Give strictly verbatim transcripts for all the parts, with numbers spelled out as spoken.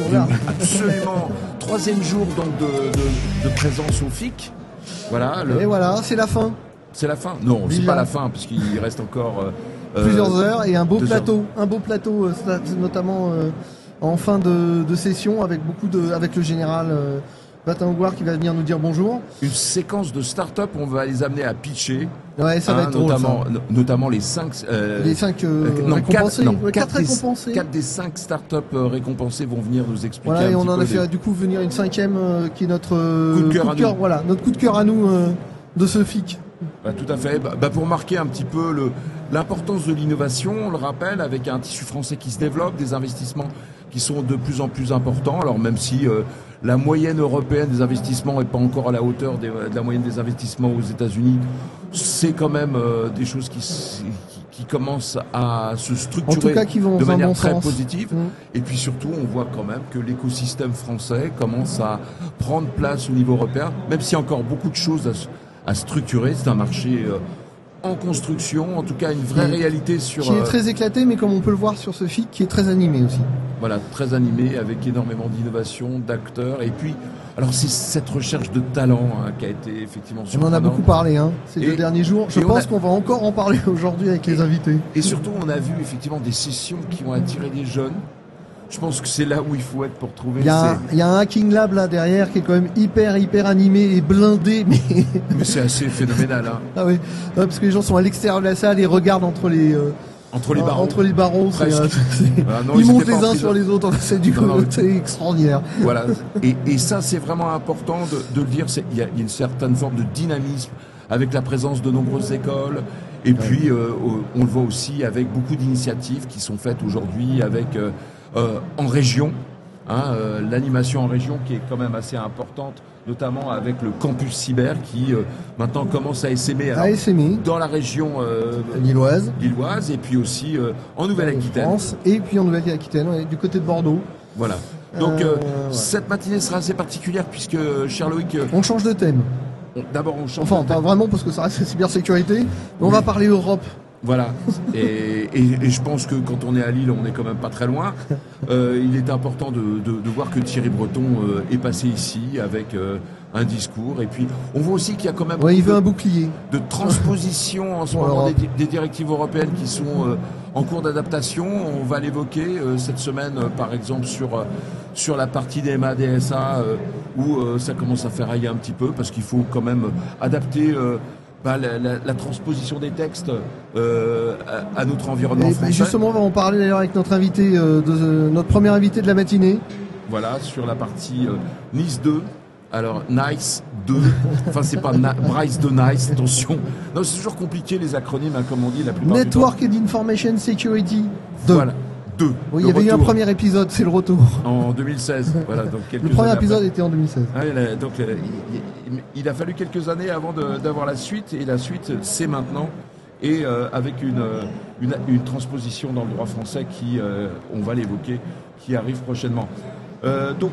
interview. Absolument. Troisième jour donc de, de, de présence au F I C. Voilà. Le... Et voilà, c'est la fin. C'est la fin. Non, c'est pas la fin puisqu'il reste encore euh, plusieurs heures et un beau plateau, heures. un beau plateau, euh, notamment euh, en fin de, de session avec beaucoup de, avec le général. Euh, Batin-Houguard qui va venir nous dire bonjour. Une séquence de start-up, on va les amener à pitcher. Ouais, ça hein, va être notamment, drôle, ça. notamment les cinq, euh, les cinq euh, non, récompensés. Quatre, non, ouais, quatre, quatre récompensés. Des, quatre des cinq start-up récompensés vont venir nous expliquer. Voilà, un et on petit en peu a fait des... du coup venir une cinquième euh, qui est notre euh, coup de cœur, coup de cœur voilà, notre coup de cœur à nous euh, de ce F I C. Bah, tout à fait. Bah, bah, pour marquer un petit peu le, l'importance de l'innovation, on le rappelle, avec un tissu français qui se développe, des investissements qui sont de plus en plus importants. Alors même si euh, la moyenne européenne des investissements n'est pas encore à la hauteur des, de la moyenne des investissements aux États-Unis, c'est quand même euh, des choses qui, qui, qui commencent à se structurer en tout cas, qui vont de manière bon très sens. positive. Mmh. Et puis surtout, on voit quand même que l'écosystème français commence à prendre place au niveau européen, même s'il y a encore beaucoup de choses à, à structurer. C'est un marché euh, en construction, en tout cas une vraie qui, réalité sur... Qui est très éclaté, mais comme on peut le voir sur ce F I C, qui est très animé aussi. Voilà, très animé, avec énormément d'innovation, d'acteurs, et puis, alors c'est cette recherche de talent hein, qui a été effectivement surprenante. On en a beaucoup parlé hein, ces et, deux derniers jours. Je pense a... qu'on va encore en parler aujourd'hui avec et, les invités. Et surtout, on a vu effectivement des sessions qui ont attiré des jeunes. Je pense que c'est là où il faut être pour trouver. Il y, a, il y a un hacking lab là derrière qui est quand même hyper hyper animé et blindé, mais. Mais c'est assez phénoménal. Hein. Ah oui, ouais, parce que les gens sont à l'extérieur de la salle et regardent entre les. Euh, entre les barreaux. Entre les barreaux. C'est, euh, voilà, non, ils, ils montent les uns sur sur les autres. C'est du coup, c'est extraordinaire. Voilà. Et, et ça, c'est vraiment important de, de le dire. Il y, y a une certaine forme de dynamisme avec la présence de nombreuses écoles. Et puis, euh, on le voit aussi avec beaucoup d'initiatives qui sont faites aujourd'hui avec. Euh, Euh, en région, hein, euh, l'animation en région qui est quand même assez importante, notamment avec le campus cyber qui euh, maintenant commence à essaimer à essaimer dans la région euh, lilloise, lilloise et puis aussi euh, en Nouvelle-Aquitaine. Et puis en Nouvelle-Aquitaine, ouais, du côté de Bordeaux. Voilà. Donc euh, euh, ouais. Cette matinée sera assez particulière puisque, cher Loïc... Euh, on change de thème. D'abord on change enfin, de thème. Pas vraiment parce que ça reste la cybersécurité, mais oui. On va parler Europe. Voilà, et, et, et je pense que quand on est à Lille, on n'est quand même pas très loin. Euh, il est important de, de, de voir que Thierry Breton euh, est passé ici avec euh, un discours. Et puis, on voit aussi qu'il y a quand même ouais, il veut de, un bouclier. de transposition en ce moment des, des directives européennes qui sont euh, en cours d'adaptation. On va l'évoquer euh, cette semaine, euh, par exemple, sur, euh, sur la partie des M A D S A, euh, où euh, ça commence à faire railler un petit peu, parce qu'il faut quand même adapter... Euh, Bah, la, la, la transposition des textes euh, à, à notre environnement et français. Justement, on va en parler d'ailleurs avec notre invité, euh, de, euh, notre premier invité de la matinée. Voilà, sur la partie euh, Nice deux. Alors, Nice deux. Enfin, c'est pas Na- Bryce de Nice, attention. Non, c'est toujours compliqué les acronymes, hein, comme on dit la plupart Network du temps. and Information Security deux. Voilà. Deux. Oui, il y avait eu un premier épisode, c'est le retour. En deux mille seize. Voilà, donc quelques le premier épisode après. était en deux mille seize. Ah, il a, donc, il, il, il a fallu quelques années avant de, d'avoir la suite, et la suite, c'est maintenant. Et euh, avec une, une, une transposition dans le droit français qui, euh, on va l'évoquer, qui arrive prochainement. Euh, donc,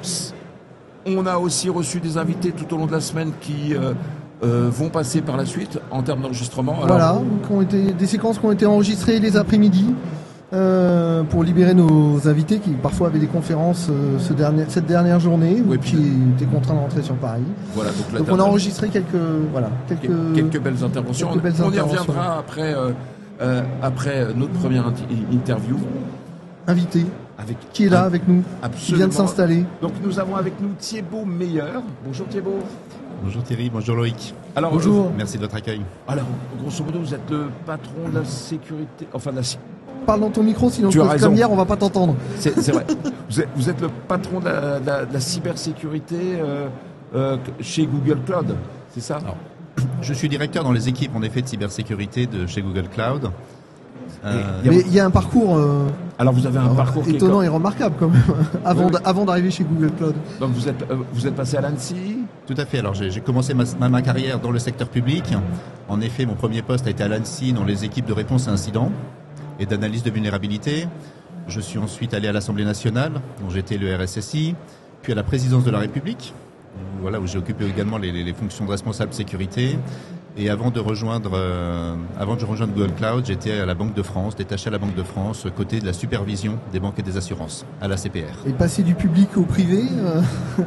on a aussi reçu des invités tout au long de la semaine qui... Euh, Euh, vont passer par la suite en termes d'enregistrement. Alors, voilà, qui ont été, des séquences qui ont été enregistrées les après-midi euh, pour libérer nos invités qui parfois avaient des conférences euh, ce dernier, cette dernière journée oui, ou qui étaient contraints de rentrer sur Paris. Voilà, donc, donc on a enregistré quelques, voilà, quelques, quelques belles interventions. Quelques belles on y interventions. reviendra après, euh, euh, après notre première interview. Invité. Avec, qui est là avec nous, absolument. Qui vient de s'installer. Donc nous avons avec nous Thibaut Meilleur. Bonjour Thibaut. Bonjour Thierry, bonjour Loïc. Alors, bonjour. Euh, merci de votre accueil. Alors, grosso modo, vous êtes le patron de la sécurité, enfin de la... Parle dans ton micro, sinon tu comme hier, on va pas t'entendre. C'est, c'est vrai. vous, êtes, vous êtes le patron de la, de la, de la cybersécurité euh, euh, chez Google Cloud, c'est ça? Alors, je suis directeur dans les équipes en effet de cybersécurité de chez Google Cloud. Euh, mais il y a un parcours. Euh, alors vous avez un parcours étonnant qui est et remarquable quand même, avant, oui, oui. avant d'arriver chez Google Cloud. Donc vous êtes euh, vous êtes passé à l'ANSSI? Tout à fait. Alors j'ai, j'ai commencé ma, ma, ma carrière dans le secteur public. En effet, mon premier poste a été à l'ANSSI dans les équipes de réponse à incidents et d'analyse de vulnérabilité. Je suis ensuite allé à l'Assemblée nationale, dont j'étais le R S S I, puis à la présidence de la République, voilà, où j'ai occupé également les, les, les fonctions de responsable sécurité. Et avant de rejoindre, euh, avant de rejoindre Google Cloud, j'étais à la Banque de France, détaché à la Banque de France, côté de la supervision des banques et des assurances, à la C P R. Et passer du public au privé, euh,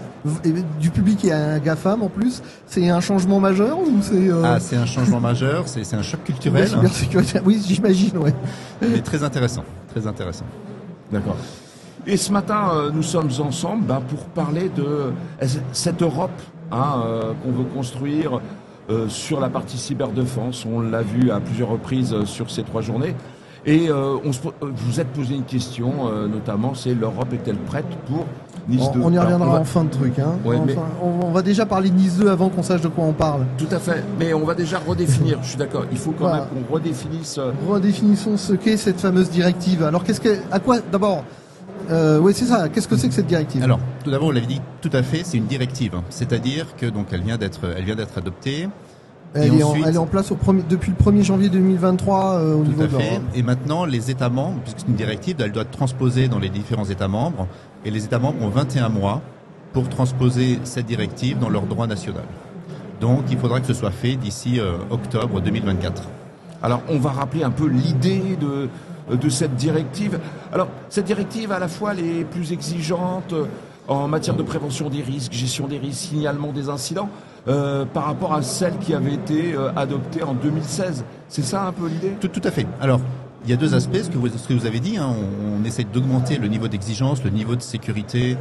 et du public et à un GAFAM en plus, c'est un changement majeur ou c'est euh... Ah, c'est un changement majeur, c'est, c'est un choc culturel. La cybersécurité, oui, j'imagine, ouais. Mais très intéressant, très intéressant. D'accord. Et ce matin, euh, nous sommes ensemble bah, pour parler de euh, cette Europe hein, euh, qu'on veut construire. Euh, sur la partie cyberdéfense, on l'a vu à plusieurs reprises euh, sur ces trois journées. Et euh, on se, euh, vous êtes posé une question, euh, notamment, c'est l'Europe est-elle prête pour Nice deux? On y reviendra va... en fin de truc. Hein. Ouais, enfin, mais... on, on va déjà parler de Nice deux avant qu'on sache de quoi on parle. Tout à fait, mais on va déjà redéfinir, je suis d'accord, il faut quand voilà. même qu'on redéfinisse... Euh... Redéfinissons ce qu'est cette fameuse directive. Alors, qu'est-ce que, à quoi, d'abord Euh, oui, c'est ça. Qu'est-ce que c'est que cette directive? Alors, tout d'abord, on l'avait dit tout à fait, c'est une directive. C'est-à-dire que donc elle vient d'être, elle vient d'être adoptée. Elle, est ensuite, en, elle est en place au premier, depuis le premier janvier deux mille vingt-trois euh, au tout niveau à de fait. l'Europe. Et maintenant, les États membres, puisque c'est une directive, elle doit être transposée dans les différents États membres. Et les États membres ont vingt et un mois pour transposer cette directive dans leur droit national. Donc, il faudra que ce soit fait d'ici euh, octobre deux mille vingt-quatre. Alors, on va rappeler un peu l'idée de de cette directive. Alors, cette directive, à la fois, elle est plus exigeante en matière de prévention des risques, gestion des risques, signalement des incidents, euh, par rapport à celle qui avait été euh, adoptée en deux mille seize. C'est ça un peu l'idée? Tout, tout à fait. Alors, il y a deux aspects, ce que vous, ce que vous avez dit, hein, on, on essaie d'augmenter le niveau d'exigence, le niveau de sécurité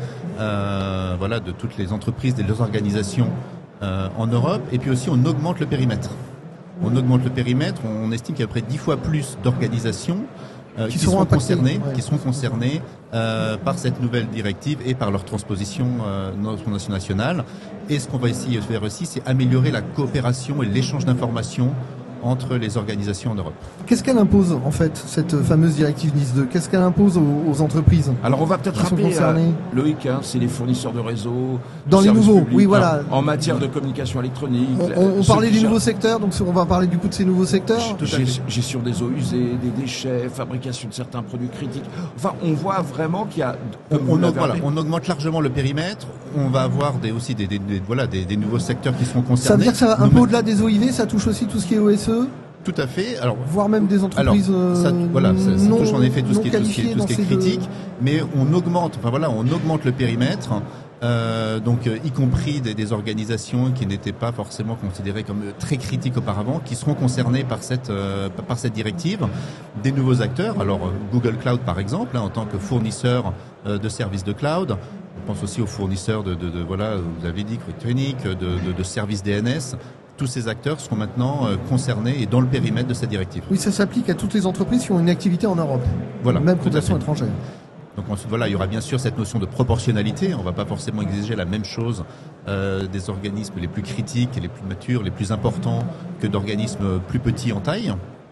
euh, voilà, de toutes les entreprises, de leurs organisations euh, en Europe, et puis aussi on augmente le périmètre. On augmente le périmètre, on estime qu'il y a à peu près dix fois plus d'organisations Euh, qui, qui seront concernés, ouais. qui seront concernés euh, par cette nouvelle directive et par leur transposition euh, notre nation nationale. Et ce qu'on va essayer de faire aussi, c'est améliorer la coopération et l'échange d'informations entre les organisations en Europe. Qu'est-ce qu'elle impose, en fait, cette fameuse directive Nice deux? Qu'est-ce qu'elle impose aux, aux entreprises? Alors, on va peut-être rappeler, euh, Loïc, hein, c'est les fournisseurs de réseaux... Dans les nouveaux, publics, oui, voilà. Alors, en matière de communication électronique... On, on, on parlait des nouveaux secteurs, donc on va parler du coup de ces nouveaux secteurs. Gestion des eaux usées, des déchets, fabrication de certains produits critiques. Enfin, on voit vraiment qu'il y a... On, on, aug, voilà, on augmente largement le périmètre. On va avoir des, aussi des, des, des, voilà, des, des nouveaux secteurs qui seront concernés. Ça veut dire que ça va un peu au-delà des O I V, ça touche aussi tout ce qui est O S E? Tout à fait. Alors, voire même des entreprises alors, ça, voilà, ça, ça non, touche en effet tout ce qui est, tout ce qui est, tout ce qui est critique, deux... mais on augmente, enfin voilà, on augmente le périmètre, euh, donc euh, y compris des, des organisations qui n'étaient pas forcément considérées comme très critiques auparavant, qui seront concernées par cette euh, par cette directive, des nouveaux acteurs. Alors Google Cloud par exemple, hein, en tant que fournisseur euh, de services de cloud. On pense aussi aux fournisseurs de, de, de voilà, vous avez dit, Cryptonic, de, de, de services D N S. Tous ces acteurs seront maintenant euh, concernés et dans le périmètre de cette directive. Oui, ça s'applique à toutes les entreprises qui ont une activité en Europe, voilà, même cotation étrangère. Donc ensuite, voilà, il y aura bien sûr cette notion de proportionnalité. On ne va pas forcément exiger la même chose euh, des organismes les plus critiques et les plus matures, les plus importants, que d'organismes plus petits en taille.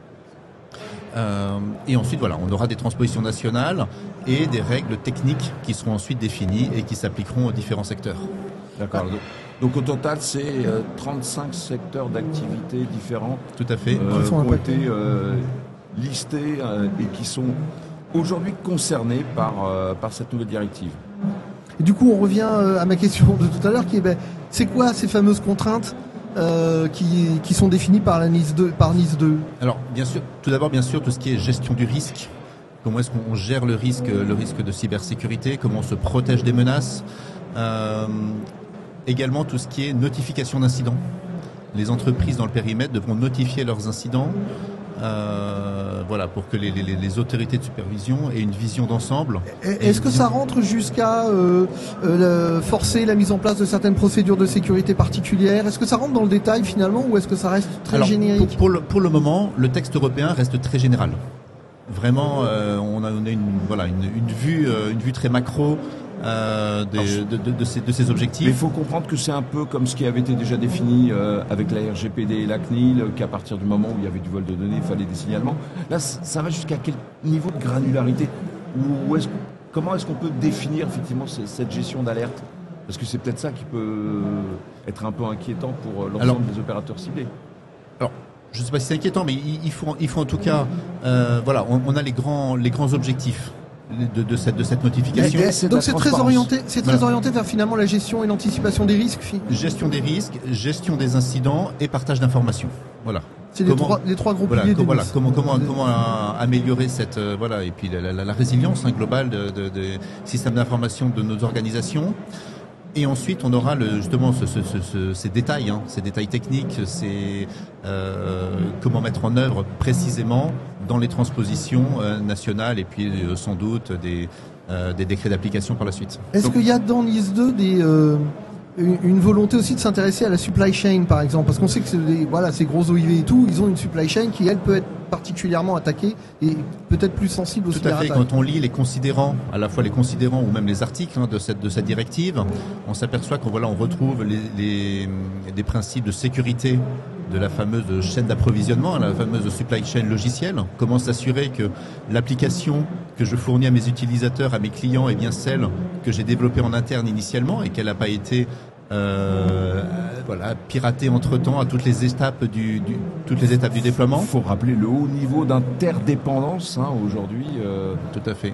Euh, et ensuite, voilà, on aura des transpositions nationales et des règles techniques qui seront ensuite définies et qui s'appliqueront aux différents secteurs. D'accord. Ah. Donc au total, c'est euh, trente-cinq secteurs d'activité différents. Tout à fait. Euh, qui ont été euh, listés euh, et qui sont aujourd'hui concernés par, euh, par cette nouvelle directive. Et du coup, on revient euh, à ma question de tout à l'heure, qui est, ben, c'est quoi ces fameuses contraintes euh, qui, qui sont définies par la Nice deux, par Nice deux? Alors, bien sûr, tout d'abord, bien sûr, tout ce qui est gestion du risque. Comment est-ce qu'on gère le risque, le risque de cybersécurité? Comment on se protège des menaces? euh, Également tout ce qui est notification d'incidents. Les entreprises dans le périmètre devront notifier leurs incidents, euh, voilà, pour que les, les, les autorités de supervision aient une vision d'ensemble. Est-ce que ça rentre jusqu'à euh, euh, forcer la mise en place de certaines procédures de sécurité particulières? Est-ce que ça rentre dans le détail finalement, ou est-ce que ça reste très Alors, générique? pour, pour, le, pour le moment, le texte européen reste très général. Vraiment, euh, on a, on a une, voilà, une, une, vue, euh, une vue très macro. Euh, des, de, de, de, ces, de ces objectifs. Mais il faut comprendre que c'est un peu comme ce qui avait été déjà défini euh, avec la R G P D et la C N I L, qu'à partir du moment où il y avait du vol de données, il fallait des signalements. Là, ça va jusqu'à quel niveau de granularité? Ou est-ce, comment est-ce qu'on peut définir effectivement cette gestion d'alerte? Parce que c'est peut-être ça qui peut être un peu inquiétant pour l'ensemble alors, des opérateurs ciblés. Alors, je ne sais pas si c'est inquiétant, mais il, il, faut, il faut en tout cas, euh, voilà, on, on a les grands, les grands objectifs. de, de, cette, de cette notification. Et, et c'est Donc c'est très orienté, c'est très Voilà. orienté vers finalement la gestion et l'anticipation des risques. Gestion des risques, gestion des incidents et partage d'informations. Voilà. C'est les trois, les trois gros voilà, piliers. com, des voilà, N I S. comment, comment, comment euh, améliorer cette euh, voilà et puis la, la, la résilience hein, globale de, de, de systèmes d'information de nos organisations. Et ensuite, on aura le, justement ce, ce, ce, ce, ces détails, hein, ces détails techniques, ces, euh, comment mettre en œuvre précisément dans les transpositions euh, nationales et puis euh, sans doute des, euh, des décrets d'application par la suite. Est-ce Donc, qu'il y a dans N I S deux des, euh, une, une volonté aussi de s'intéresser à la supply chain, par exemple? Parce qu'on sait que c'est des, voilà, ces gros O I V et tout, ils ont une supply chain qui, elle, peut être particulièrement attaquée et peut-être plus sensible aux Tout à fait. cyberattaques. Quand on lit les considérants, à la fois les considérants ou même les articles hein, de cette de cette directive, on s'aperçoit qu'on voilà, on retrouve les, les des principes de sécurité de la fameuse chaîne d'approvisionnement, la fameuse supply chain logicielle. Comment s'assurer que l'application que je fournis à mes utilisateurs, à mes clients, est bien celle que j'ai développée en interne initialement et qu'elle n'a pas été Euh, voilà, piratée entre temps à toutes les étapes du, du toutes les étapes du déploiement. Il faut rappeler le haut niveau d'interdépendance hein, aujourd'hui. Euh... Tout à fait.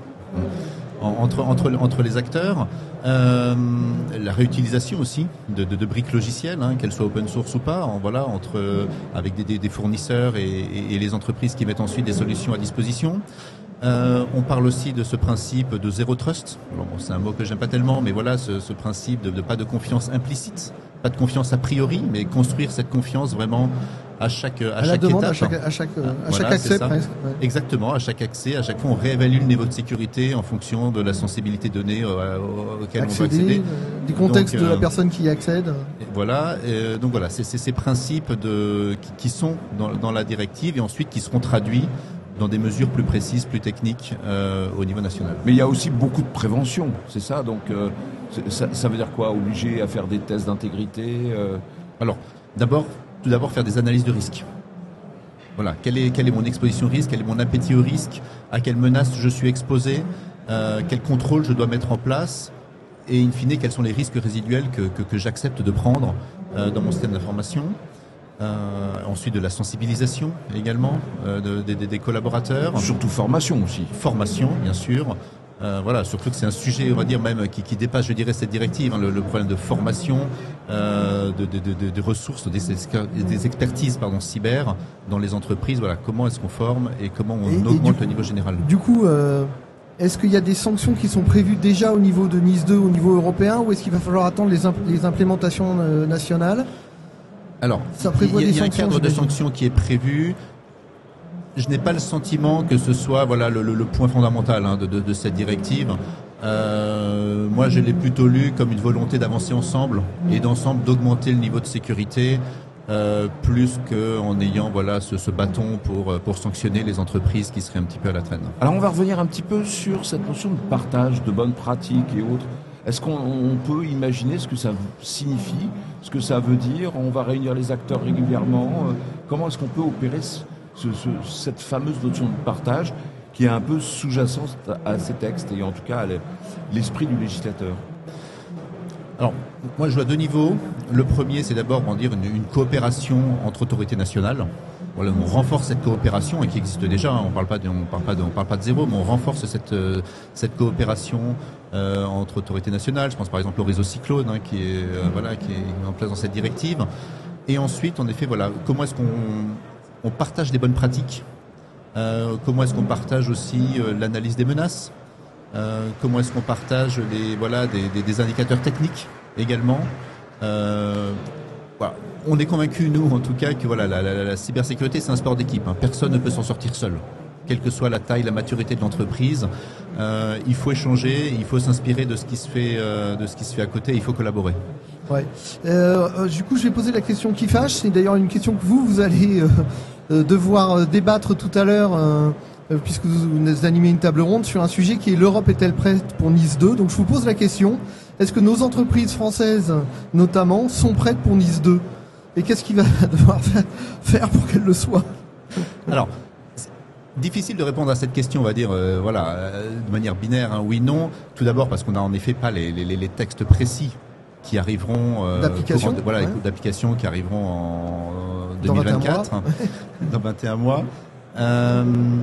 En, entre entre entre les acteurs, euh, la réutilisation aussi de, de, de briques logicielles, hein, qu'elles soient open source ou pas. En, voilà, entre avec des, des, des fournisseurs et, et, et les entreprises qui mettent ensuite des solutions à disposition. Euh, on parle aussi de ce principe de zéro trust. Alors bon, c'est un mot que j'aime pas tellement, mais voilà, ce, ce principe de, de pas de confiance implicite, pas de confiance a priori, mais construire cette confiance vraiment à chaque à, À la chaque demande, étape. à chaque, à chaque, à Voilà, chaque accès c'est ça. presque. Ouais. Exactement, à chaque accès, à chaque fois on réévalue le niveau de sécurité en fonction de la sensibilité donnée euh, auquel on va Accéder, accéder. euh, du contexte Donc, de la euh, personne qui y accède. Et voilà, euh, donc voilà, c'est ces principes de, qui, qui sont dans, dans la directive et ensuite qui seront traduits dans des mesures plus précises, plus techniques euh, au niveau national. Mais il y a aussi beaucoup de prévention, c'est ça. Donc euh, ça, ça veut dire quoi? Obligé à faire des tests d'intégrité euh... Alors, d'abord, tout d'abord faire des analyses de risque. Voilà, quelle est, quelle est mon exposition au risque, quel est mon appétit au risque, à quelle menace je suis exposé, euh, quel contrôle je dois mettre en place, et in fine, quels sont les risques résiduels que, que, que j'accepte de prendre euh, dans mon système d'information. Euh, ensuite de la sensibilisation également euh, de, de, de, des collaborateurs. Surtout formation aussi. Formation, bien sûr. Euh, voilà, surtout que c'est un sujet, on va dire même, qui, qui dépasse, je dirais, cette directive, hein, le, le problème de formation, euh, de, de, de, de ressources, des, des expertises, pardon, cyber dans les entreprises. Voilà, comment est-ce qu'on forme et comment on Et- et augmente du- le niveau général. Du coup, euh, est-ce qu'il y a des sanctions qui sont prévues déjà au niveau de N I S deux, au niveau européen, ou est-ce qu'il va falloir attendre les, imp- les implémentations euh, nationales? Alors, Ça prévoit il y a, des il y a un sanctions, cadre de j'imagine. sanctions qui est prévu. Je n'ai pas le sentiment que ce soit voilà le, le, le point fondamental hein, de, de, de cette directive. Euh, moi, je l'ai plutôt lu comme une volonté d'avancer ensemble et d'ensemble d'augmenter le niveau de sécurité, euh, plus qu'en ayant voilà ce, ce bâton pour pour sanctionner les entreprises qui seraient un petit peu à la traîne. Alors on va revenir un petit peu sur cette notion de partage, de bonnes pratiques et autres. Est-ce qu'on on peut imaginer ce que ça signifie, ce que ça veut dire? On va réunir les acteurs régulièrement. euh, Comment est-ce qu'on peut opérer ce, ce, ce- cette fameuse notion de partage qui est un peu sous-jacente à ces textes et en tout cas à l'esprit du législateur? Alors, moi, je vois deux niveaux. Le premier, c'est d'abord, on va dire, une, une coopération entre autorités nationales. Voilà, on renforce cette coopération et qui existe déjà. hein. On parle pas de, on parle pas de, on parle pas de zéro, mais on renforce cette euh, cette coopération euh, entre autorités nationales. Je pense par exemple au réseau Cyclone, hein, qui est euh, voilà, qui est en place dans cette directive. Et ensuite, en effet, voilà, comment est-ce qu'on on partage des bonnes pratiques euh, Comment est-ce qu'on partage aussi euh, l'analyse des menaces euh, Comment est-ce qu'on partage les voilà des, des, des indicateurs techniques également euh, voilà. On est convaincus, nous, en tout cas, que voilà, la, la, la cybersécurité, c'est un sport d'équipe. Hein. Personne ne peut s'en sortir seul. Quelle que soit la taille, la maturité de l'entreprise, euh, il faut échanger, il faut s'inspirer de ce qui se fait, euh, de ce qui se fait à côté. Il faut collaborer. Ouais. Euh, euh, du coup, je vais poser la question qui fâche. C'est d'ailleurs une question que vous, vous allez euh, euh, devoir euh, débattre tout à l'heure, euh, euh, puisque vous, vous animez une table ronde sur un sujet qui est l'Europe est-elle prête pour N I S deux? Donc, je vous pose la question. Est-ce que nos entreprises françaises, notamment, sont prêtes pour N I S deux? Et qu'est-ce qu'il va devoir faire pour qu'elles le soient? Alors, c'est difficile de répondre à cette question, on va dire, euh, voilà, euh, de manière binaire, hein, oui, non. Tout d'abord parce qu'on n'a en effet pas les, les, les textes précis qui arriveront, euh, D'application, courant- voilà, ouais. les d'application qui arriveront en Dans deux mille vingt et un vingt-quatre, hein, dans vingt et un mois. Euh,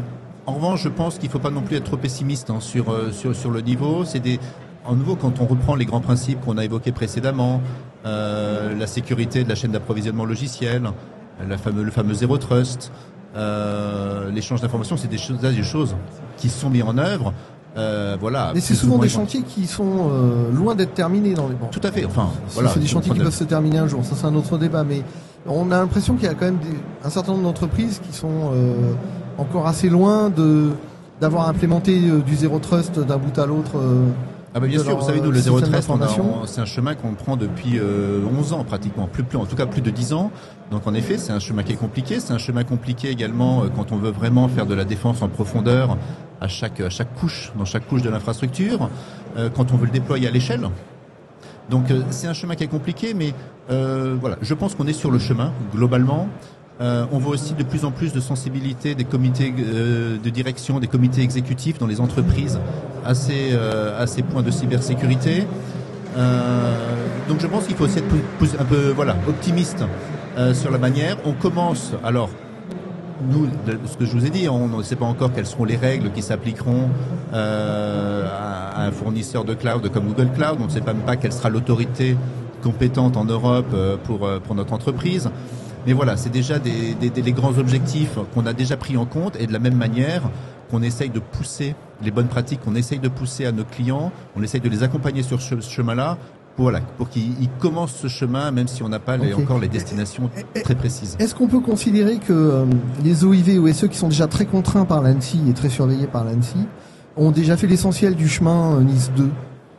En revanche, je pense qu'il ne faut pas non plus être trop pessimiste hein, sur, euh, sur, sur le niveau. C'est des, en nouveau, quand on reprend les grands principes qu'on a évoqués précédemment, euh, la sécurité de la chaîne d'approvisionnement logiciel, la fameux, le fameux Zero Trust, euh, l'échange d'informations, c'est des choses, des choses qui sont mises en œuvre. Euh, voilà. Mais c'est souvent des chantiers qui sont euh, loin d'être terminés dans les banques. Tout à fait. Enfin, si voilà. C'est des chantiers qui peuvent se terminer un jour. Ça, c'est un autre débat. Mais on a l'impression qu'il y a quand même des, un certain nombre d'entreprises qui sont euh, encore assez loin de d'avoir implémenté euh, du Zero Trust d'un bout à l'autre. Euh, Ah bah bien sûr, leur, vous savez, nous, le Zero Trust, on a- d'information. on- c'est un chemin qu'on prend depuis euh, onze ans pratiquement, plus, plus, en tout cas plus de dix ans. Donc en effet, c'est un chemin qui est compliqué. C'est un chemin compliqué également euh, quand on veut vraiment faire de la défense en profondeur à chaque, à chaque couche, dans chaque couche de l'infrastructure, euh, quand on veut le déployer à l'échelle. Donc euh, c'est un chemin qui est compliqué, mais euh, voilà, je pense qu'on est sur le chemin, globalement. Euh, on voit aussi de plus en plus de sensibilité des comités euh, de direction, des comités exécutifs dans les entreprises à ces, euh, à ces points de cybersécurité. Euh, donc je pense qu'il faut aussi être plus, plus- un peu voilà, optimiste euh, sur la manière. On commence, alors, nous, de ce que je vous ai dit, on ne sait pas encore quelles seront les règles qui s'appliqueront euh, à, à un fournisseur de cloud comme Google Cloud. On ne sait même pas quelle sera l'autorité compétente en Europe euh, pour, euh, pour notre entreprise. Mais voilà, c'est déjà des, des, des les grands objectifs qu'on a déjà pris en compte et de la même manière qu'on essaye de pousser les bonnes pratiques, qu'on essaye de pousser à nos clients, on essaye de les accompagner sur ce chemin-là pour, voilà, pour qu'ils ils commencent ce chemin même si on n'a pas les, Ok. encore les destinations très précises. Est-ce qu'on peut considérer que euh, les O I V, O S E qui sont déjà très contraints par l'ANSSI et très surveillés par l'ANSSI ont déjà fait l'essentiel du chemin euh, NIS deux?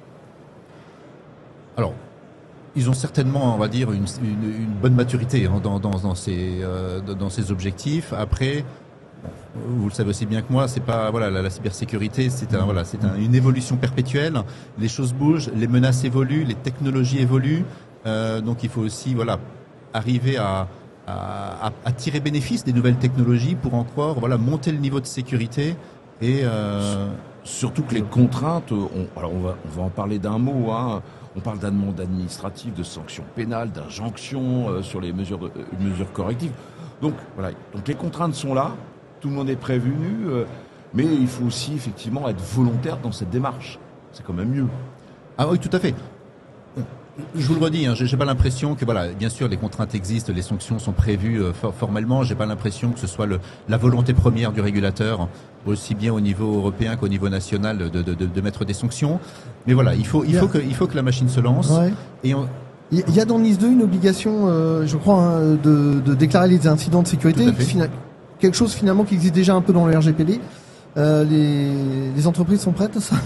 Alors, ils ont certainement, on va dire, une, une, une bonne maturité hein, dans, dans, dans, ces, euh, dans ces objectifs. Après, vous le savez aussi bien que moi, c'est pas voilà la, la cybersécurité, c'est un, voilà, c'est un, une évolution perpétuelle. Les choses bougent, les menaces évoluent, les technologies évoluent. Euh, donc, il faut aussi voilà arriver à, à, à, à tirer bénéfice des nouvelles technologies pour encore voilà monter le niveau de sécurité et euh, Surtout que les contraintes, on, alors on va, on va en parler d'un mot, hein. On parle d'amende administrative, de sanctions pénales, d'injonctions euh, sur les mesures, de, euh, mesures correctives. Donc voilà, donc les contraintes sont là, tout le monde est prévenu, euh, mais il faut aussi effectivement être volontaire dans cette démarche. C'est quand même mieux. ah oui, tout à fait. Je vous le redis, hein, j'ai j'ai pas l'impression que voilà, bien sûr, les contraintes existent, les sanctions sont prévues euh, for- formellement. J'ai pas l'impression que ce soit le, la volonté première du régulateur, aussi bien au niveau européen qu'au niveau national, de, de, de, de mettre des sanctions. Mais voilà, il faut, il faut que, il faut que la machine se lance. Ouais. Et on, Il y a dans NIS deux une obligation, euh, je crois, hein, de, de déclarer les incidents de sécurité, Tout à fait. Fina- quelque chose finalement qui existe déjà un peu dans le R G P D. Euh, les, les entreprises sont prêtes à ça?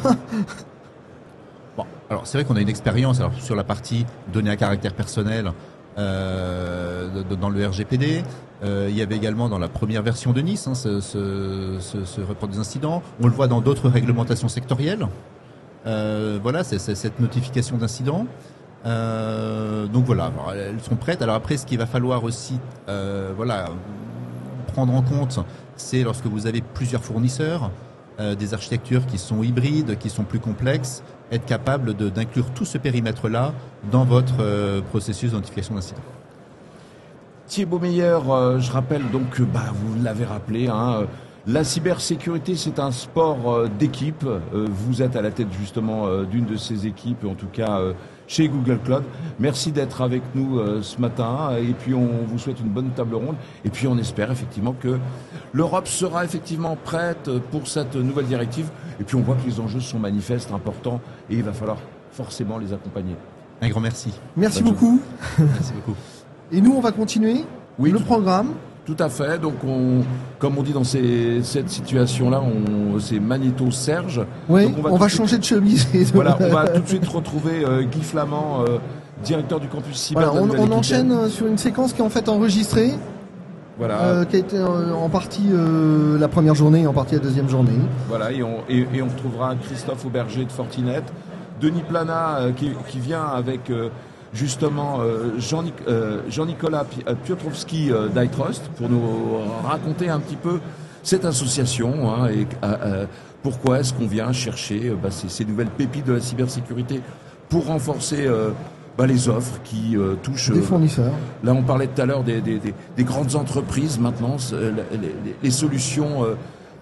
Bon, alors c'est vrai qu'on a une expérience alors sur la partie données à caractère personnel euh, de- de- dans le R G P D. Euh, il y avait également dans la première version de Nice hein, ce, ce, ce, ce report des incidents. On le voit dans d'autres réglementations sectorielles. Euh, voilà, c'est c'est cette notification d'incidents. Euh, donc voilà, alors, elles sont prêtes. Alors après, ce qu'il va falloir aussi, euh, voilà, prendre en compte, c'est lorsque vous avez plusieurs fournisseurs, euh, des architectures qui sont hybrides, qui sont plus complexes, être capable de- d'inclure tout ce périmètre-là dans votre euh, processus de notification d'incident. Thibaut Meyer, euh, je rappelle donc que bah, vous l'avez rappelé, hein, euh, la cybersécurité c'est un sport euh, d'équipe. Euh, vous êtes à la tête justement euh, d'une de ces équipes, en tout cas euh, chez Google Cloud. Merci d'être avec nous euh, ce matin et puis on vous souhaite une bonne table ronde et puis on espère effectivement que l'Europe sera effectivement prête pour cette nouvelle directive et puis on voit que les enjeux sont manifestes, importants et il va falloir forcément les accompagner. Un grand merci. Merci Bonne beaucoup. Merci beaucoup. Et nous, on va continuer Oui, le tout- programme. Tout à fait. Donc, on, comme on dit dans ces, cette situation-là, on, c'est Magnéto Serge. Oui, Donc, on on va, va tout de changer de chemise. et de- Voilà, on va tout de suite retrouver euh, Guy Flamand, euh, directeur du campus cyber. Voilà, de on, la on Nouvelle-Aquitaine. enchaîne euh, sur une séquence qui est en fait enregistrée, Voilà, euh, qui a été euh, en partie euh, la première journée et en partie la deuxième journée. voilà, et on, et, et on retrouvera Christophe Auberger de Fortinet, Denis Plana euh, qui, qui vient avec euh, justement euh, Jean, euh, Jean-Nicolas Pi- euh, Piotrowski euh, d'iTrust pour nous raconter un petit peu cette association hein, et euh, euh, pourquoi est-ce qu'on vient chercher euh, bah, ces, ces nouvelles pépites de la cybersécurité pour renforcer euh, bah, les offres qui euh, touchent. Des euh, fournisseurs. Là, on parlait tout à l'heure des, des, des, des grandes entreprises. Maintenant, c'est, euh, les, les, les solutions euh,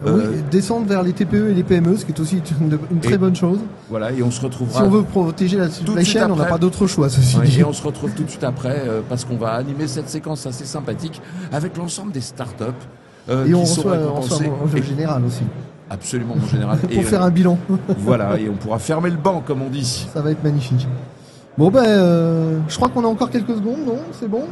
Oui, euh, descendre vers les T P E et les P M E, ce qui est aussi une, une très bonne chose. Voilà, et on se retrouvera. Si on veut protéger la supply chain, on n'a pas d'autre choix, ceci ouais, dit. Et on se retrouve tout de suite après, euh, parce qu'on va animer cette séquence assez sympathique avec l'ensemble des startups. Euh, et qui on sont reçoit, on reçoit en général aussi. Absolument, mon général. Pour et faire on, un bilan. Voilà, et on pourra fermer le banc, comme on dit. Ça va être magnifique. Bon, ben, euh, je crois qu'on a encore quelques secondes, non? C'est bon?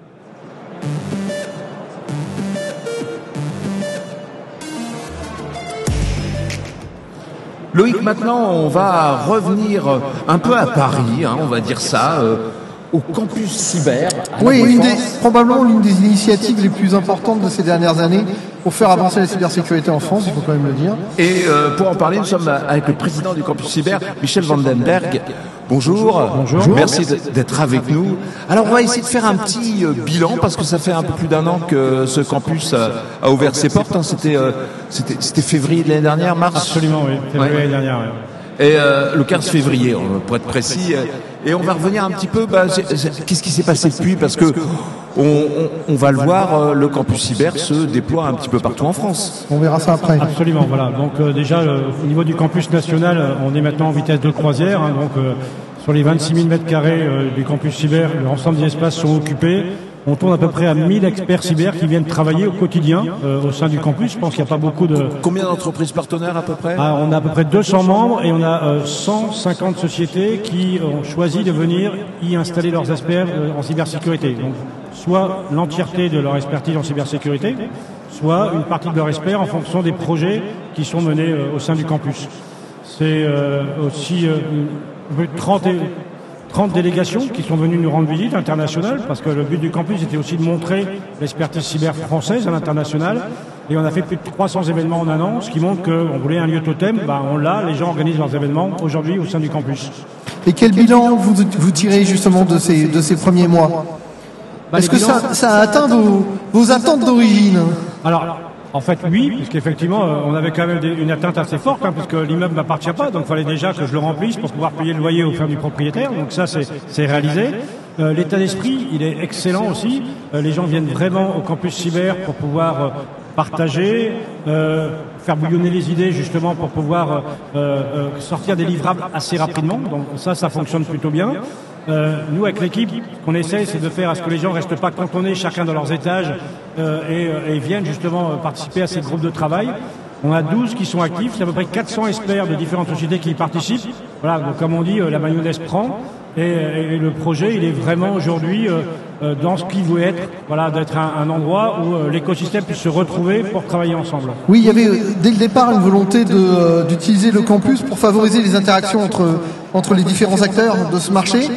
Loïc, maintenant, on va revenir un peu à Paris, hein, on va dire ça, euh, au campus cyber. Oui, une des, probablement l'une des initiatives les plus importantes de ces dernières années pour faire avancer la cybersécurité en France, il faut quand même le dire. Et euh, pour en parler, nous sommes avec le président du campus cyber, Michel Vandenberg. Bonjour. Bonjour. Merci d'être avec nous. Alors, on va essayer de faire un petit euh, bilan parce que ça fait un peu plus d'un an que ce campus a, a ouvert ses portes. Hein. C'était, euh, c'était, c'était février de l'année dernière, mars. Absolument, oui. Février de l'année dernière. Oui. Et euh, le quinze février, pour être précis. Et on va revenir un petit peu. Bah, c'est, c'est, qu'est-ce qui s'est passé depuis? Parce que on, on, on va le voir, le campus cyber se déploie un petit peu partout en France. On verra ça après. Absolument, voilà. Donc euh, déjà, euh, au niveau du campus national, euh, on est maintenant en vitesse de croisière. Hein, donc euh, sur les vingt-six mille mètres carrés euh, du campus cyber, l'ensemble des espaces sont occupés. On tourne à peu près à mille experts cyber qui viennent travailler au quotidien euh, au sein du campus. Je pense qu'il n'y a pas beaucoup de... Combien d'entreprises partenaires à peu près? Ah, on a à peu près deux cents membres et on a euh, cent cinquante sociétés qui ont choisi de venir y installer leurs experts euh, en cybersécurité. Donc, soit l'entièreté de leur expertise en cybersécurité, soit une partie de leur expert en fonction des projets qui sont menés euh, au sein du campus. C'est euh, aussi euh, trente et... trente délégations qui sont venues nous rendre visite internationale, parce que le but du campus était aussi de montrer l'expertise cyber française à l'international. Et on a fait plus de trois cents événements en un an, ce qui montre qu'on voulait un lieu totem. Ben on l'a, les gens organisent leurs événements aujourd'hui au sein du campus. Et quel bilan vous, vous tirez justement de ces, de ces premiers mois? ben, Est-ce que bilans, ça, ça a atteint vos, vos attentes d'origine? Alors, en fait, oui, puisqu'effectivement, on avait quand même une atteinte assez forte, hein, puisque l'immeuble ne m'appartient pas, donc il fallait déjà que je le remplisse pour pouvoir payer le loyer au fin du propriétaire. Donc ça, c'est, c'est réalisé. Euh, l'état d'esprit, il est excellent aussi. Euh, les gens viennent vraiment au campus cyber pour pouvoir euh, partager, euh, faire bouillonner les idées justement pour pouvoir euh, euh, sortir des livrables assez rapidement. Donc ça, ça fonctionne plutôt bien. Euh, nous, avec l'équipe, ce qu'on essaie, c'est de faire à ce que les gens ne restent pas cantonnés chacun dans leurs étages euh, et, et viennent justement participer à ces groupes de travail. On a douze qui sont actifs, c'est à peu près quatre cents experts de différentes sociétés qui y participent. Voilà, donc comme on dit, la mayonnaise prend. Et, et, et le projet, il est vraiment aujourd'hui euh, euh, dans ce qu'il veut être, voilà, d'être un, un endroit où euh, l'écosystème puisse se retrouver pour travailler ensemble. Oui, il y avait dès le départ une volonté de, euh, d'utiliser le campus pour favoriser les interactions entre, entre les différents acteurs de ce marché.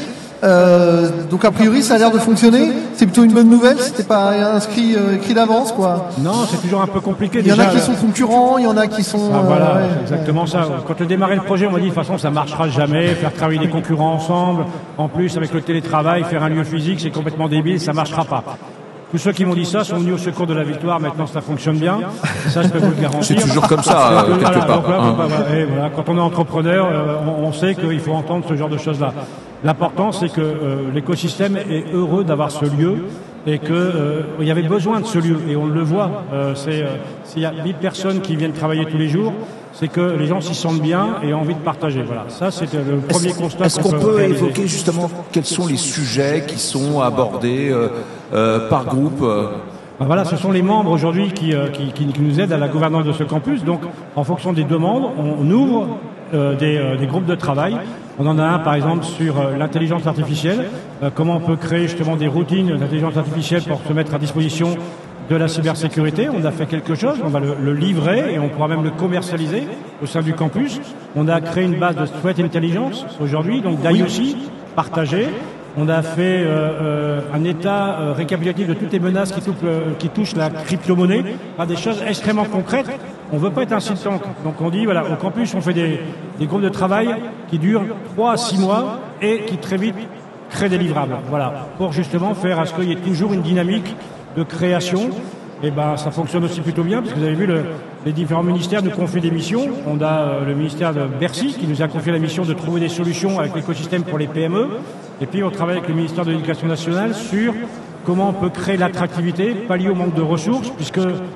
Euh, donc a priori ça a l'air de fonctionner. C'est plutôt une bonne nouvelle. C'était pas inscrit euh, écrit d'avance quoi. Non, c'est toujours un peu compliqué. Il y en déjà, a qui sont concurrents, il y en a qui sont. Ah, voilà, euh, ouais, c'est exactement ouais. ça. Quand on démarrait le projet, on m'a dit de toute façon ça marchera jamais. Faire travailler des concurrents ensemble, en plus avec le télétravail, faire un lieu physique, c'est complètement débile, ça marchera pas. Tous ceux qui m'ont dit ça sont venus au secours de la victoire. Maintenant, ça fonctionne bien. Ça, je peux vous le garantir. C'est toujours comme ça, euh, quelque voilà, part. Donc, là, hein. voilà, et voilà, quand on est entrepreneur, euh, on, on sait qu'il faut entendre ce genre de choses-là. L'important, c'est que euh, l'écosystème est heureux d'avoir ce lieu et qu'il euh, y avait besoin de ce lieu. Et on le voit. Euh, c'est, euh, s'il y a mille personnes qui viennent travailler tous les jours, c'est que les gens s'y sentent bien et ont envie de partager. Voilà, ça c'est le premier est-ce, constat. Est-ce qu'on, qu'on peut, peut évoquer justement quels sont les sujets qui sont abordés euh, euh, par groupe euh... Ben voilà, ce sont les membres aujourd'hui qui, euh, qui, qui, qui nous aident à la gouvernance de ce campus. Donc, en fonction des demandes, on, on ouvre euh, des, euh, des groupes de travail. On en a un, par exemple, sur euh, l'intelligence artificielle. Euh, comment on peut créer justement des routines d'intelligence artificielle pour se mettre à disposition de la cybersécurité. On a fait quelque chose, on va le, le livrer et on pourra même le commercialiser au sein du campus. On a créé une base de threat intelligence aujourd'hui, donc d'I O C partagée. On a fait euh, euh, un état euh, récapitulatif de toutes les menaces qui touchent, euh, qui touchent la crypto-monnaie, à des choses extrêmement concrètes. On ne veut pas être un think tank. Donc on dit, voilà, au campus, on fait des, des groupes de travail qui durent trois à six mois et qui très vite créent des livrables. Voilà, pour justement faire à ce qu'il y ait toujours une dynamique de création. Et ben ça fonctionne aussi plutôt bien, parce que vous avez vu, le, les différents ministères nous confient des missions. On a euh, le ministère de Bercy qui nous a confié la mission de trouver des solutions avec l'écosystème pour les P M E. Et puis on travaille avec le ministère de l'Éducation nationale sur comment on peut créer l'attractivité, pallier au manque de ressources, puisque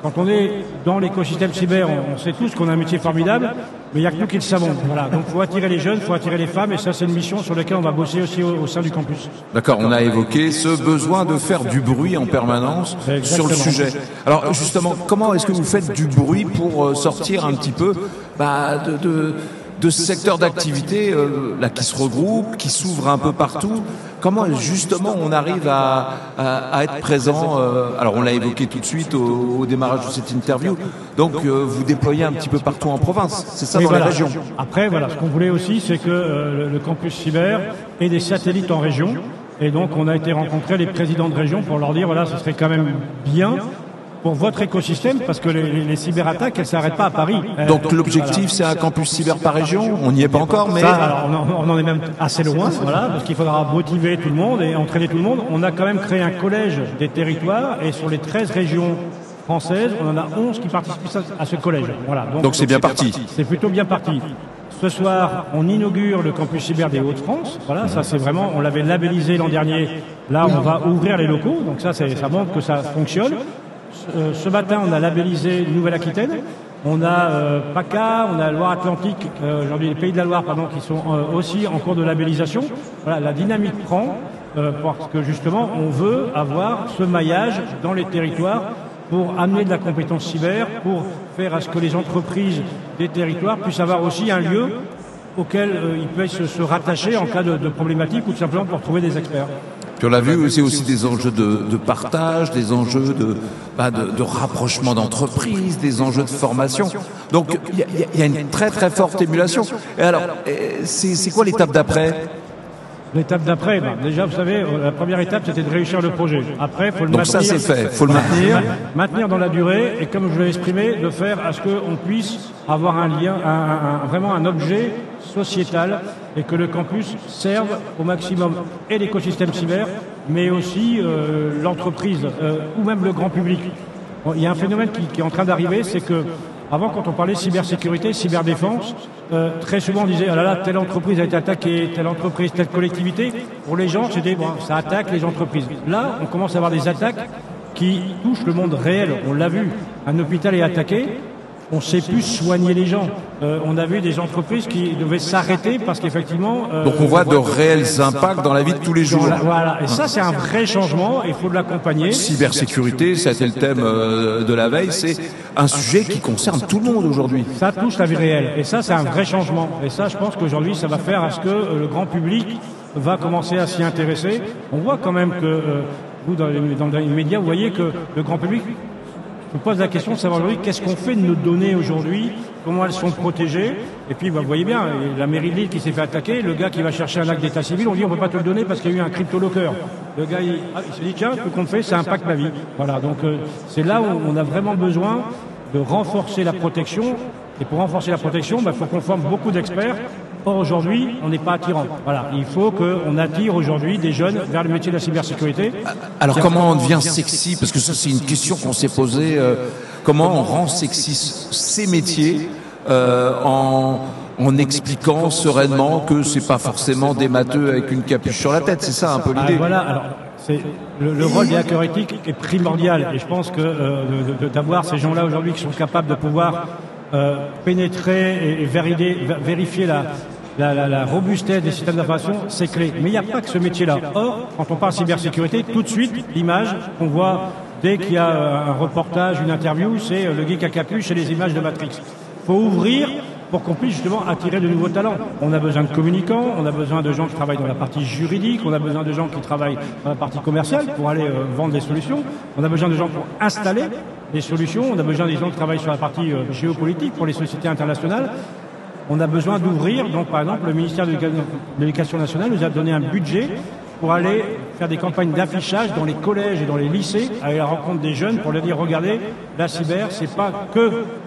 quand on est dans l'écosystème cyber, on, on sait tous qu'on a un métier formidable, mais il n'y a que nous qui le savons. Voilà. Donc, il faut attirer les jeunes, il faut attirer les femmes, et ça, c'est une mission sur laquelle on va bosser aussi au, au sein du campus. D'accord, on a évoqué ce besoin de faire du bruit en permanence sur le sujet. Alors, justement, comment est-ce que vous faites du bruit pour sortir un petit peu bah, de, de, de ce secteur d'activité euh, là qui se regroupe, qui s'ouvre un peu partout? Comment justement on arrive à, à, à être présent euh, alors on l'a évoqué tout de suite au, au démarrage de cette interview. Donc euh, vous déployez un petit peu partout en province, c'est ça, oui, dans voilà. les régions. Après voilà, ce qu'on voulait aussi, c'est que euh, le, le campus cyber ait des satellites en région. Et donc on a été rencontrer les présidents de région pour leur dire voilà, ce serait quand même bien pour votre écosystème, parce que les, les, les cyberattaques, elles ne s'arrêtent pas à Paris. Donc l'objectif, voilà. c'est un campus cyber par région. On n'y est pas encore, mais... Ça, alors, on, en, on en est même assez loin, voilà, parce qu'il faudra motiver tout le monde et entraîner tout le monde. On a quand même créé un collège des territoires, et sur les treize régions françaises, on en a onze qui participent à ce collège. Voilà. Donc, donc c'est bien parti. C'est plutôt bien parti. Ce soir, on inaugure le campus cyber des Hauts-de-France. Voilà, ça c'est vraiment, on l'avait labellisé l'an dernier. Là, on va ouvrir les locaux, donc ça, ça montre que ça fonctionne. Euh, ce matin, on a labellisé Nouvelle-Aquitaine, on a euh, PACA, on a Loire-Atlantique, euh, aujourd'hui les Pays de la Loire, pardon, qui sont euh, aussi en cours de labellisation. Voilà, la dynamique prend euh, parce que justement, on veut avoir ce maillage dans les territoires pour amener de la compétence cyber, pour faire à ce que les entreprises des territoires puissent avoir aussi un lieu auquel euh, ils peuvent se, se rattacher en cas de, de problématique ou tout simplement pour trouver des experts. Puis on l'a vu, c'est aussi des enjeux de, de partage, des enjeux de, bah de, de rapprochement d'entreprises, des enjeux de formation. Donc il y a, y a une très très forte émulation. Et alors, c'est quoi l'étape d'après? L'étape d'après, ben, déjà, vous savez, la première étape, c'était de réussir le projet. Après, il faut le Donc maintenir. Donc ça, c'est fait. Il faut le maintenir. Maintenir dans la durée, et comme je l'ai exprimé, de faire à ce qu'on puisse avoir un lien, un, un, vraiment un objet sociétal, et que le campus serve au maximum et l'écosystème cyber, mais aussi euh, l'entreprise, euh, ou même le grand public. Bon, il y a un phénomène qui, qui est en train d'arriver, c'est que avant, quand on parlait cybersécurité, cyberdéfense, euh, très souvent on disait « Ah là là, telle entreprise a été attaquée, telle entreprise, telle collectivité ». Pour les gens, c'était bon, ça attaque les entreprises. Là, on commence à avoir des attaques qui touchent le monde réel. On l'a vu, un hôpital est attaqué, on ne sait plus soigner les gens. Euh, on a vu des entreprises qui devaient s'arrêter parce qu'effectivement... Euh, Donc on voit de réels impacts dans la vie de tous les jours. La, voilà, et ça c'est un vrai changement, il faut de l'accompagner. Cybersécurité, ça a été le thème euh, de la veille, c'est un sujet qui concerne tout le monde aujourd'hui. Ça touche la vie réelle, et ça c'est un vrai changement. Et ça, je pense qu'aujourd'hui, ça va faire à ce que euh, le grand public va commencer à s'y intéresser. On voit quand même que, euh, vous dans les, dans les médias, vous voyez que le grand public... Je me pose la question de savoir aujourd'hui qu'est-ce qu'on fait de nos données aujourd'hui, comment elles sont protégées. Et puis, bah, vous voyez bien, la mairie de Lille qui s'est fait attaquer, le gars qui va chercher un acte d'état civil, on dit on ne peut pas te le donner parce qu'il y a eu un crypto-locker. Le gars, il, ah, il s'est dit tiens, ce qu'on fait, ça impacte ma vie. Voilà, donc euh, c'est là où on a vraiment besoin de renforcer la protection. Et pour renforcer la protection, il bah, faut qu'on forme beaucoup d'experts. Or, aujourd'hui, on n'est pas attirant. Voilà, il faut qu'on attire aujourd'hui des jeunes vers le métier de la cybersécurité. Alors, comment on devient sexy? Parce que ça, c'est une question qu'on s'est posée. Euh, comment on rend sexy ces métiers euh, en, en expliquant sereinement que c'est pas forcément des matheux avec une capuche sur la tête? C'est ça un peu l'idée. Ah, voilà. Alors, c'est le, le rôle des hackers éthiques est primordial. Et je pense que euh, d'avoir ces gens-là aujourd'hui qui sont capables de pouvoir euh, pénétrer et, et vérifier, vérifier la La, la, la robustesse des systèmes d'information, c'est clé. Mais il n'y a pas que ce métier-là. Or, quand on parle cybersécurité, tout de suite, l'image qu'on voit dès qu'il y a un reportage, une interview, c'est le geek à capuche et les images de Matrix. Il faut ouvrir pour qu'on puisse justement attirer de nouveaux talents. On a besoin de communicants, on a besoin de gens qui travaillent dans la partie juridique, on a besoin de gens qui travaillent dans la partie commerciale pour aller euh, vendre des solutions, on a besoin de gens pour installer des solutions, on a besoin des gens qui travaillent sur la partie euh, géopolitique pour les sociétés internationales. On a besoin d'ouvrir, donc par exemple, le ministère de l'Éducation nationale nous a donné un budget pour aller faire des campagnes d'affichage dans les collèges et dans les lycées, à la rencontre des jeunes pour leur dire, regardez, la cyber, c'est pas que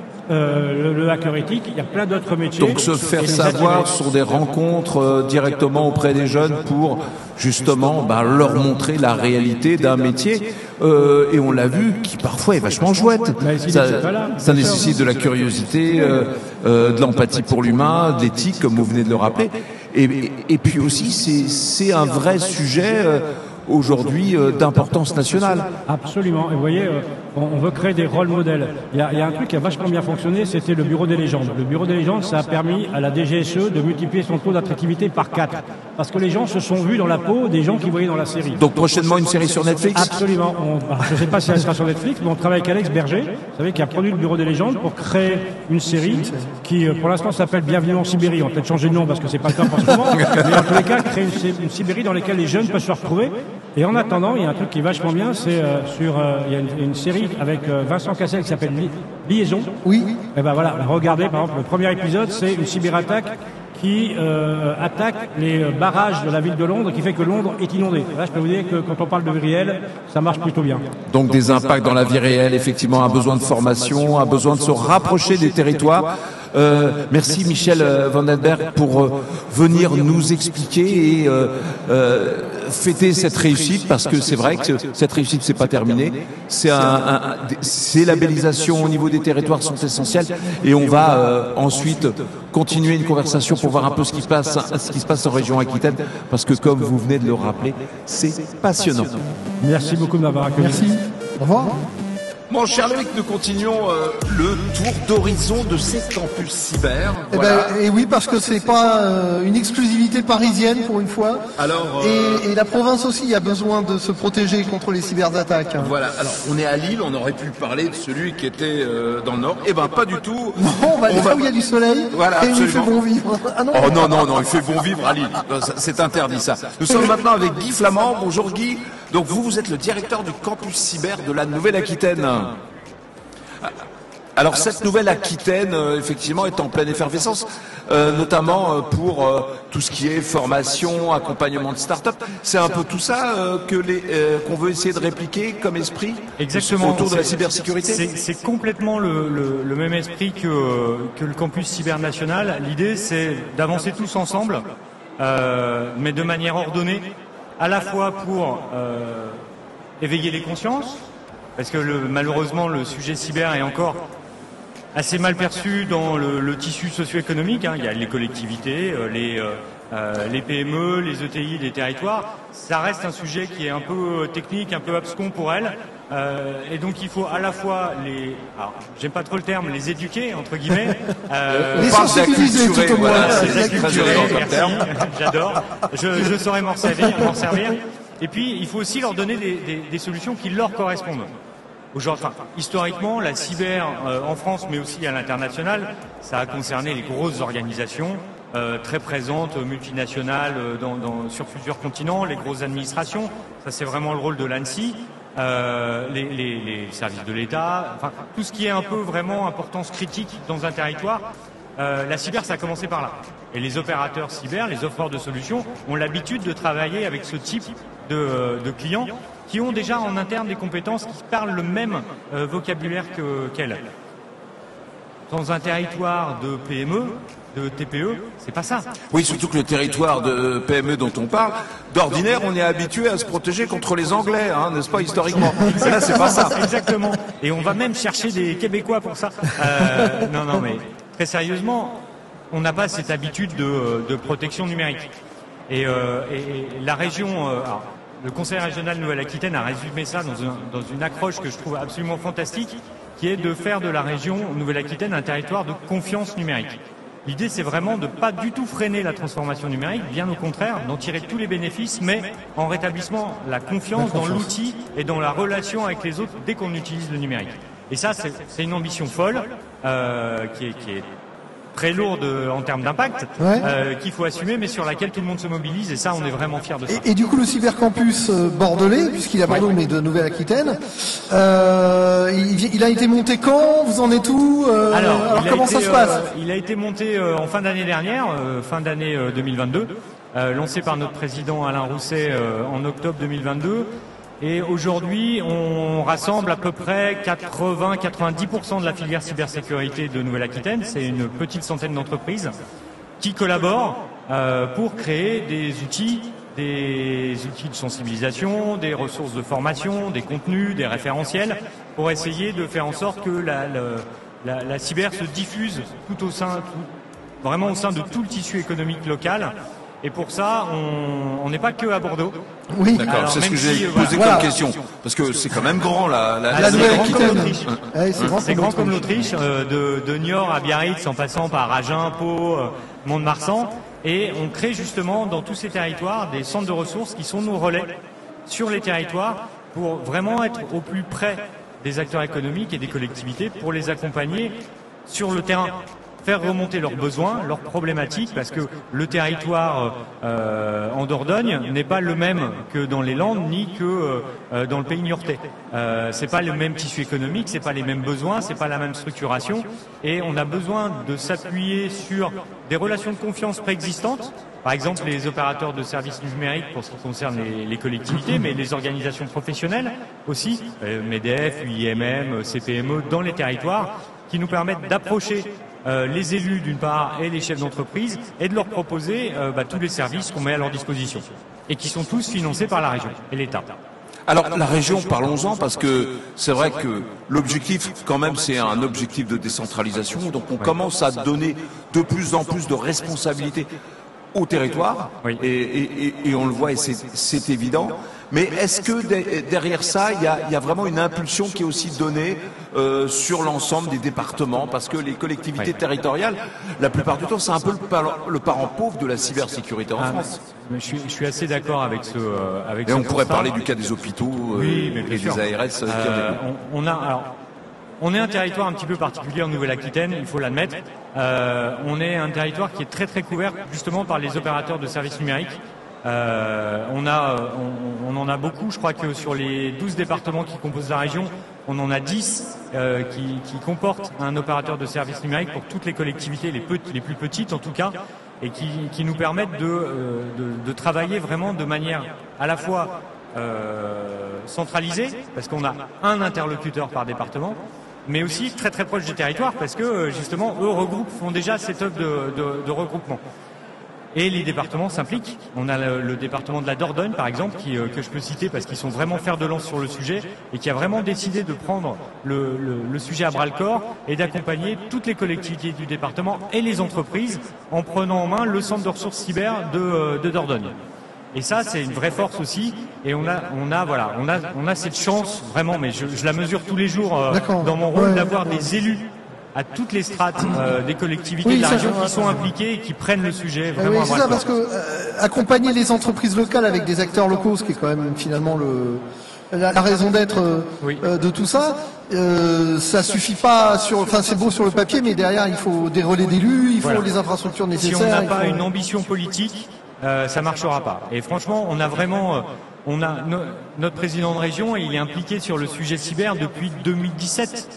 euh, le, le hacker éthique, il y a plein d'autres métiers. Donc se faire savoir sur des rencontres euh, directement auprès des jeunes pour justement bah, leur montrer la réalité d'un métier euh, et on l'a vu qui parfois est vachement chouette. Ça, ça nécessite de la curiosité, euh, euh, de l'empathie pour l'humain, de l'éthique comme vous venez de le rappeler. Et, et, et puis aussi c'est un vrai sujet euh, aujourd'hui euh, d'importance nationale. Absolument. Et vous voyez, euh, on, on veut créer des rôles modèles. Il y a, il y a un truc qui a vachement bien fonctionné, c'était le bureau des légendes. Le bureau des légendes, ça a permis à la D G S E de multiplier son taux d'attractivité par quatre. Parce que les gens se sont vus dans la peau des gens qui voyaient dans la série. Donc prochainement une série sur Netflix? Absolument. On, alors, je ne sais pas si elle sera sur Netflix, mais on travaille avec Alex Berger, vous savez, qui a produit le bureau des légendes pour créer une série qui, pour l'instant, s'appelle Bienvenue en Sibérie. On va peut-être changer de nom parce que c'est pas le temps pour ce moment. Mais en tous les cas, créer une, une Sibérie dans laquelle les jeunes peuvent se retrouver. Et en attendant, il y a un truc qui est vachement bien, c'est euh, sur, euh, il y a une, une série avec euh, Vincent Cassel qui s'appelle Li Liaison. Oui. Et ben voilà, regardez, par exemple, le premier épisode, c'est une cyberattaque qui euh, attaque les barrages de la ville de Londres, qui fait que Londres est inondée. Là, je peux vous dire que quand on parle de vie réelle, ça marche plutôt bien. Donc des impacts dans la vie réelle, effectivement, un besoin de formation, un besoin de se rapprocher des territoires. Euh, merci Michel Vandenberg pour euh, venir nous expliquer et euh, euh, fêter cette réussite, parce que c'est vrai que cette réussite c'est pas terminé. C'est un, un, un, ces labellisations au niveau des territoires sont essentielles, et on va euh, ensuite continuer une conversation pour voir un peu ce qui se passe, ce qui se passe en région Aquitaine, parce que comme vous venez de le rappeler, c'est passionnant. Merci beaucoup de m'avoir accueilli. Merci. Au revoir. Mon cher Loïc, nous continuons euh, le tour d'horizon de ces campus cyber. Eh Voilà. ben, et oui, parce que c'est pas euh, une exclusivité parisienne pour une fois. Alors, euh, Et, et la province aussi a besoin de se protéger contre les cyberattaques. Voilà, alors on est à Lille, on aurait pu parler de celui qui était euh, dans le nord. Eh ben pas du tout. Non, on va aller là où il y a du soleil. Voilà, et où il fait absolument. bon vivre. Ah non. Oh non, non, non, il fait bon vivre à Lille. Non, ça, c'est interdit ça. Nous sommes maintenant avec Guy Flamand. Bonjour Guy. Donc vous, vous êtes le directeur du campus cyber de la Nouvelle-Aquitaine. Alors cette Nouvelle-Aquitaine, euh, effectivement, est en pleine effervescence, euh, notamment euh, pour euh, tout ce qui est formation, accompagnement de start-up. C'est un peu tout ça euh, que les euh, qu'on veut essayer de répliquer comme esprit Exactement. autour de la C'est- cybersécurité. C'est c'est complètement le, le, le même esprit que, que le campus cyber national. L'idée, c'est d'avancer tous ensemble, euh, mais de manière ordonnée, à la fois pour euh, éveiller les consciences, parce que le, malheureusement, le sujet cyber est encore assez mal perçu dans le, le tissu socio-économique. Hein. Il y a les collectivités, euh, les, euh, euh, les P M E, les E T I, les territoires. Ça reste un sujet qui est un peu technique, un peu abscon pour elles. Euh, et donc il faut à la fois les, alors j'aime pas trop le terme, les éduquer entre guillemets. Euh, Les parle sensibiliser d'acculturer, tout au moins. voilà, c'est c'est très très culturel, élégant comme merci, terme. j'adore. Je, je saurais m'en servir, m'en servir. Et puis il faut aussi leur donner des, des, des solutions qui leur correspondent. Aujourd'hui, enfin, historiquement, la cyber euh, en France, mais aussi à l'international, ça a concerné les grosses organisations euh, très présentes, multinationales, euh, dans, dans, sur plusieurs continents, les grosses administrations. Ça, c'est vraiment le rôle de l'ANSSI. Euh, les, les, les services de l'État, enfin tout ce qui est un peu vraiment importance critique dans un territoire. Euh, la cyber, ça a commencé par là. Et les opérateurs cyber, les offreurs de solutions, ont l'habitude de travailler avec ce type de, de clients qui ont déjà en interne des compétences qui parlent le même euh, vocabulaire que, qu'elles. Dans un territoire de P M E, de T P E, c'est pas ça. Oui, surtout que le territoire de P M E dont on parle, d'ordinaire, on est habitué à se protéger contre les Anglais, hein, n'est-ce pas, historiquement. Et là, c'est pas ça. Exactement. Et on va même chercher des Québécois pour ça. Euh, non, non, mais très sérieusement, on n'a pas cette habitude de, de protection numérique. Et, euh, et la région, euh, alors, le Conseil régional Nouvelle-Aquitaine a résumé ça dans, un, dans une accroche que je trouve absolument fantastique, qui est de faire de la région Nouvelle-Aquitaine un territoire de confiance numérique. L'idée, c'est vraiment de ne pas du tout freiner la transformation numérique, bien au contraire, d'en tirer tous les bénéfices, mais en rétablissant la confiance dans l'outil et dans la relation avec les autres dès qu'on utilise le numérique. Et ça, c'est, c'est une ambition folle, euh, qui est, qui est très lourde en termes d'impact, Ouais. euh, qu'il faut assumer, mais sur laquelle tout le monde se mobilise, et ça, on est vraiment fiers de ça. Et, et du coup, le cybercampus euh, bordelais, puisqu'il est à Bordeaux, mais de Nouvelle-Aquitaine, euh, il, il a été monté quand? Vous en êtes où? euh, Alors, alors il a comment été, ça se passe? euh, Il a été monté euh, en fin d'année dernière, euh, fin d'année euh, deux mille vingt-deux, euh, lancé par notre président Alain Rousset euh, en octobre deux mille vingt-deux. Et aujourd'hui, on rassemble à peu près quatre-vingts à quatre-vingt-dix pour cent de la filière cybersécurité de Nouvelle-Aquitaine. C'est une petite centaine d'entreprises qui collaborent euh, pour créer des outils, des outils de sensibilisation, des ressources de formation, des contenus, des référentiels, pour essayer de faire en sorte que la, la, la, la cyber se diffuse tout au sein, tout, vraiment au sein de tout le tissu économique local, Et pour ça, on n'est pas que à Bordeaux. Oui. D'accord, c'est ce que si, j'ai euh, posé voilà. comme question. Parce que c'est quand même grand, la, la, Ah, La c'est nouvelle grand comme Aquitaine. l'Autriche. Ouais, c'est grand, C'est grand comme l'Autriche, euh, de, de Niort à Biarritz en passant par Agen, Pau, euh, Mont-de-Marsan. Et on crée justement dans tous ces territoires des centres de ressources qui sont nos relais sur les territoires pour vraiment être au plus près des acteurs économiques et des collectivités pour les accompagner sur le terrain, faire remonter leurs besoins, leurs problématiques, parce que le territoire euh, en Dordogne n'est pas le même que dans les Landes ni que euh, dans le pays niortais. Euh, c'est pas le même tissu économique, c'est pas les mêmes besoins, c'est pas la même structuration, et on a besoin de s'appuyer sur des relations de confiance préexistantes. Par exemple, les opérateurs de services numériques pour ce qui concerne les, les collectivités, mais les organisations professionnelles aussi, euh, MEDEF, U I M M, C P M E, dans les territoires, qui nous permettent d'approcher euh, les élus d'une part et les chefs d'entreprise et de leur proposer euh, bah, tous les services qu'on met à leur disposition et qui sont tous financés par la région et l'État. Alors la région, parlons-en, parce que c'est vrai que l'objectif, quand même, c'est un objectif de décentralisation. Donc on commence à donner de plus en plus de responsabilités au territoire, Oui. et, et, et, et on le voit, et c'est évident. Mais est-ce que de, derrière ça, il y, a, il y a vraiment une impulsion qui est aussi donnée euh, sur l'ensemble des départements? Parce que les collectivités Oui. territoriales, la plupart du temps, c'est un peu le, par, le parent pauvre de la cybersécurité en Ah, France. mais je, suis, je suis assez d'accord avec ce euh, avec Et ce on pourrait constat. parler du cas des hôpitaux euh, Oui, mais et bien des sûr. A R S. euh, qui Euh, ont- on, on a alors, on est un territoire un petit peu particulier en Nouvelle-Aquitaine, il faut l'admettre. Euh, on est un territoire qui est très très couvert justement par les opérateurs de services numériques. Euh, on a, on, on en a beaucoup. Je crois que sur les douze départements qui composent la région, on en a dix euh, qui, qui comportent un opérateur de services numériques pour toutes les collectivités, les, pe- les plus petites en tout cas, et qui, qui nous permettent de, euh, de, de travailler vraiment de manière à la fois euh, centralisée, parce qu'on a un interlocuteur par département, mais aussi très très proche du territoire, parce que justement, eux regroupent, font déjà cette œuvre de, de, de regroupement. Et les départements s'impliquent. On a le, le département de la Dordogne, par exemple, qui, euh, que je peux citer parce qu'ils sont vraiment fer de lance sur le sujet et qui a vraiment décidé de prendre le, le, le sujet à bras-le-corps et d'accompagner toutes les collectivités du département et les entreprises en prenant en main le centre de ressources cyber de, euh, de Dordogne. Et ça, c'est une vraie force aussi. Et on a, on a, voilà, on a, on a cette chance vraiment, mais je, je la mesure tous les jours euh, D'accord. dans mon rôle Ouais. d'avoir des élus à toutes les strates euh, des collectivités Oui, de la ça, région je- qui sont impliquées et qui prennent le sujet Ah vraiment oui, à c'est bras ça, le parce que euh, accompagner les entreprises locales avec des acteurs locaux, ce qui est quand même finalement le la, la raison d'être euh, Oui. euh, de tout ça, euh, ça suffit pas sur, enfin c'est beau sur le papier, mais derrière il faut des relais d'élus, il faut Voilà. les infrastructures Si nécessaires. on n'a il pas faut- une ambition politique, euh, ça marchera pas. Et franchement, on a vraiment, euh, on a no- notre président de région, il est impliqué sur le sujet cyber depuis deux mille dix-sept.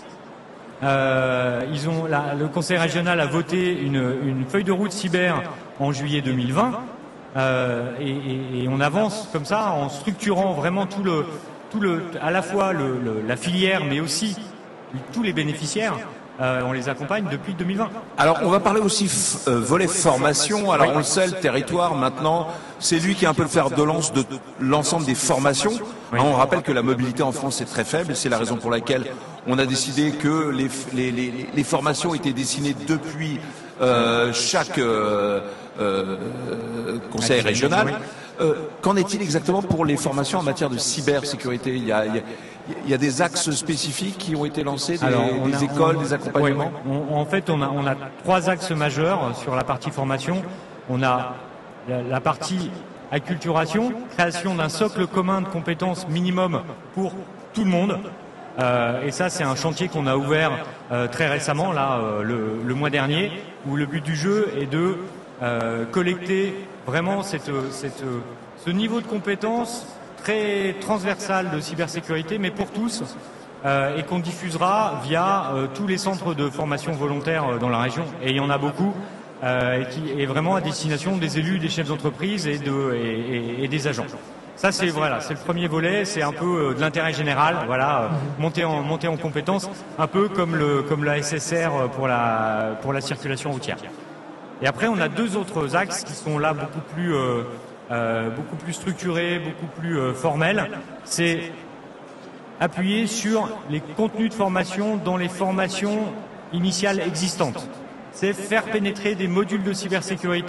Euh, ils ont, la- le conseil régional a voté une, une feuille de route cyber en juillet deux mille vingt, euh, et, et- et on avance comme ça en structurant vraiment tout le, tout le, à la fois le, le- la filière, mais aussi tous les bénéficiaires. Euh, on les accompagne depuis deux mille vingt. Alors, on va parler aussi f- euh, volet formation. Alors, on le sait, le territoire, maintenant, c'est lui qui est un peu le fer de lance de l'ensemble des formations. Oui. Hein, on rappelle que la mobilité en France est très faible, et c'est la raison pour laquelle on a décidé que les, f- les, les, les formations étaient dessinées depuis euh, chaque euh, euh, conseil régional. Euh, Qu'en est-il exactement pour les formations en matière de cybersécurité? Il y a, il y a, il y a des axes spécifiques qui ont été lancés, des, Alors, on des a- écoles, on- des accompagnements? ouais, on- en fait, on a, on a trois axes majeurs sur la partie formation. On a la, la partie acculturation, création d'un socle commun de compétences minimum pour tout le monde. Euh, et ça, c'est un chantier qu'on a ouvert euh, très récemment, là, euh, le, le mois dernier, où le but du jeu est de euh, collecter vraiment cette, cette, ce niveau de compétences très transversal de cybersécurité, mais pour tous, euh, et qu'on diffusera via euh, tous les centres de formation volontaire euh, dans la région. Et il y en a beaucoup, euh, et qui est vraiment à destination des élus, des chefs d'entreprise et, de, et, et, et des agents. Ça, c'est voilà, c'est le premier volet, c'est un peu euh, de l'intérêt général, voilà, euh, monter en monter en compétences, un peu comme le comme la S S R pour la pour la circulation routière. Et après, on a deux autres axes qui sont là beaucoup plus euh, euh, beaucoup plus structurés, beaucoup plus euh, formels. C'est appuyer sur les contenus de formation dans les formations initiales existantes. C'est faire pénétrer des modules de cybersécurité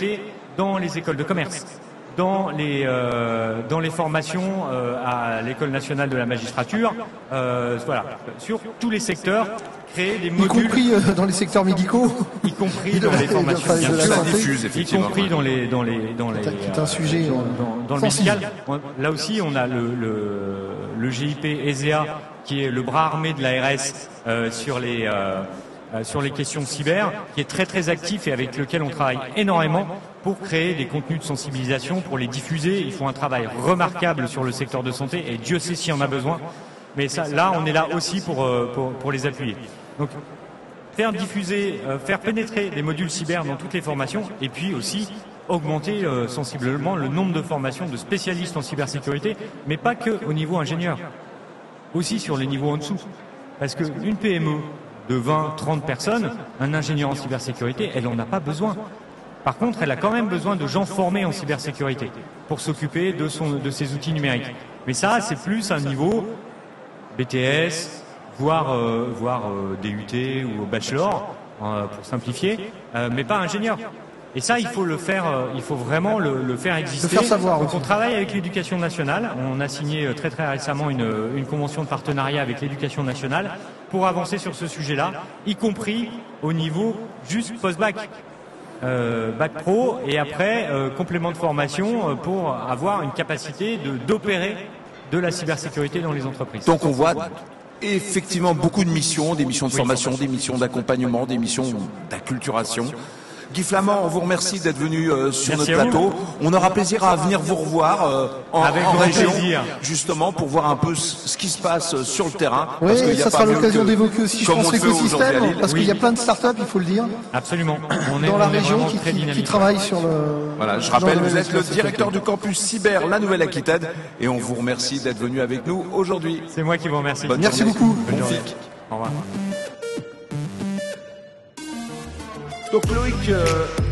dans les écoles de commerce, dans les, euh, dans les formations euh, à l'École nationale de la magistrature, euh, voilà, sur tous les secteurs, créer des modules... Y compris euh, dans les secteurs médicaux. Y compris dans les formations, bien sûr, ça diffuse, y effectivement. compris dans les... Dans les, dans les C'est un sujet dans, dans, dans le médical. Là aussi, on a le, le, le G I P E S E A, qui est le bras armé de l'A R S euh, sur les... Euh, Euh, sur les questions cyber, qui est très très actif et avec lequel on travaille énormément pour créer des contenus de sensibilisation, pour les diffuser. Ils font un travail remarquable sur le secteur de santé et Dieu sait s'il y en a besoin. Mais ça, là, on est là aussi pour, euh, pour, pour les appuyer. Donc, faire diffuser, euh, faire pénétrer les modules cyber dans toutes les formations et puis aussi augmenter euh, sensiblement le nombre de formations de spécialistes en cybersécurité, mais pas que au niveau ingénieur, aussi sur les niveaux en dessous. Parce qu'une P M E de vingt, trente personnes, un ingénieur en cybersécurité, elle n'en a pas besoin. Par contre, elle a quand même besoin de gens formés en cybersécurité pour s'occuper de, son, de ses outils numériques. Mais ça, c'est plus un niveau B T S, voire, euh, voire euh, D U T ou bachelor, euh, pour simplifier, euh, mais pas ingénieur. Et ça, il faut le faire, euh, il faut vraiment le, le faire exister. Le faire savoir. Donc, on travaille avec l'éducation nationale. On a signé euh, très très récemment une, une convention de partenariat avec l'éducation nationale pour avancer sur ce sujet-là, y compris au niveau juste post-bac, euh, bac pro, et après euh, complément de formation euh, pour avoir une capacité de d'opérer de la cybersécurité dans les entreprises. Donc on voit effectivement beaucoup de missions, des missions de formation, des missions d'accompagnement, des missions d'acculturation. Guy Flamand, on vous remercie d'être venu euh, sur Merci notre à vous. plateau. On aura plaisir à venir vous revoir euh, en, Avec en grand région, plaisir. justement pour voir un peu ce qui se passe euh, sur le terrain. Oui, Parce qu'il y a ça pas sera mieux l'occasion que- d'évoquer aussi, je comme pense, on le fait aujourd'hui à l'écosystème, Lille. parce Oui. qu'il y a plein de startups, il faut le dire, Absolument. On est, dans la on est région vraiment qui, très qui, qui dynamique. travaillent sur le... Voilà, je dans rappelle, le vous domaine êtes le de la directeur du campus cyber La Nouvelle-Aquitaine et on vous remercie d'être venu avec nous aujourd'hui. C'est moi qui vous remercie. Bonne Merci journée. beaucoup. Bon Bonne journée. fic. Au revoir. Donc Loïc, euh,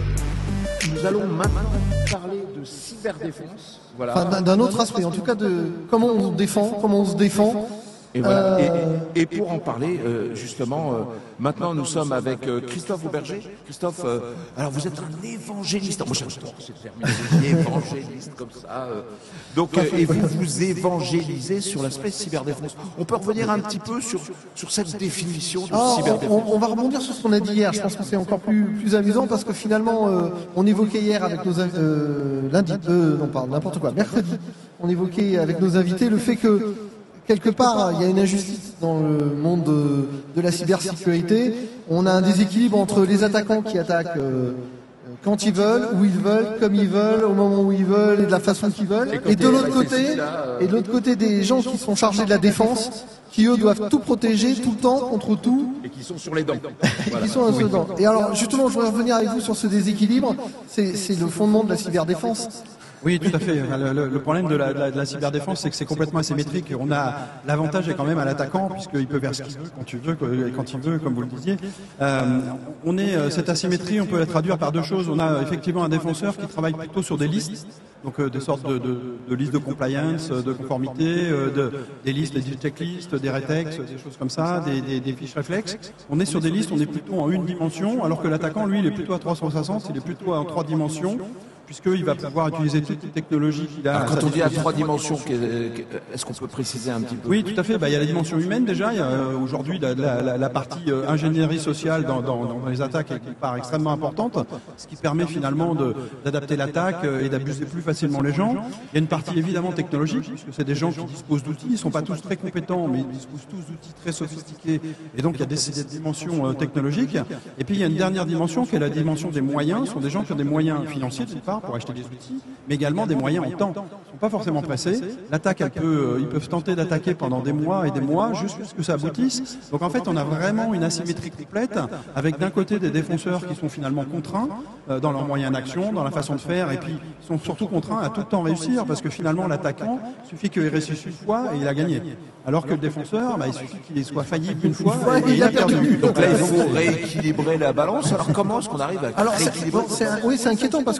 nous allons maintenant parler de cyberdéfense. Voilà. Enfin, d'un- d'un autre aspect, en tout cas de comment on se défend, comment on se défend. Et, voilà. Euh, et, et- et pour en parler, euh, justement, euh, maintenant nous sommes avec euh, Christophe Auberger. Christophe, euh, alors vous êtes un évangéliste. Moi j'adore cette terminologie, évangéliste comme ça. euh. Donc, euh, et vous vous évangélisez sur l'aspect cyberdéfense. On peut revenir un petit peu sur, sur cette définition de Ah, on, cyberdéfense. on- on va rebondir sur ce qu'on a dit hier. Je pense que c'est encore plus, plus amusant parce que finalement, euh, on évoquait hier avec nos inv- euh, lundi, euh, non pas n'importe quoi, mercredi, on évoquait avec nos invités le fait que quelque part il y a une injustice dans le monde de, de la cybersécurité. On a un déséquilibre entre les attaquants qui attaquent euh, quand ils veulent, où ils veulent, comme ils veulent, au moment où ils veulent et de la façon qu'ils veulent. Et de l'autre côté, et de l'autre côté des gens qui sont chargés de la défense, qui eux doivent tout protéger tout le temps contre tout. Et qui sont sur les dents. Qui sont dedans. Et alors, justement, je voudrais revenir avec vous sur ce déséquilibre. C'est c'est le fondement de la cyberdéfense. Oui, tout à fait. Le, le- le problème de la, de la- de la cyberdéfense, c'est que c'est complètement asymétrique. On a l'avantage est quand même à l'attaquant, puisqu'il peut faire ce qu'il veut, quand tu veux, que- quand il veut, comme vous le disiez. Euh, on est euh, cette asymétrie, on peut la traduire par deux choses. On a euh, effectivement un défenseur qui travaille plutôt sur des listes, donc euh, des sortes de, de, de listes de compliance, euh, de conformité, euh, de, des listes, des checklists, des retex, des choses comme ça, des, des, des fiches réflexes. On est sur des listes, on est plutôt en une dimension, alors que l'attaquant, lui, il est plutôt à trois cent soixante, il est plutôt en trois dimensions, puisqu'il va pouvoir utiliser toutes les technologies qu'il a. Alors, à quand sa on dit à disposition. trois dimensions, qu'est- est-ce qu'on peut préciser un petit peu? Oui, tout à fait. Bah, il y a la dimension humaine déjà. Il y a euh, aujourd'hui la, la, la, la partie euh, ingénierie sociale dans, dans, dans les attaques est une part extrêmement importante, ce qui permet finalement de- d'adapter l'attaque euh, et d'abuser plus facilement les gens. Il y a une partie évidemment technologique, puisque c'est des gens qui disposent d'outils. Ils ne sont pas tous très compétents, mais ils disposent tous d'outils très sophistiqués. Et donc il y a des, des dimensions euh, technologiques. Et puis il y a une dernière dimension qui est la dimension des moyens. Ce sont des gens qui ont des moyens financiers d'une part pour acheter des outils, mais également des moyens en temps. Ils ne sont pas forcément pressés. L'attaque, elle peut, euh, ils peuvent tenter d'attaquer pendant des mois et des mois, juste pour que ça aboutisse. Donc en fait, on a vraiment une asymétrie complète, avec d'un côté des défenseurs qui sont finalement contraints euh, dans leurs moyens d'action, dans la façon de faire, et puis ils sont surtout contraints à tout le temps réussir, parce que finalement, l'attaquant, il suffit qu'il réussisse une fois et il a gagné. Alors que le défenseur, bah, il suffit qu'il soit faillible une fois et il a perdu. Donc là, il faut rééquilibrer la balance. Alors comment est-ce qu'on arrive à Alors, c'est- rééquilibrer bon, c'est un- oui, c'est inquiétant parce que si tu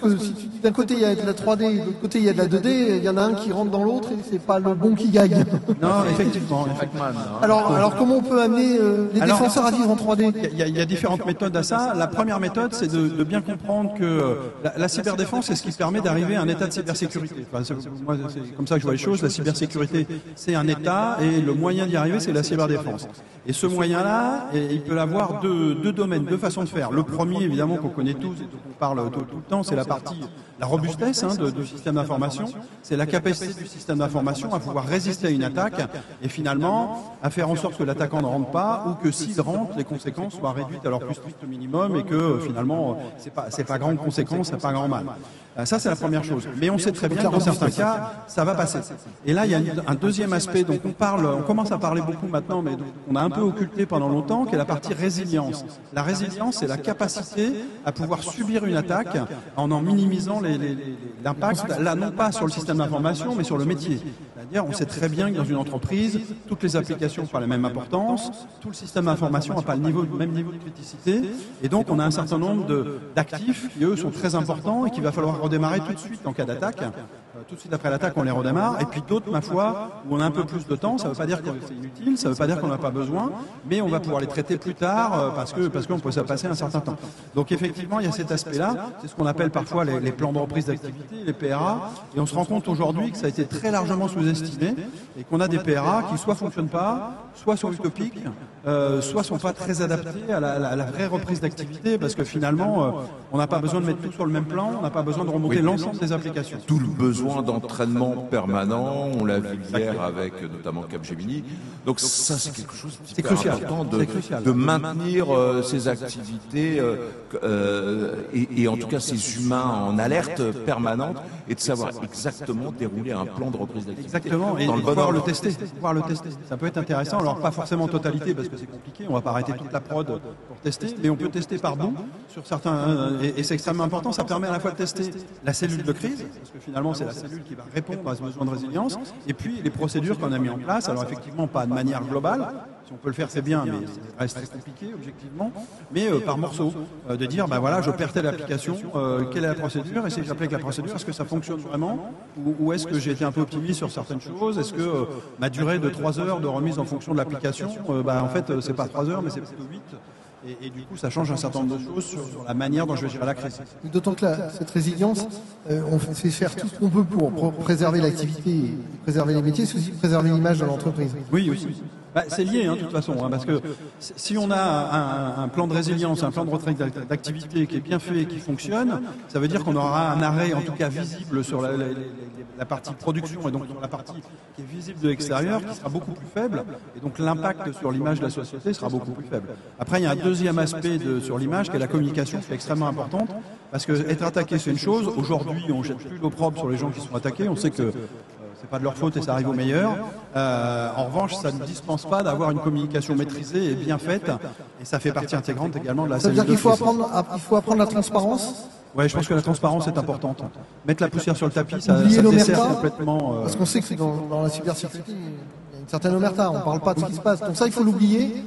d'un côté il y a de la trois D, de l'autre côté il y a de la deux D, il y en a un qui rentre dans l'autre et c'est pas le bon qui gagne. Non, effectivement. Alors, alors comment on peut amener euh, les Alors, défenseurs à vivre en trois D? Il y, a, il y a différentes méthodes à ça. La première méthode, c'est de, de bien comprendre que euh, la, la cyberdéfense, c'est ce qui permet d'arriver à un état de cybersécurité. Enfin, c'est- moi, c'est comme ça que je vois les choses. La cybersécurité, c'est un état, et le moyen d'y arriver, c'est la cyberdéfense. Et ce moyen-là, et il peut avoir deux, deux domaines, deux façons de faire. Le premier, évidemment, qu'on connaît tous et dont on parle tout, tout le temps, c'est la partie, la robustesse hein, de- du système d'information. C'est la capacité du système d'information à pouvoir résister à une attaque et finalement à faire en sorte que l'attaquant ne rentre pas, ou que s'il rentre, les conséquences soient réduites à leur plus strict minimum et que euh, finalement, euh, c'est pas, c'est pas grande conséquence, c'est pas grand mal. Euh, Ça, c'est la première chose. Mais on sait très bien que dans certains cas, ça va passer. Et là, il y a un deuxième aspect. Donc, on parle, on commence à parler beaucoup maintenant, mais donc, on a un peu occulté pendant longtemps, qui est la partie résilience. La résilience, c'est la capacité à pouvoir subir une attaque en en minimisant les- les- les- l'impact, là, non pas sur le système d'information, mais sur le métier. C'est-à-dire, on sait très bien que dans une entreprise, toutes les applications n'ont pas la même importance, tout le système d'information n'a pas le niveau, le même niveau de criticité, et donc on a un certain nombre de- d'actifs qui, eux, sont très importants et qu'il va falloir redémarrer tout de suite en cas d'attaque. Euh, Tout de suite après l'attaque, on les redémarre, et puis d'autres, ma foi, où on a un peu plus de temps. Ça ne veut pas dire que c'est inutile, ça ne veut pas dire qu'on n'a pas besoin, mais on va pouvoir les traiter plus tard euh, parce que parce qu'on peut se passer un certain temps. Donc effectivement, il y a cet aspect-là. C'est ce qu'on appelle parfois les, les plans de reprise d'activité, les P R A, et on se rend compte aujourd'hui que ça a été très largement sous-estimé et qu'on a des P R A qui soit fonctionnent pas, soit sont utopiques, euh, soit sont pas très adaptés à la, à la- à la vraie reprise d'activité, parce que finalement, euh, on n'a pas besoin de mettre tout sur le même plan, on n'a pas besoin de remonter Oui. l'ensemble des applications. Tout le besoin d'entraînement permanent, on l'a vu hier avec euh, notamment Capgemini. Donc ça, c'est quelque chose C'est d'hyper crucial. important de, C'est crucial. de maintenir euh, ces activités euh, euh, et, et en tout cas ces humains en alerte permanente et de savoir exactement dérouler un plan de reprise d'activité. Exactement, et, dans le et bon pouvoir le ordre. tester, pouvoir le tester. Ça peut être intéressant, alors pas forcément en totalité parce que c'est compliqué, on va pas arrêter toute la prod pour tester, mais on peut tester par bout sur certains, euh, et, et c'est extrêmement important, ça permet à la fois de tester la cellule de crise, parce que finalement c'est la cellule qui va répondre à ce besoin de résilience, et puis les procédures qu'on a mis en place, alors effectivement pas de manière globale, si on peut le faire c'est bien, mais ça reste très compliqué objectivement, mais euh, par morceaux, euh, de dire ben voilà je perds telle application, euh, quelle est la procédure, et si j'applique la procédure, est-ce que ça fonctionne vraiment, ou, ou est-ce que j'ai été un peu optimiste sur certaines choses, est-ce que euh, ma durée de trois heures de remise en fonction de l'application, euh, bah, en fait euh, c'est pas trois heures mais c'est plutôt huit, et, et du coup ça change un certain nombre de choses sur, sur la manière dont je vais gérer la crise. D'autant que la- cette résilience, euh, on fait faire tout ce qu'on peut pour, pour préserver l'activité et préserver les métiers, c'est aussi préserver l'image de l'entreprise. Oui, aussi. Bah, c'est lié, hein, de toute façon, hein, parce que si on a un, un plan de résilience, un plan de retrait d'activité qui est bien fait et qui fonctionne, ça veut dire qu'on aura un arrêt, en tout cas visible, sur la, la, la, la partie production et donc sur la partie qui est visible de l'extérieur, qui sera beaucoup plus faible, et donc l'impact sur l'image de la société sera beaucoup plus faible. Après, il y a un deuxième aspect de, sur l'image, qui est la communication, qui est extrêmement importante, parce que être attaqué, c'est une chose. Aujourd'hui, on jette plus l'opprobre sur les gens qui sont attaqués. On sait que c'est pas de leur faute et ça arrive au meilleur. Euh, en revanche, ça ne dispense pas d'avoir une communication maîtrisée et bien faite, et ça fait partie intégrante également de la Ça veut cellule dire de qu'il faut crise. apprendre, à- il faut apprendre la transparence, Ouais, je pense que la transparence est importante. Mettre la poussière sur le tapis, ça, oublier ça dessert l'omerta, complètement. euh, parce qu'on sait que dans, dans la cybersécurité, il y a une certaine omerta, on parle pas de ce qui se passe. Donc ça, il faut l'oublier.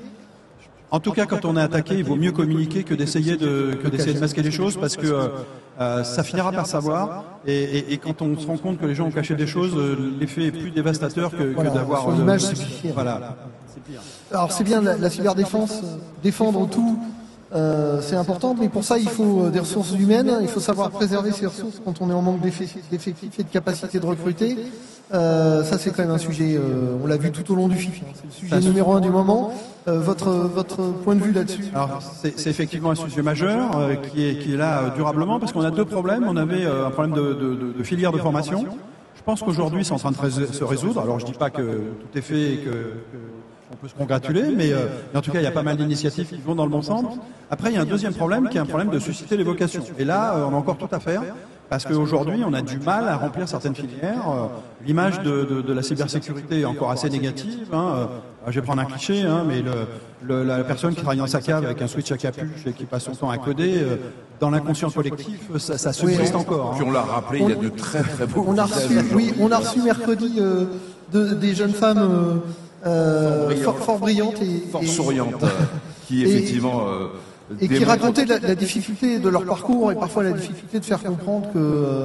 En tout cas, quand on est attaqué, il vaut mieux communiquer que d'essayer de, que d'essayer de masquer les choses, parce que euh, euh, ça finira par savoir. Et, et, et quand on se rend compte que les gens ont caché des choses, euh, l'effet est plus dévastateur que, Voilà, que d'avoir. sur euh, l'image, c'est pire. Voilà. C'est pire. Alors c'est bien la, la cyberdéfense, euh, défendre tout, euh, c'est important, mais pour ça il faut euh, des ressources humaines, il faut savoir préserver ces ressources quand on est en manque d'effectifs d'effectifs et de capacité de recruter. Euh, ça c'est quand même un sujet, euh, on l'a vu tout au long du F I F, hein. C'est le sujet numéro un du moment. Euh, votre votre point de vue là-dessus? Alors, c'est c'est effectivement un sujet majeur euh, qui, est, qui est là euh, durablement, parce qu'on a deux problèmes. On avait euh, un problème de, de, de, de filière de formation. Je pense qu'aujourd'hui, c'est en train de rés- se résoudre. Alors, je dis pas que tout est fait et que, que on peut se congratuler, mais, euh, mais en tout cas, il y a pas mal d'initiatives qui vont dans le bon sens. Après, il y a un deuxième problème qui est un problème de susciter les vocations. Et là, euh, on a encore tout à faire, parce qu'aujourd'hui, on a du mal à remplir certaines filières. Euh, L'image de, de, de la cybersécurité est encore assez négative. Hein. Euh, je vais prendre un cliché, hein, mais le, le, la personne qui travaille dans sa cave avec un switch à capuche et qui passe son temps à coder, euh, dans l'inconscient collectif, ça, ça subsiste encore. Puis Hein. on l'a rappelé, il y a de très très beaux On a visages reçu, aujourd'hui. oui, on a reçu mercredi euh, de- des jeunes femmes euh, euh, fort, fort brillantes et, Fort et- souriante, euh, qui Et- effectivement euh, Et qui racontaient la, la difficulté de leur parcours et parfois la difficulté de faire comprendre que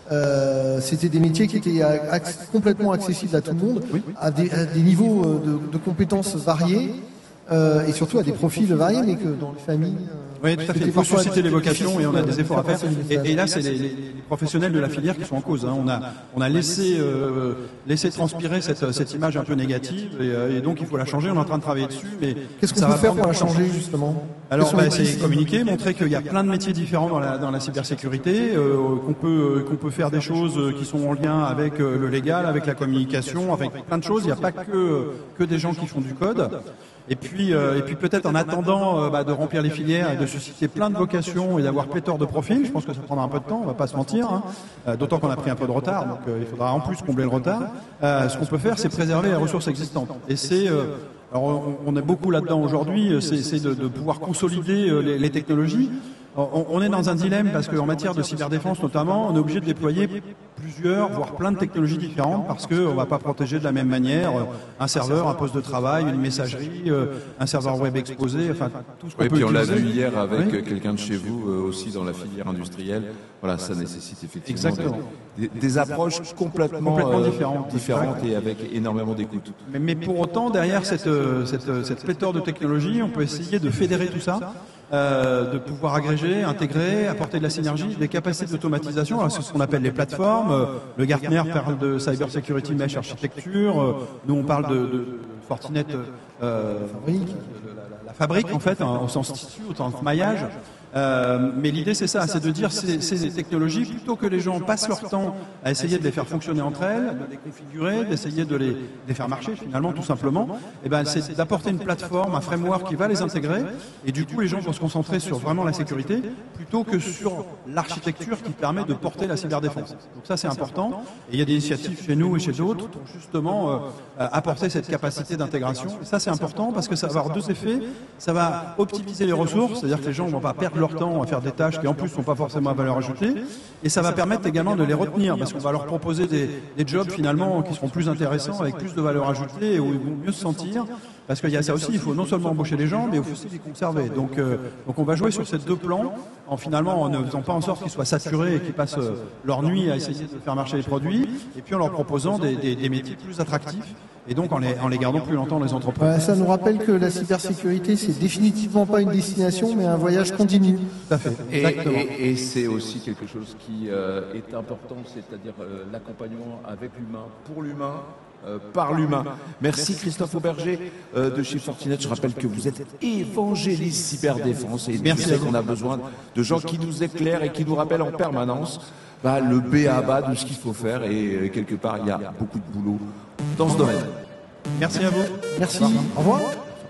euh, c'était des métiers qui étaient ac complètement accessibles à tout le monde, oui. à, des, à des niveaux de, de compétences variés euh, et surtout à des profils variés, mais que dans les familles... Euh, oui, tout à fait. Il faut susciter les vocations et on a des efforts à faire. Et, et là, c'est les, les, les professionnels de la filière qui sont en cause. Hein. On a, on a laissé, euh, laissé transpirer cette, cette image un peu négative et, et donc il faut la changer. On est en train de travailler dessus. Mais qu'est-ce qu'on peut faire pour la changer justement? Alors, bah, c'est communiquer, montrer qu'il y a plein de métiers différents dans la, dans la cybersécurité, euh, qu'on peut, qu'on peut faire des choses qui sont en lien avec le légal, avec la communication, avec plein de choses. Il n'y a pas que, que des gens qui font du code. Et puis, euh, et puis peut-être en attendant euh, bah, de remplir les filières et de susciter plein de vocations et d'avoir pléthore de profils, je pense que ça prendra un peu de temps, on va pas se mentir, hein, euh, d'autant qu'on a pris un peu de retard, donc euh, il faudra en plus combler le retard. Euh, ce qu'on peut faire, c'est préserver les ressources existantes. Et c'est, euh, alors on, on est beaucoup là-dedans aujourd'hui, c'est de, de pouvoir consolider euh, les, les technologies. On, on est dans un dilemme parce qu'en matière de cyberdéfense notamment, on est obligé de déployer plusieurs, voire plein de technologies différentes parce qu'on ne va pas protéger de la même manière un serveur, un poste de travail, une messagerie, un serveur web exposé, enfin tout ce qu'on oui, peut puis on l'a utiliser. vu hier avec oui. quelqu'un de chez vous euh, aussi dans la filière industrielle. Voilà, ça nécessite effectivement des, des, des approches complètement, complètement euh, différentes, différentes et avec énormément d'écoute. Mais, mais pour autant, derrière cette, cette, cette pléthore de technologies, on peut essayer de fédérer tout ça. Euh, de pouvoir agréger, intégrer, apporter de la synergie, des capacités d'automatisation. C'est ce qu'on appelle les plateformes. Euh, le Gartner parle de Cyber Security Mesh Architecture. Euh, nous, on parle de, de Fortinet, euh, fabrique, de la, la fabrique en fait, en, au sens tissu, au sens maillage. Euh, mais l'idée c'est ça, c'est de dire ces, ces technologies, plutôt que les gens passent leur temps à essayer de les faire fonctionner entre elles, de les configurer, d'essayer de les, de les faire marcher finalement tout simplement, et ben c'est d'apporter une plateforme, un framework qui va les intégrer, et du coup les gens vont se concentrer sur vraiment la sécurité, plutôt que sur l'architecture qui permet de porter la cyberdéfense. Donc ça c'est important, et il y a des initiatives chez nous et chez d'autres pour justement euh, apporter cette capacité d'intégration. Ça c'est important parce que ça va avoir deux effets, ça va optimiser les ressources, c'est-à-dire que les gens ne vont pas perdre leur temps à faire des tâches qui en plus ne sont pas forcément à valeur ajoutée, et ça va permettre également de les retenir parce qu'on va leur proposer des, des jobs finalement qui seront plus intéressants avec plus de valeur ajoutée et où ils vont mieux se sentir, parce qu'il y a ça aussi, il faut non seulement embaucher les gens mais il faut aussi les conserver. Donc, euh, donc on va jouer sur ces deux plans en finalement en ne faisant pas en sorte qu'ils soient saturés et qu'ils passent euh, leur nuit à essayer de faire marcher les produits, et puis en leur proposant des, des, des métiers plus attractifs et donc en les, en les gardant plus longtemps dans les entreprises. Ouais, ça nous rappelle que la cybersécurité, c'est définitivement pas une destination, mais un voyage continu. Tout à fait. Et, Exactement. et, et c'est aussi quelque chose qui euh, est important, c'est-à-dire euh, l'accompagnement avec l'humain, pour l'humain, euh, par l'humain. Merci Christophe Auberger euh, de chez Fortinet. Je rappelle que vous êtes évangéliste cyberdéfense et merci qu'on a besoin de gens qui nous éclairent et qui nous rappellent en permanence bah, le B A B A de ce qu'il faut faire, et euh, quelque part il y a beaucoup de boulot dans ce domaine. Merci à vous. Merci. Au revoir.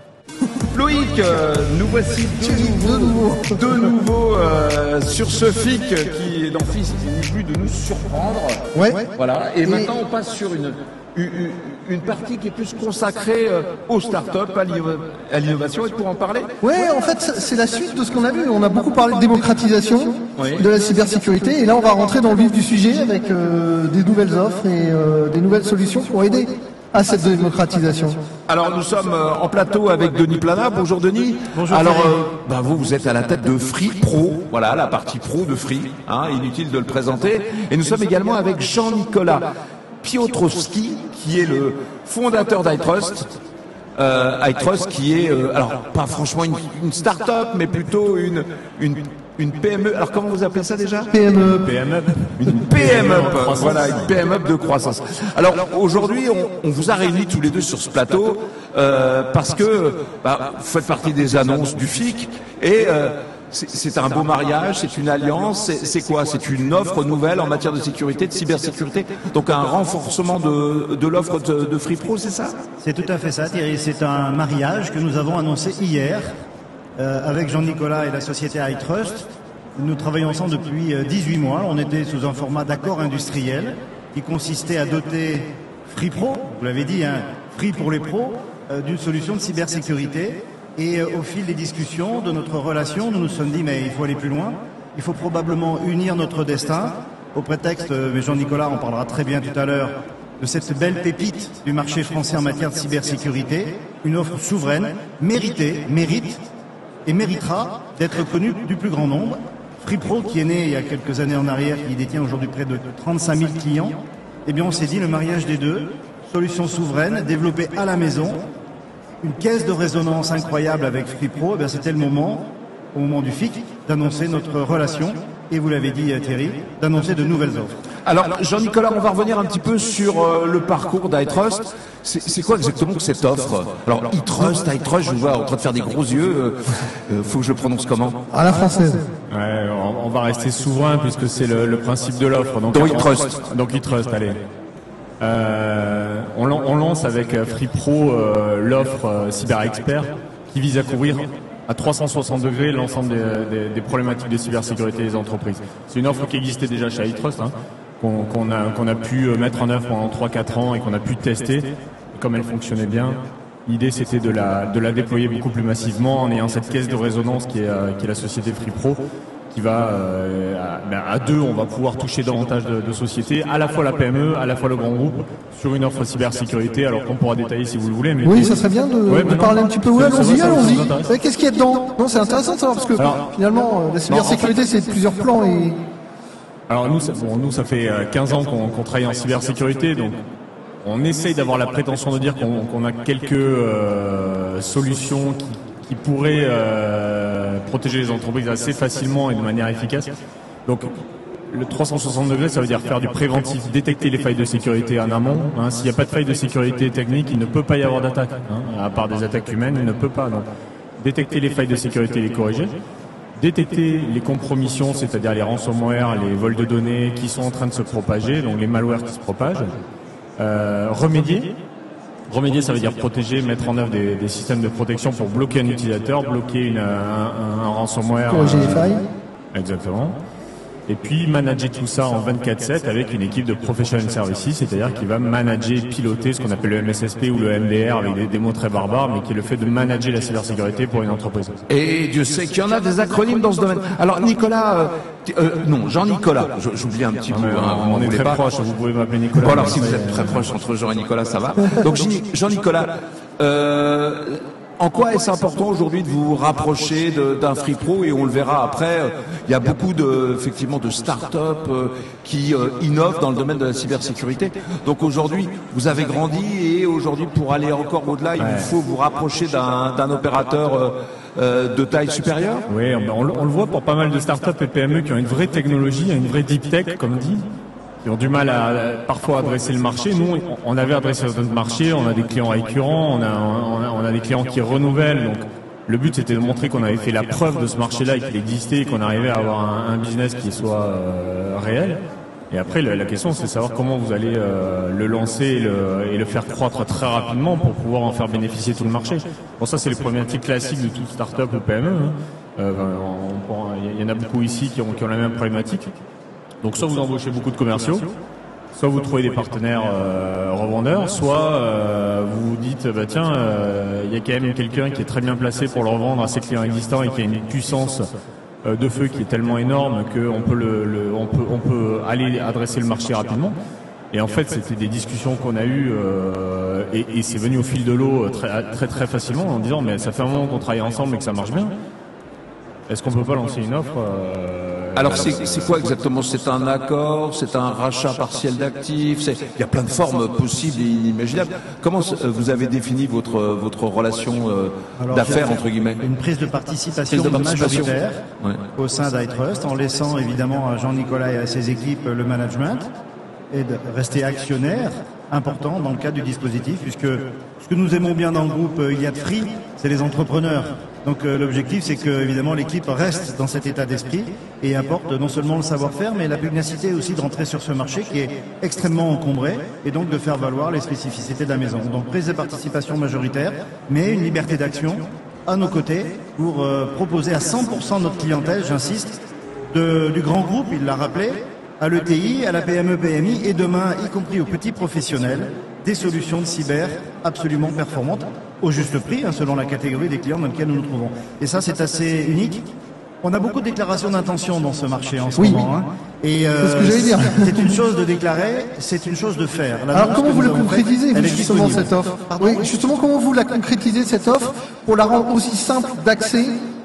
Loïc, euh, nous voici de nouveau, de nouveau euh, sur ce F I C qui est dans F I C, il n'est plus de nous surprendre. Ouais. Voilà. Et, Et maintenant on passe sur une, une, une partie qui est plus consacrée euh, aux startups, à l'innovation. Et pour en parler, Ouais, en fait, c'est la suite de ce qu'on a vu. On a beaucoup parlé de démocratisation Oui. de la cybersécurité, et là, on va rentrer dans le vif du sujet avec euh, des nouvelles offres et euh, des nouvelles solutions pour aider à cette démocratisation. alors nous sommes euh, en plateau avec Denis Plana. Bonjour Denis. Bonjour, Alors Thierry. euh, bah, vous, vous êtes à la tête de Free Pro, voilà la partie pro de Free, hein, inutile de le présenter. Et nous sommes également avec Jean-Nicolas Piotrowski, qui est le fondateur d'iTrust. Euh, iTrust qui est, euh, alors pas franchement une, une start-up, mais plutôt une, une, une P M E. Alors comment vous appelez ça déjà? P M E. P M E. Une P M E, voilà, une P M E de croissance. Alors aujourd'hui, on, on vous a réunis tous les deux sur ce plateau euh, parce que bah, vous faites partie des annonces du F I C, et euh, c'est un beau mariage, c'est une alliance, c'est quoi? C'est une offre nouvelle en matière de sécurité, de cybersécurité, donc un renforcement de, de l'offre de, de Free Pro, c'est ça? C'est tout à fait ça, Thierry. C'est un mariage que nous avons annoncé hier euh, avec Jean-Nicolas et la société iTrust. Nous travaillons ensemble depuis euh, dix-huit mois. On était sous un format d'accord industriel qui consistait à doter Free Pro, vous l'avez dit, hein, Free pour les pros, euh, d'une solution de cybersécurité. Et euh, au fil des discussions, de notre relation, nous nous sommes dit, mais il faut aller plus loin. Il faut probablement unir notre destin, au prétexte, euh, mais Jean-Nicolas en parlera très bien tout à l'heure, de cette belle pépite du marché français en matière de cybersécurité, une offre souveraine, méritée, mérite, et méritera d'être connu du plus grand nombre. FreePro, qui est né il y a quelques années en arrière, qui détient aujourd'hui près de trente-cinq mille clients, eh bien on s'est dit le mariage des deux, solution souveraine, développée à la maison, une caisse de résonance incroyable avec FreePro, eh bien c'était le moment, au moment du F I C, d'annoncer notre relation, et vous l'avez dit Thierry, d'annoncer de nouvelles offres. Alors, Jean-Nicolas, on va revenir un petit peu sur euh, le parcours d'iTrust. C'est quoi exactement que cette offre? Alors, iTrust, iTrust, je vous vois en train de faire des gros yeux. Euh, euh, faut que je prononce comment? À la française. Ouais, on, on va rester souverain puisque c'est le, le principe de l'offre. Donc, donc iTrust. Donc iTrust, allez. Euh, on, on lance avec FreePro euh, l'offre euh, Cyber Expert qui vise à couvrir à trois cent soixante degrés l'ensemble des, des, des problématiques de cybersécurité des entreprises. C'est une offre qui existait déjà chez iTrust, hein, qu'on qu'on a, qu'on a pu mettre en œuvre pendant trois quatre ans et qu'on a pu tester. Et comme elle fonctionnait bien, l'idée c'était de la, de la déployer beaucoup plus massivement en ayant cette caisse de résonance qui est, euh, qui est la société FreePro, qui va, euh, à, ben à deux, on va pouvoir toucher davantage de, de sociétés, à la fois la P M E, à la fois le grand groupe, sur une offre cybersécurité, alors qu'on pourra détailler si vous le voulez. Mais oui, ça serait bien de, ouais, de parler un petit peu. Oui, allons-y, allons-y. Qu'est-ce qu'il y a dedans? Non, c'est intéressant de savoir, parce que alors, finalement, la cybersécurité, c'est plusieurs plans et... Alors nous, ça, bon, nous, ça fait quinze ans qu'on qu'on travaille en cybersécurité, donc on essaye d'avoir la prétention de dire qu'on qu'on a quelques euh, solutions qui qui pourrait euh, protéger les entreprises assez facilement et de manière efficace. Donc le trois cent soixante degrés, ça veut dire faire du préventif, détecter les failles de sécurité en amont. Hein. S'il n'y a pas de faille de sécurité technique, il ne peut pas y avoir d'attaque. Hein. À part des attaques humaines, il ne peut pas. Donc, détecter les failles de sécurité et les corriger. Détecter les compromissions, c'est-à-dire les ransomware, les vols de données qui sont en train de se propager, donc les malwares qui se propagent. Euh, remédier. Remédier, ça veut dire protéger, mettre en œuvre des, des systèmes de protection pour bloquer un utilisateur, bloquer une, un, un, un ransomware. Corriger les failles. Exactement. Et puis manager tout ça en vingt-quatre sept avec une équipe de professional services, c'est-à-dire qui va manager, piloter ce qu'on appelle le M S S P ou le M D R avec des, des mots très barbares, mais qui est le fait de manager la cybersécurité pour une entreprise. Et Dieu sait qu'il y en a des acronymes dans ce domaine. Alors Nicolas, euh, euh, non, Jean-Nicolas, j'oublie un petit peu. Hein, on, on est très proche, vous pouvez m'appeler Nicolas. Bon alors si vous êtes très proche entre Jean et Nicolas, ça va. Donc Jean-Nicolas, euh, en quoi est-ce important aujourd'hui de vous rapprocher d'un FreePro, et on le verra après, il y a beaucoup de, effectivement, de start-up qui innovent dans le domaine de la cybersécurité. Donc aujourd'hui, vous avez grandi, et aujourd'hui, pour aller encore au-delà, il ouais. vous faut vous rapprocher d'un opérateur euh, de taille supérieure. Oui, on, on, on le voit pour pas mal de start-up et P M E qui ont une vraie technologie, une vraie deep tech, comme dit, qui ont du mal à, à parfois adresser le marché. Nous, on avait adressé notre marché, on a des clients récurrents, on a, on a, on a des clients qui renouvellent. Donc, le but, c'était de montrer qu'on avait fait la preuve de ce marché-là et qu'il existait, et qu'on arrivait à avoir un, un business qui soit euh, réel. Et après, la, la question, c'est de savoir comment vous allez euh, le lancer et le, et le faire croître très rapidement pour pouvoir en faire bénéficier tout le marché. Bon, ça, c'est les problématiques classiques de toute start-up ou P M E. Hein. Euh, il y en a beaucoup ici qui ont, qui ont la même problématique. Donc soit vous embauchez beaucoup de commerciaux, soit vous trouvez des partenaires euh, revendeurs, soit euh, vous vous dites bah tiens, il euh, y a quand même quelqu'un qui est très bien placé pour le revendre à ses clients existants et qui a une puissance euh, de feu qui est tellement énorme qu'on peut le, le on peut on peut aller adresser le marché rapidement. Et en fait, c'était des discussions qu'on a eues euh, et, et c'est venu au fil de l'eau très, très très facilement en disant mais ça fait un moment qu'on travaille ensemble et que ça marche bien. Est-ce qu'on peut pas lancer une offre euh, Alors c'est quoi exactement? C'est un accord? C'est un rachat partiel d'actifs? Il y a plein de formes possibles et inimaginables. Comment vous avez défini votre votre relation euh, d'affaires entre guillemets? Une prise de participation, prise de participation. majoritaire ouais. au sein d'iTrust, en laissant évidemment à Jean-Nicolas et à ses équipes le management, et de rester actionnaire important dans le cadre du dispositif, puisque ce que nous aimons bien dans le groupe Iliad Free, c'est les entrepreneurs. Donc euh, l'objectif, c'est que évidemment l'équipe reste dans cet état d'esprit et apporte non seulement le savoir-faire, mais la pugnacité aussi de rentrer sur ce marché qui est extrêmement encombré, et donc de faire valoir les spécificités de la maison. Donc prise de participation majoritaire, mais une liberté d'action à nos côtés pour euh, proposer à cent pour cent de notre clientèle, j'insiste, du grand groupe, il l'a rappelé, à l'E T I, à la P M E P M I, et demain, y compris aux petits professionnels, des solutions de cyber absolument performantes, au juste prix, hein, selon la catégorie des clients dans lesquels nous nous trouvons. Et ça, c'est assez unique. On a beaucoup de déclarations d'intention dans ce marché en ce oui. moment. Hein. Et euh, c'est ce que j'allais dire. C'est une chose de déclarer, c'est une chose de faire. Alors comment vous la concrétisez, vous, justement, cette offre? Oui, justement, comment vous la concrétisez, cette offre, pour la rendre aussi simple d'accès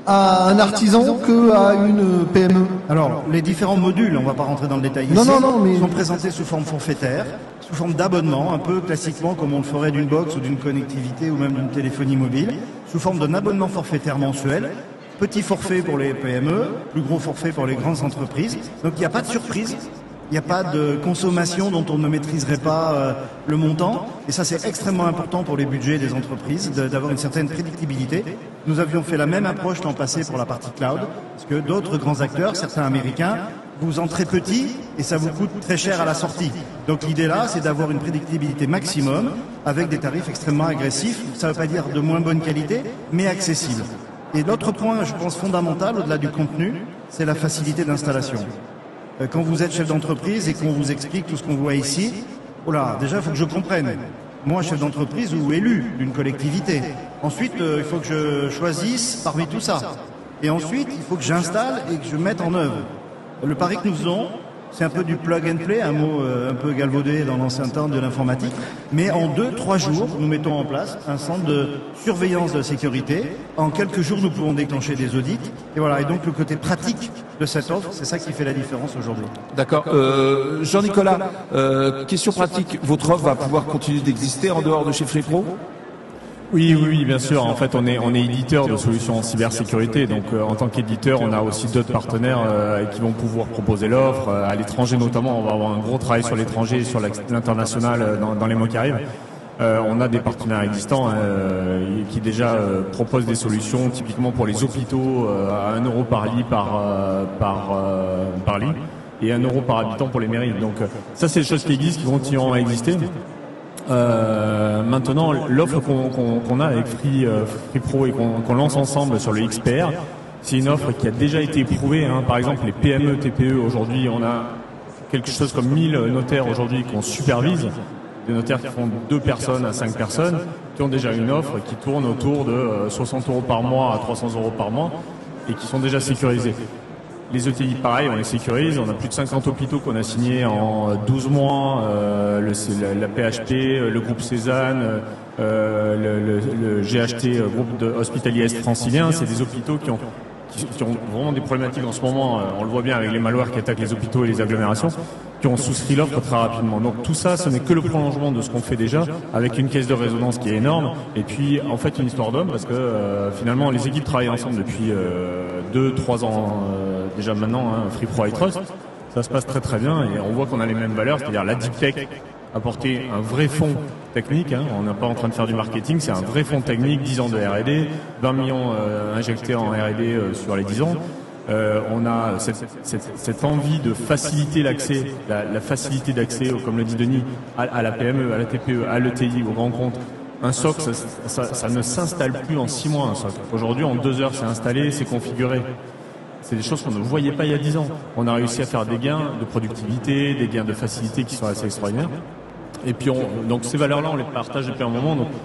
à un artisan qu'à une P M E? Alors, les différents modules, on va pas rentrer dans le détail Non, ici, non, non, mais- sont présentés sous forme forfaitaire, sous forme d'abonnement, un peu classiquement comme on le ferait d'une box ou d'une connectivité ou même d'une téléphonie mobile, sous forme d'un abonnement forfaitaire mensuel, petit forfait pour les P M E, plus gros forfait pour les grandes entreprises. Donc il n'y a pas de surprise, il n'y a pas de consommation dont on ne maîtriserait pas euh, le montant. Et ça, c'est extrêmement important pour les budgets des entreprises, de- d'avoir une certaine prédictibilité. Nous avions fait la même approche l'an passé pour la partie cloud, parce que d'autres grands acteurs, certains américains, vous entrez petit et ça vous coûte très cher à la sortie. Donc l'idée là, c'est d'avoir une prédictibilité maximum avec des tarifs extrêmement agressifs. Ça ne veut pas dire de moins bonne qualité, mais accessible. Et l'autre point, je pense, fondamental, au-delà du contenu, c'est la facilité d'installation. Euh, Quand vous êtes chef d'entreprise et qu'on vous explique tout ce qu'on voit ici, oh là, déjà, il faut que je comprenne. Moi, chef d'entreprise ou élu d'une collectivité. Ensuite, euh, il faut que je choisisse parmi tout ça. Et ensuite, il faut que j'installe et que je mette en œuvre. Le pari que nous faisons, c'est un peu du plug and play, un mot euh, un peu galvaudé dans l'ancien temps de l'informatique. Mais en deux, trois jours, nous mettons en place un centre de surveillance de la sécurité. En quelques jours, nous pouvons déclencher des audits. Et voilà. Et donc, le côté pratique de cette offre, c'est ça qui fait la différence aujourd'hui. D'accord. Euh, Jean-Nicolas, euh, question pratique. Votre offre va pouvoir continuer d'exister en dehors de chez FreePro? Oui, oui, oui, bien sûr. En fait, on est on est éditeur de solutions en cybersécurité. Donc, euh, en tant qu'éditeur, on a aussi d'autres partenaires euh, qui vont pouvoir proposer l'offre euh, à l'étranger, notamment. On va avoir un gros travail sur l'étranger, et sur l'ex- l'international euh, dans, dans les mois qui arrivent. Euh, on a des partenaires existants euh, qui déjà euh, proposent des solutions, typiquement pour les hôpitaux, euh, à un euro par lit par euh, par euh, par lit et un euro par habitant pour les mairies. Donc, euh, ça, c'est des choses qui existent, qui continueront à exister. Euh, maintenant, l'offre qu'on qu'on- qu'on a avec Free, euh, Free Pro et qu'on qu'on lance ensemble sur le X P R, c'est une offre qui a déjà été éprouvée. Hein. Par exemple, les P M E, T P E, aujourd'hui, on a quelque chose comme mille notaires aujourd'hui qu'on supervise, des notaires qui font deux personnes à cinq personnes, qui ont déjà une offre qui tourne autour de euh, soixante euros par mois à trois cents euros par mois et qui sont déjà sécurisés. Les E T I, pareil, on les sécurise. On a plus de cinquante hôpitaux qu'on a signés en douze mois. Euh, le, la, la P H T, le groupe Cézanne, euh, le, le, le G H T, groupe de hospitalier est francilien. C'est des hôpitaux qui ont, qui, qui ont vraiment des problématiques en ce moment. On le voit bien avec les malwares qui attaquent les hôpitaux et les agglomérations, qui ont souscrit l'offre très rapidement. Donc tout ça, ce n'est que le prolongement de ce qu'on fait déjà, avec une caisse de résonance qui est énorme. Et puis, en fait, une histoire d'homme, parce que euh, finalement, les équipes travaillent ensemble depuis euh, deux, trois ans. Euh, déjà maintenant, hein, Free Pro iTrust, ça se passe très très bien et on voit qu'on a les mêmes valeurs, c'est-à-dire la deep tech apporter un vrai fonds technique, hein, on n'est pas en train de faire du marketing, c'est un vrai fonds technique, dix ans de R et D, vingt millions euh, injectés en R et D euh, sur les dix ans. Euh, on a cette, cette, cette envie de faciliter l'accès, la, la facilité d'accès, comme le dit Denis, à, à la P M E, à la T P E, à l'E T I, aux grands comptes. Un S O C, ça, ça, ça ne s'installe plus en six mois, un S O C. Aujourd'hui, en deux heures, c'est installé, c'est configuré. C'est des choses qu'on ne voyait pas il y a dix ans. On a réussi à faire des gains de productivité, des gains de facilité qui sont assez extraordinaires. Et puis, on, donc ces valeurs-là, on les partage depuis un moment. Donc,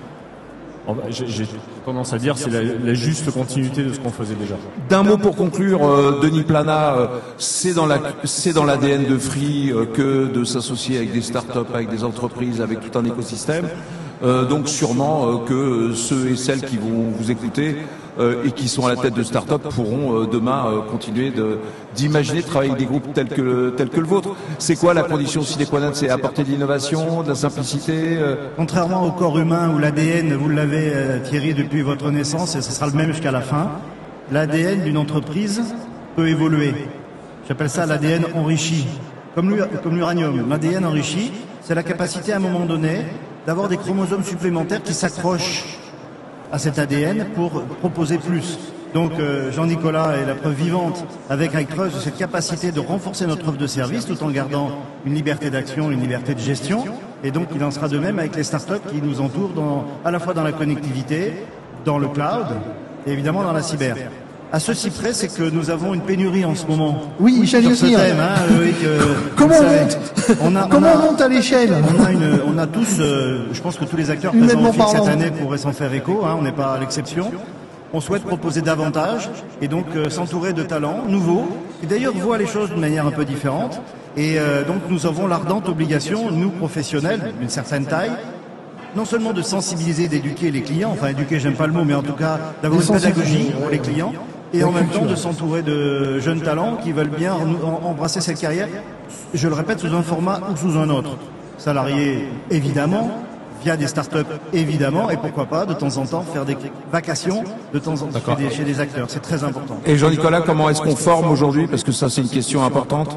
j'ai tendance à dire c'est la, la juste continuité de ce qu'on faisait déjà. D'un mot pour conclure, euh, Denis Plana, euh, c'est dans la, c'est dans l'A D N de Free euh, que de s'associer avec des startups, avec des entreprises, avec tout un écosystème. Euh, donc sûrement euh, que ceux et celles qui vont vous écouter euh, et qui sont à la tête de start-up pourront euh, demain euh, continuer de, d'imaginer de travailler avec des groupes tels que, tels que le vôtre. C'est quoi la condition sine qua non? C'est apporter de l'innovation, de la simplicité euh... Contrairement au corps humain où l'A D N, vous l'avez euh, Thierry depuis votre naissance et ce sera le même jusqu'à la fin, l'A D N d'une entreprise peut évoluer. J'appelle ça l'A D N enrichi. Comme l'uranium, l'A D N enrichi, c'est la capacité à un moment donné d'avoir des chromosomes supplémentaires qui s'accrochent à cet A D N pour proposer plus. Donc euh, Jean-Nicolas est la preuve vivante avec iTrust de cette capacité de renforcer notre offre de service tout en gardant une liberté d'action, une liberté de gestion. Et donc il en sera de même avec les startups qui nous entourent dans, à la fois dans la connectivité, dans le cloud et évidemment dans la cyber. À ceci près, c'est que nous avons une pénurie en ce moment. Oui, j'allais sur ce dire. thème, hein, Loïc, euh, Comment vous on savez, monte on a, Comment on a, on monte à l'échelle on a une, on a tous, euh, je pense que tous les acteurs présents Humainement au F I C cette parlant. année pourraient s'en faire écho, hein, on n'est pas à l'exception. On souhaite proposer davantage et donc euh, s'entourer de talents nouveaux qui d'ailleurs voient les choses d'une manière un peu différente. Et euh, donc nous avons l'ardente obligation, nous professionnels d'une certaine taille, non seulement de sensibiliser, d'éduquer les clients, enfin éduquer j'aime pas le mot, mais en tout cas d'avoir De une pédagogie sensibiliser, pour les clients, et La en même temps culture. de s'entourer de jeunes talents qui veulent bien en- embrasser cette carrière, je le répète, sous un format ou sous un autre. Salariés, évidemment, via des startups, évidemment, et pourquoi pas, de temps en temps, faire des vacations de temps en temps chez des, chez des acteurs. C'est très important. Et Jean-Nicolas, comment est-ce qu'on forme aujourd'hui? Parce que ça, c'est une question importante.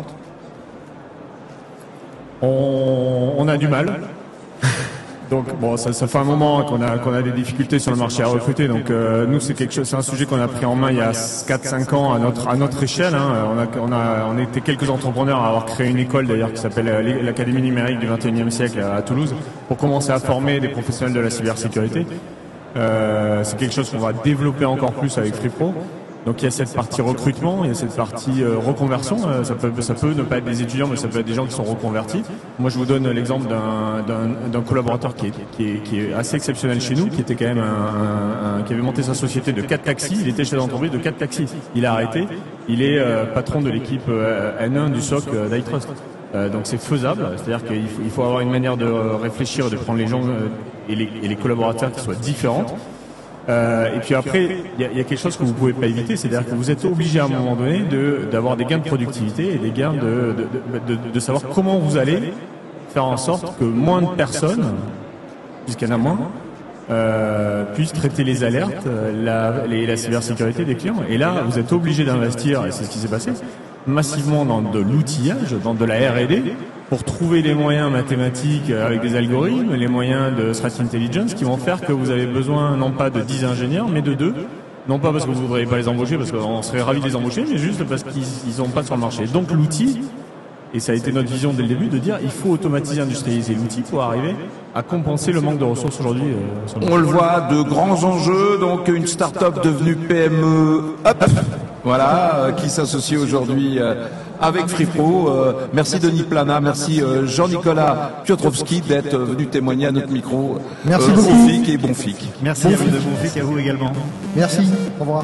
On, on a du mal. Donc bon, ça, ça fait un moment qu'on a qu'on a des difficultés sur le marché à recruter. Donc euh, nous, c'est quelque chose, c'est un sujet qu'on a pris en main il y a quatre cinq ans à notre à notre échelle. Hein. On a on a on était quelques entrepreneurs à avoir créé une école d'ailleurs qui s'appelle euh, l'Académie numérique du vingt et unième siècle à Toulouse pour commencer à former des professionnels de la cybersécurité. Euh, c'est quelque chose qu'on va développer encore plus avec FreePro. Donc il y a cette partie recrutement, il y a cette partie euh, reconversion. Euh, ça peut ça peut ne pas être des étudiants, mais ça peut être des gens qui sont reconvertis. Moi, je vous donne l'exemple d'un d'un d'un collaborateur qui est qui est qui est assez exceptionnel chez nous, qui était quand même un, un, un qui avait monté sa société de quatre taxis. Il était chef d'entreprise de quatre taxis. Il a arrêté. Il est euh, patron de l'équipe euh, N un du S O C euh, d'iTrust. Euh, donc c'est faisable. C'est-à-dire qu'il faut il faut avoir une manière de réfléchir, de prendre les gens euh, et les et les collaborateurs qui soient différentes. Euh, et puis après, il y a, y a quelque chose que vous pouvez pas éviter, c'est-à-dire que vous êtes obligé à un moment donné de d'avoir des gains de productivité et des gains de de, de, de, de savoir comment vous allez faire en sorte que moins de personnes, puisqu'il y en a moins, euh, puissent traiter les alertes, la, les, la cybersécurité des clients. Et là, vous êtes obligé d'investir, et c'est ce qui s'est passé, massivement dans de l'outillage, dans de la R et D, pour trouver les moyens mathématiques avec des algorithmes, les moyens de threat intelligence qui vont faire que vous avez besoin non pas de dix ingénieurs, mais de deux. Non pas parce que vous ne voudriez pas les embaucher, parce qu'on serait ravis de les embaucher, mais juste parce qu'ils n'ont pas sur le marché. Donc l'outil, et ça a été notre vision dès le début, de dire il faut automatiser, industrialiser l'outil pour arriver à compenser le manque de ressources aujourd'hui. Euh, sur le On le voit, de grands enjeux, donc une start-up devenue P M E, hop, voilà, euh, qui s'associe aujourd'hui euh, avec FreePro. Euh, merci Denis Plana, merci euh, Jean-Nicolas Piotrowski d'être euh, venu témoigner à notre micro. Merci euh, beaucoup. Bon F I C et bon F I C. Merci Bon à vous fit. de bon fit et à vous également. Merci. Au revoir.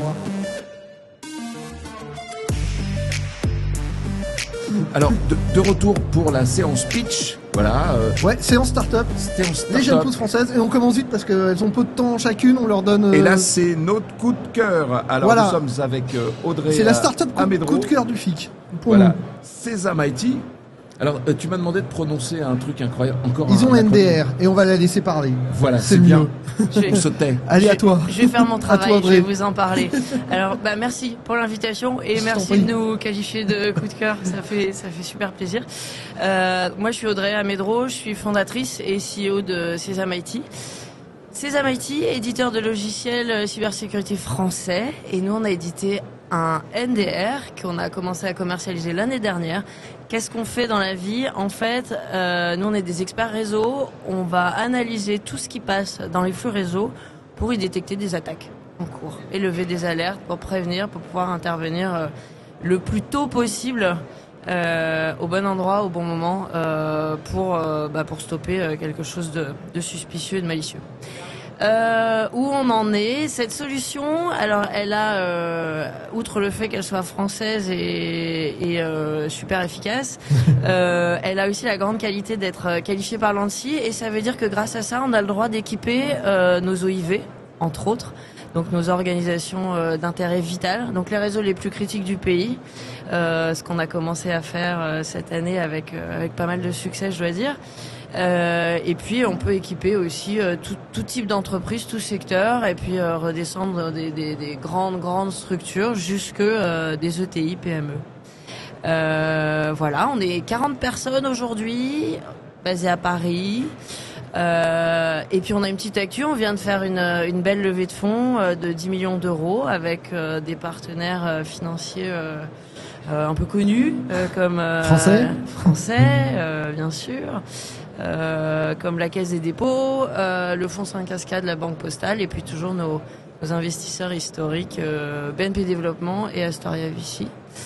Alors, de, de retour pour la séance pitch. Voilà. Euh, Ouais, séance start-up. séance Les jeunes start-up. pousses françaises. Et on commence vite parce qu'elles ont peu de temps chacune. On leur donne. euh, Et là, c'est notre coup de cœur. Alors, Voilà. nous sommes avec euh, Audrey. c'est la euh, start-up coup, Amédro. coup de cœur du F I C. Pour Voilà. nous. Sesame I T. Alors, euh, tu m'as demandé de prononcer un truc incroyable. Encore Ils un, ont un N D acronyme. R et on va la laisser parler. Voilà, C'est c'est bien. mieux. Je vais- On se tait. Allez, à je- toi. Je vais faire mon travail, toi, je vais Audrey. vous en parler. Alors, bah, merci pour l'invitation et Je t'en merci prie. de nous qualifier de coup de cœur. Ça fait, ça fait super plaisir. Euh, moi, je suis Audrey Amédro, je suis fondatrice et C E O de Sesame I T. Sesame I T, éditeur de logiciels euh, cybersécurité français, et nous, on a édité un N D R qu'on a commencé à commercialiser l'année dernière. Qu'est-ce qu'on fait dans la vie? En fait, euh, nous, on est des experts réseau. On va analyser tout ce qui passe dans les flux réseau pour y détecter des attaques en cours et lever des alertes pour prévenir, pour pouvoir intervenir euh, le plus tôt possible euh, au bon endroit, au bon moment, euh, pour, euh, bah, pour stopper euh, quelque chose de, de suspicieux et de malicieux. Euh, où on en est, cette solution, alors elle a, euh, outre le fait qu'elle soit française et, et euh, super efficace, euh, elle a aussi la grande qualité d'être qualifiée par l'ANSSI, et ça veut dire que grâce à ça, on a le droit d'équiper euh, nos O I V, entre autres, donc nos organisations euh, d'intérêt vital, donc les réseaux les plus critiques du pays, euh, ce qu'on a commencé à faire euh, cette année avec, euh, avec pas mal de succès, je dois dire. Euh, et puis on peut équiper aussi euh, tout, tout type d'entreprise, tout secteur, et puis euh, redescendre des, des, des grandes grandes structures jusque euh, des E T I, P M E. Euh, voilà, on est quarante personnes aujourd'hui, basées à Paris. Euh, et puis on a une petite actu, on vient de faire une, une belle levée de fonds euh, de dix millions d'euros avec euh, des partenaires euh, financiers euh, euh, un peu connus, euh, comme euh, Français français, euh, bien sûr. Euh, comme la Caisse des dépôts, euh, le Fonds cinq Cascades, la Banque Postale, et puis toujours nos, nos investisseurs historiques, euh, B N P Développement et Astoria Vichy.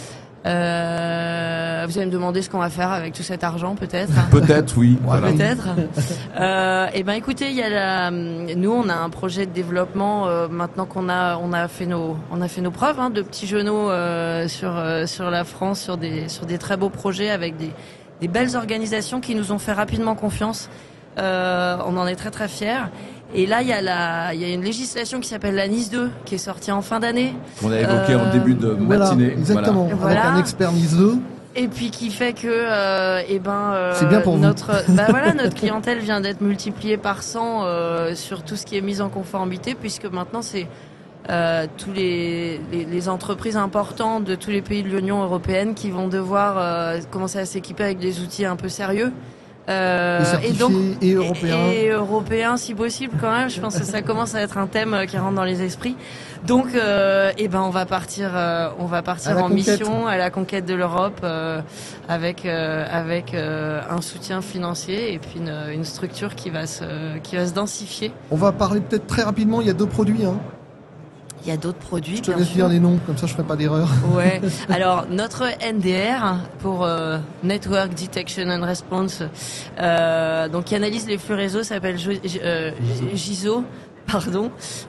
Euh, vous allez me demander ce qu'on va faire avec tout cet argent, peut-être. Peut-être, oui. Voilà. Peut-être. Euh, et ben, écoutez, il y a la, nous, on a un projet de développement euh, maintenant qu'on a, on a fait nos, on a fait nos preuves, hein, de petits genoux euh, sur euh, sur la France, sur des sur des très beaux projets avec des des belles organisations qui nous ont fait rapidement confiance. Euh, on en est très très fiers. Et là, il y a la, il y a une législation qui s'appelle la NIS deux, qui est sortie en fin d'année. Qu'on a évoqué Euh, en début de Voilà, matinée. exactement. Voilà. Avec un expert NIS deux. Et puis qui fait que, euh, eh ben, euh, C'est bien pour vous. notre, bah voilà, notre clientèle vient d'être multipliée par cent euh, sur tout ce qui est mis en conformité, puisque maintenant c'est euh, tous les, les, les entreprises importantes de tous les pays de l'Union européenne qui vont devoir euh, commencer à s'équiper avec des outils un peu sérieux. Euh, Et certifiés donc et européens. et, et européens si possible quand même. Je pense que ça commence à être un thème euh, qui rentre dans les esprits. Donc, euh, eh ben, on va partir, euh, on va partir À la en conquête. mission à la conquête de l'Europe euh, avec euh, avec euh, un soutien financier et puis une, une structure qui va se qui va se densifier. On va parler peut-être très rapidement, il y a deux produits. Hein. Il y a d'autres produits. Je te bien laisse sûr. dire les noms, comme ça je ferai pas d'erreur. Ouais. Alors notre N D R pour euh, Network Detection and Response, euh, donc qui analyse les flux réseau, s'appelle Jo- euh, G I S O. Pardon.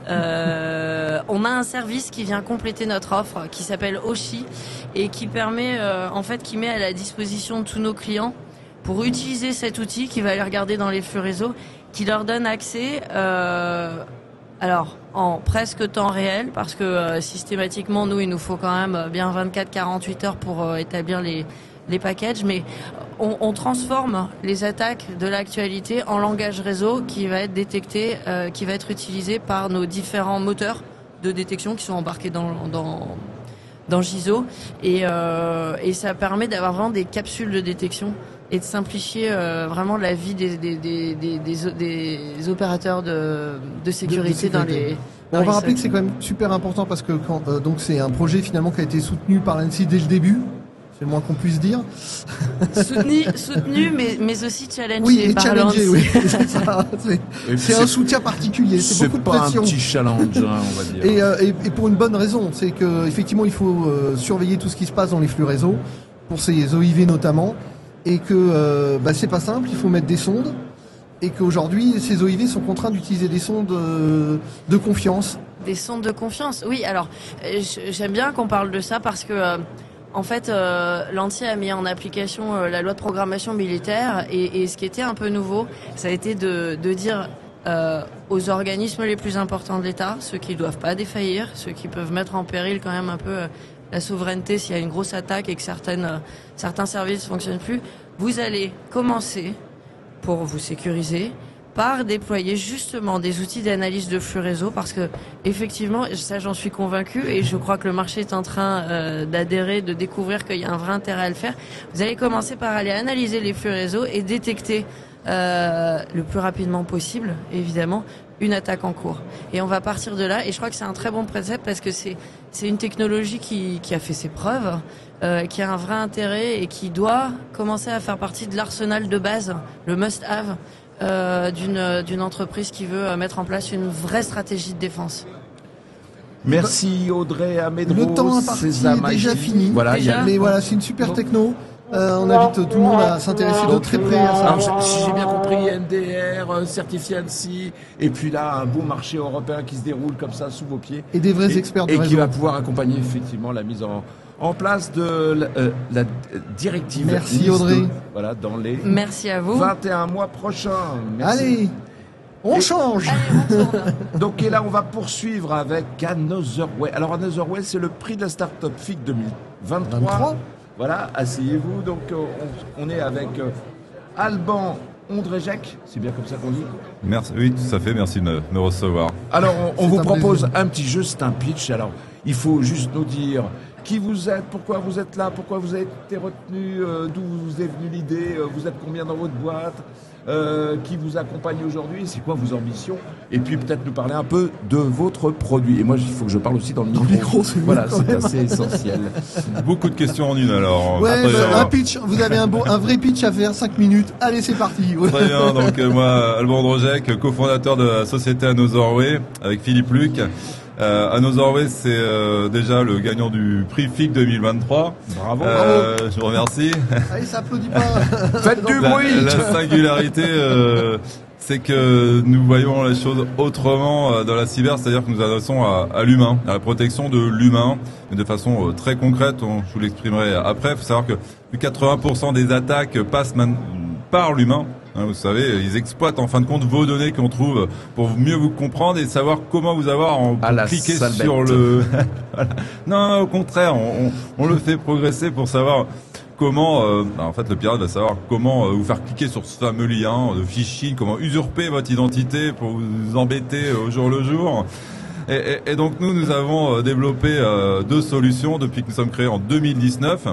Euh, on a un service qui vient compléter notre offre, qui s'appelle Oshi et qui permet, euh, en fait, qui met à la disposition de tous nos clients pour utiliser cet outil qui va les regarder dans les flux réseau, qui leur donne accès. Euh, Alors, en presque temps réel, parce que euh, systématiquement, nous, il nous faut quand même bien vingt-quatre à quarante-huit heures pour euh, établir les, les packages, mais on, on transforme les attaques de l'actualité en langage réseau qui va être détecté, euh, qui va être utilisé par nos différents moteurs de détection qui sont embarqués dans, dans, dans G I S O. Et, euh, et ça permet d'avoir vraiment des capsules de détection et de simplifier euh, vraiment la vie des, des, des, des, des, des opérateurs de, de sécurité, De- de dans sécurité. les... Bon, dans on les va rappeler que socs. c'est quand même super important parce que quand, euh, donc c'est un projet finalement qui a été soutenu par l'ANSSI dès le début. C'est le moins qu'on puisse dire. soutenu, soutenu mais, mais aussi challengé. Oui, et par challengé, l'ANSSI. oui. C'est ça, c'est- Et puis c'est un soutien particulier, c'est C'est beaucoup de pas un pression. petit challenge, hein, on va dire. Et, euh, et, et pour une bonne raison, c'est que effectivement il faut euh, surveiller tout ce qui se passe dans les flux réseau, pour ces O I V notamment, et que euh, bah, c'est pas simple, il faut mettre des sondes, et qu'aujourd'hui ces O I V sont contraints d'utiliser des sondes euh, de confiance. Des sondes de confiance. Oui, alors euh, j'aime bien qu'on parle de ça parce que euh, en fait, euh, l'ANSSI a mis en application euh, la loi de programmation militaire et, et ce qui était un peu nouveau, ça a été de, de dire euh, aux organismes les plus importants de l'État, ceux qui ne doivent pas défaillir, ceux qui peuvent mettre en péril quand même un peu euh, la souveraineté s'il y a une grosse attaque et que certaines, euh, certains services ne fonctionnent plus, vous allez commencer, pour vous sécuriser, par déployer justement des outils d'analyse de flux réseau parce que effectivement, ça j'en suis convaincue et je crois que le marché est en train euh, d'adhérer, de découvrir qu'il y a un vrai intérêt à le faire. Vous allez commencer par aller analyser les flux réseau et détecter euh, le plus rapidement possible, évidemment, une attaque en cours. Et on va partir de là et je crois que c'est un très bon précepte parce que c'est c'est une technologie qui, qui a fait ses preuves, euh, qui a un vrai intérêt et qui doit commencer à faire partie de l'arsenal de base, le must-have, Euh, d'une d'une entreprise qui veut euh, mettre en place une vraie stratégie de défense. Merci Audrey Amedros. Le temps imparti Sésame est déjà I T. fini, Voilà, il y a- mais voilà, c'est une super techno. Euh, on invite tout le monde à s'intéresser de très près à ça. Alors, je- si j'ai bien compris, N D R, euh, certifié ANSSI, et puis là, un beau marché européen qui se déroule comme ça sous vos pieds. Et des vrais experts du Et qui réseau. va pouvoir accompagner effectivement la mise en, en place de la, euh, la directive. Merci, NIS deux. Audrey. Voilà, dans les Merci à vous. vingt et un mois prochains. Merci. Allez, on Et- change. Donc, et là, on va poursuivre avec Another Way. Alors, Another Way, c'est le prix de la Startup F I C deux mille vingt-trois. vingt-trois. Voilà, asseyez-vous. Donc, euh, on, on est avec euh, Alban Ondřejek. C'est bien comme ça qu'on dit. Merci, oui, tout à fait, merci de me, me recevoir. Alors, on, on C'est vous un propose plaisir. un petit jeu, c'est un pitch. Alors, il faut juste nous dire qui vous êtes, pourquoi vous êtes là, pourquoi vous avez été retenu, euh, d'où vous est venue l'idée, euh, vous êtes combien dans votre boîte, euh, qui vous accompagne aujourd'hui, c'est quoi vos ambitions, et puis peut-être nous parler un peu de votre produit. Et moi, il faut que je parle aussi dans le micro. micro, c'est Voilà, mieux quand c'est même. assez essentiel. Beaucoup de questions en une alors. Ouais, Après, bah, euh, un pitch. Vous avez un, beau, un vrai pitch à faire, cinq minutes. Allez, c'est parti. Ouais. Très bien, donc euh, moi, Alban Ondřejek, cofondateur de la société Another Way avec Philippe Luc. Euh, Another Way, c'est euh, déjà le gagnant du prix F I C deux mille vingt-trois. Bravo, Euh, je vous remercie. Allez, ça applaudit pas. Faites du La, bruit. la singularité, euh, c'est que nous voyons les choses autrement euh, dans la cyber, c'est-à-dire que nous adressons à, à l'humain, à la protection de l'humain, mais de façon euh, très concrète. On, je vous l'exprimerai après. Il faut savoir que plus de quatre-vingts pour cent des attaques passent man- par l'humain. Hein, vous savez, ils exploitent en fin de compte vos données qu'on trouve pour mieux vous comprendre et savoir comment vous avoir en à la cliquer sale sur bête. le. Voilà. Non, au contraire, on, on, on le fait progresser pour savoir comment. Euh, en fait, le pirate va savoir comment euh, vous faire cliquer sur ce fameux lien de phishing, comment usurper votre identité pour vous embêter au jour le jour. Et, et, et donc nous, nous avons développé euh, deux solutions depuis que nous sommes créés en deux mille dix-neuf.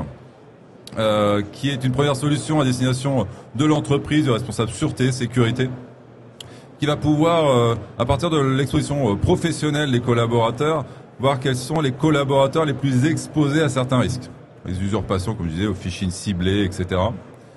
Euh, qui est une première solution à destination de l'entreprise, du responsable sûreté, sécurité, qui va pouvoir, euh, à partir de l'exposition euh, professionnelle des collaborateurs, voir quels sont les collaborateurs les plus exposés à certains risques. Les usurpations, comme je disais, au phishing ciblé, et cetera.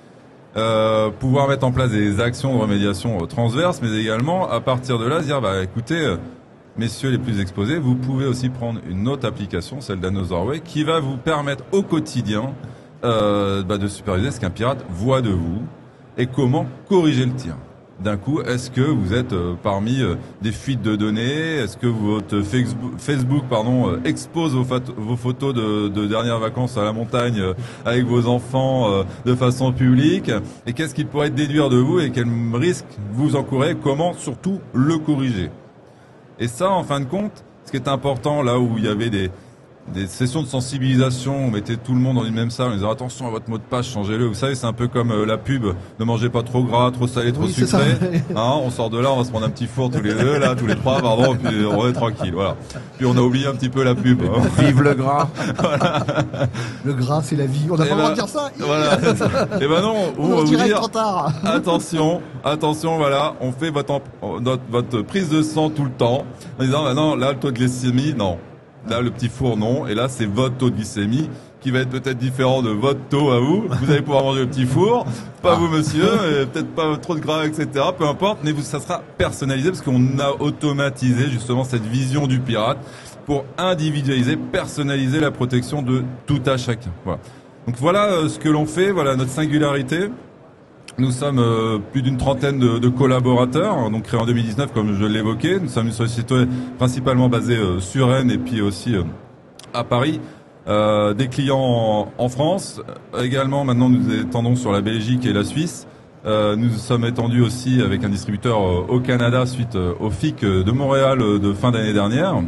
Euh, pouvoir mettre en place des actions de remédiation euh, transverses, mais également, à partir de là, dire, bah, écoutez, euh, messieurs les plus exposés, vous pouvez aussi prendre une autre application, celle d'Anotherway, qui va vous permettre au quotidien Euh, bah de superviser ce qu'un pirate voit de vous et comment corriger le tir. D'un coup, est-ce que vous êtes euh, parmi euh, des fuites de données? Est-ce que votre Facebook, Facebook pardon, euh, expose vos, vos photos de, de dernières vacances à la montagne euh, avec vos enfants euh, de façon publique? Et qu'est-ce qu'il pourrait déduire de vous et quel risque vous encourez? Comment surtout le corriger? Et ça, en fin de compte, ce qui est important là où il y avait des des sessions de sensibilisation, on mettait tout le monde dans une même salle, on disait attention à votre mot de passe, changez-le. Vous savez, c'est un peu comme euh, la pub, ne mangez pas trop gras, trop salé, trop Oui, sucré. Hein, on sort de là, on va se prendre un petit four tous les deux, là, tous les trois, pardon, et puis on est tranquille, voilà. Puis on a oublié un petit peu la pub. Hein. Vive le gras. Voilà. Le gras, c'est la vie. On n'a Et pas le ben, droit de dire ça. Voilà. Et ben non, on, on va en vous dirait dire, trop tard. attention, attention, voilà, on fait votre, notre, votre prise de sang tout le temps, en disant, bah non, là, le taux de glycémie, non. Là, le petit four, non. Et là, c'est votre taux de glycémie qui va être peut-être différent de votre taux à vous. Vous allez pouvoir manger le petit four. Pas vous, monsieur. Et peut-être pas trop de gras, et cetera. Peu importe. Mais vous, ça sera personnalisé parce qu'on a automatisé justement cette vision du pirate pour individualiser, personnaliser la protection de tout à chacun. Voilà. Donc voilà ce que l'on fait. Voilà notre singularité. Nous sommes euh, plus d'une trentaine de, de collaborateurs, donc créés en deux mille dix-neuf, comme je l'évoquais. Nous sommes une société principalement basée euh, sur Rennes et puis aussi euh, à Paris. Euh, des clients en, en France. Également, maintenant, nous étendons sur la Belgique et la Suisse. Euh, nous sommes étendus aussi avec un distributeur euh, au Canada suite euh, au F I C de Montréal euh, de fin d'année dernière.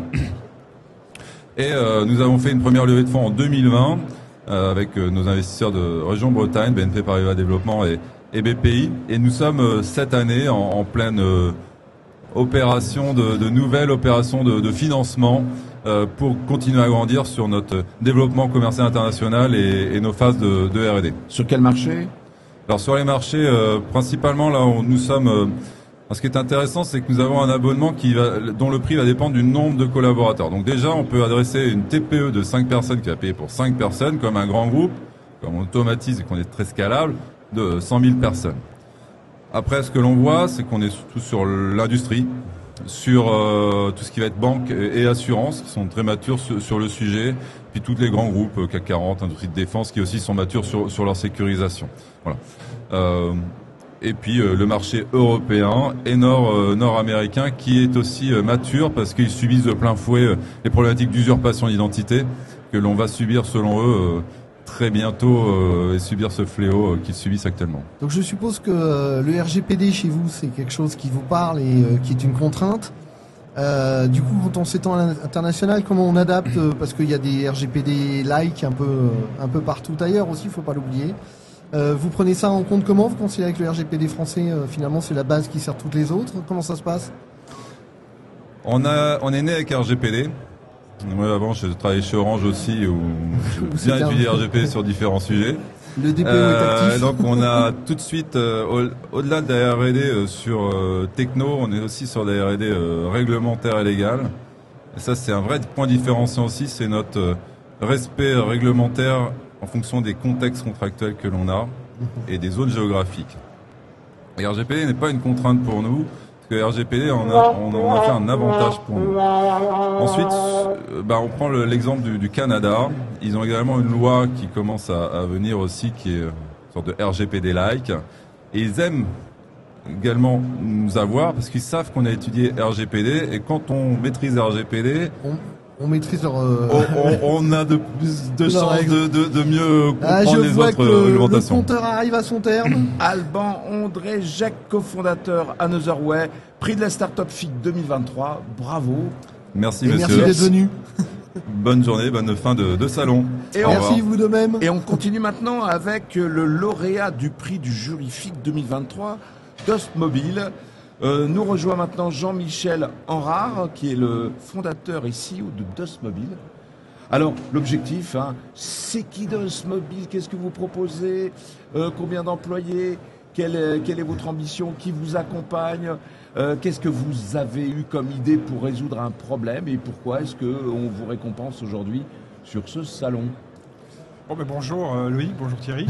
Et euh, nous avons fait une première levée de fonds en deux mille vingt euh, avec euh, nos investisseurs de région Bretagne, B N P Paribas Développement et et B P I, et nous sommes euh, cette année en, en pleine euh, opération de, de nouvelles opérations de, de financement euh, pour continuer à grandir sur notre développement commercial international et, et nos phases de, de R et D. Sur quel marché? Alors sur les marchés, euh, principalement là où nous sommes. Euh, ce qui est intéressant, c'est que nous avons un abonnement qui va, dont le prix va dépendre du nombre de collaborateurs. Donc déjà, on peut adresser une T P E de cinq personnes qui va payer pour cinq personnes, comme un grand groupe, comme on automatise et qu'on est très scalable, de cent mille personnes. Après, ce que l'on voit, c'est qu'on est surtout sur l'industrie, sur euh, tout ce qui va être banque et, et assurance, qui sont très matures sur, sur le sujet, puis tous les grands groupes, C A C quarante, industrie de défense, qui aussi sont matures sur, sur leur sécurisation. Voilà. Euh, et puis euh, le marché européen et nord, euh, nord-américain, qui est aussi euh, mature, parce qu'ils subissent de plein fouet euh, les problématiques d'usurpation d'identité, que l'on va subir, selon eux, euh, très bientôt euh, et subir ce fléau euh, qu'ils subissent actuellement. Donc je suppose que euh, le R G P D chez vous, c'est quelque chose qui vous parle et euh, qui est une contrainte. Euh, du coup, quand on s'étend à l'international, comment on adapte euh, parce qu'il y a des R G P D-like un peu, euh, un peu partout ailleurs aussi, il ne faut pas l'oublier. Euh, vous prenez ça en compte comment? Vous considérez que le R G P D français, euh, finalement, c'est la base qui sert toutes les autres? Comment ça se passe? On, a, on est né avec R G P D. Moi, avant, je travaillais chez Orange aussi, où j'ai bien étudié R G P D sur différents sujets. Le D P O euh, est actif. Donc, on a tout de suite, euh, au, au-delà de la R et D euh, sur euh, techno, on est aussi sur la R et D euh, réglementaire et légale. Et ça, c'est un vrai point différenciant aussi, c'est notre euh, respect réglementaire en fonction des contextes contractuels que l'on a et des zones géographiques. Et R G P D n'est pas une contrainte pour nous. Que R G P D, on a, on, on a fait un avantage pour nous. Ensuite, euh, bah, on prend le, l'exemple du, du Canada. Ils ont également une loi qui commence à, à venir aussi, qui est une sorte de R G P D-like. Et ils aiment également nous avoir, parce qu'ils savent qu'on a étudié R G P D. Et quand on maîtrise R G P D, On, On maîtrise leur... Euh... On, on, on a de plus de chances de, de, de mieux comprendre ah, je les vois autres que le, réglementations. Le compteur arrive à son terme. Alban André, Jacques, cofondateur Another Way, prix de la Startup F I C deux mille vingt-trois. Bravo. Merci, et monsieur. Merci d'être venu. Bonne journée, bonne fin de, de salon. Et Merci, revoir. Vous de même. Et on continue maintenant avec le lauréat du prix du jury F I C deux mille vingt-trois, Dust Mobile. Euh, nous rejoint maintenant Jean-Michel Henrard, qui est le fondateur et C E O de Dust Mobile. Alors, l'objectif, hein, c'est qui Dust Mobile? Qu'est-ce que vous proposez? euh, Combien d'employés? quelle est, quelle est votre ambition? Qui vous accompagne? euh, Qu'est-ce que vous avez eu comme idée pour résoudre un problème? Et pourquoi est-ce qu'on vous récompense aujourd'hui sur ce salon? Bon, ben, bonjour euh, Loïc, bonjour Thierry.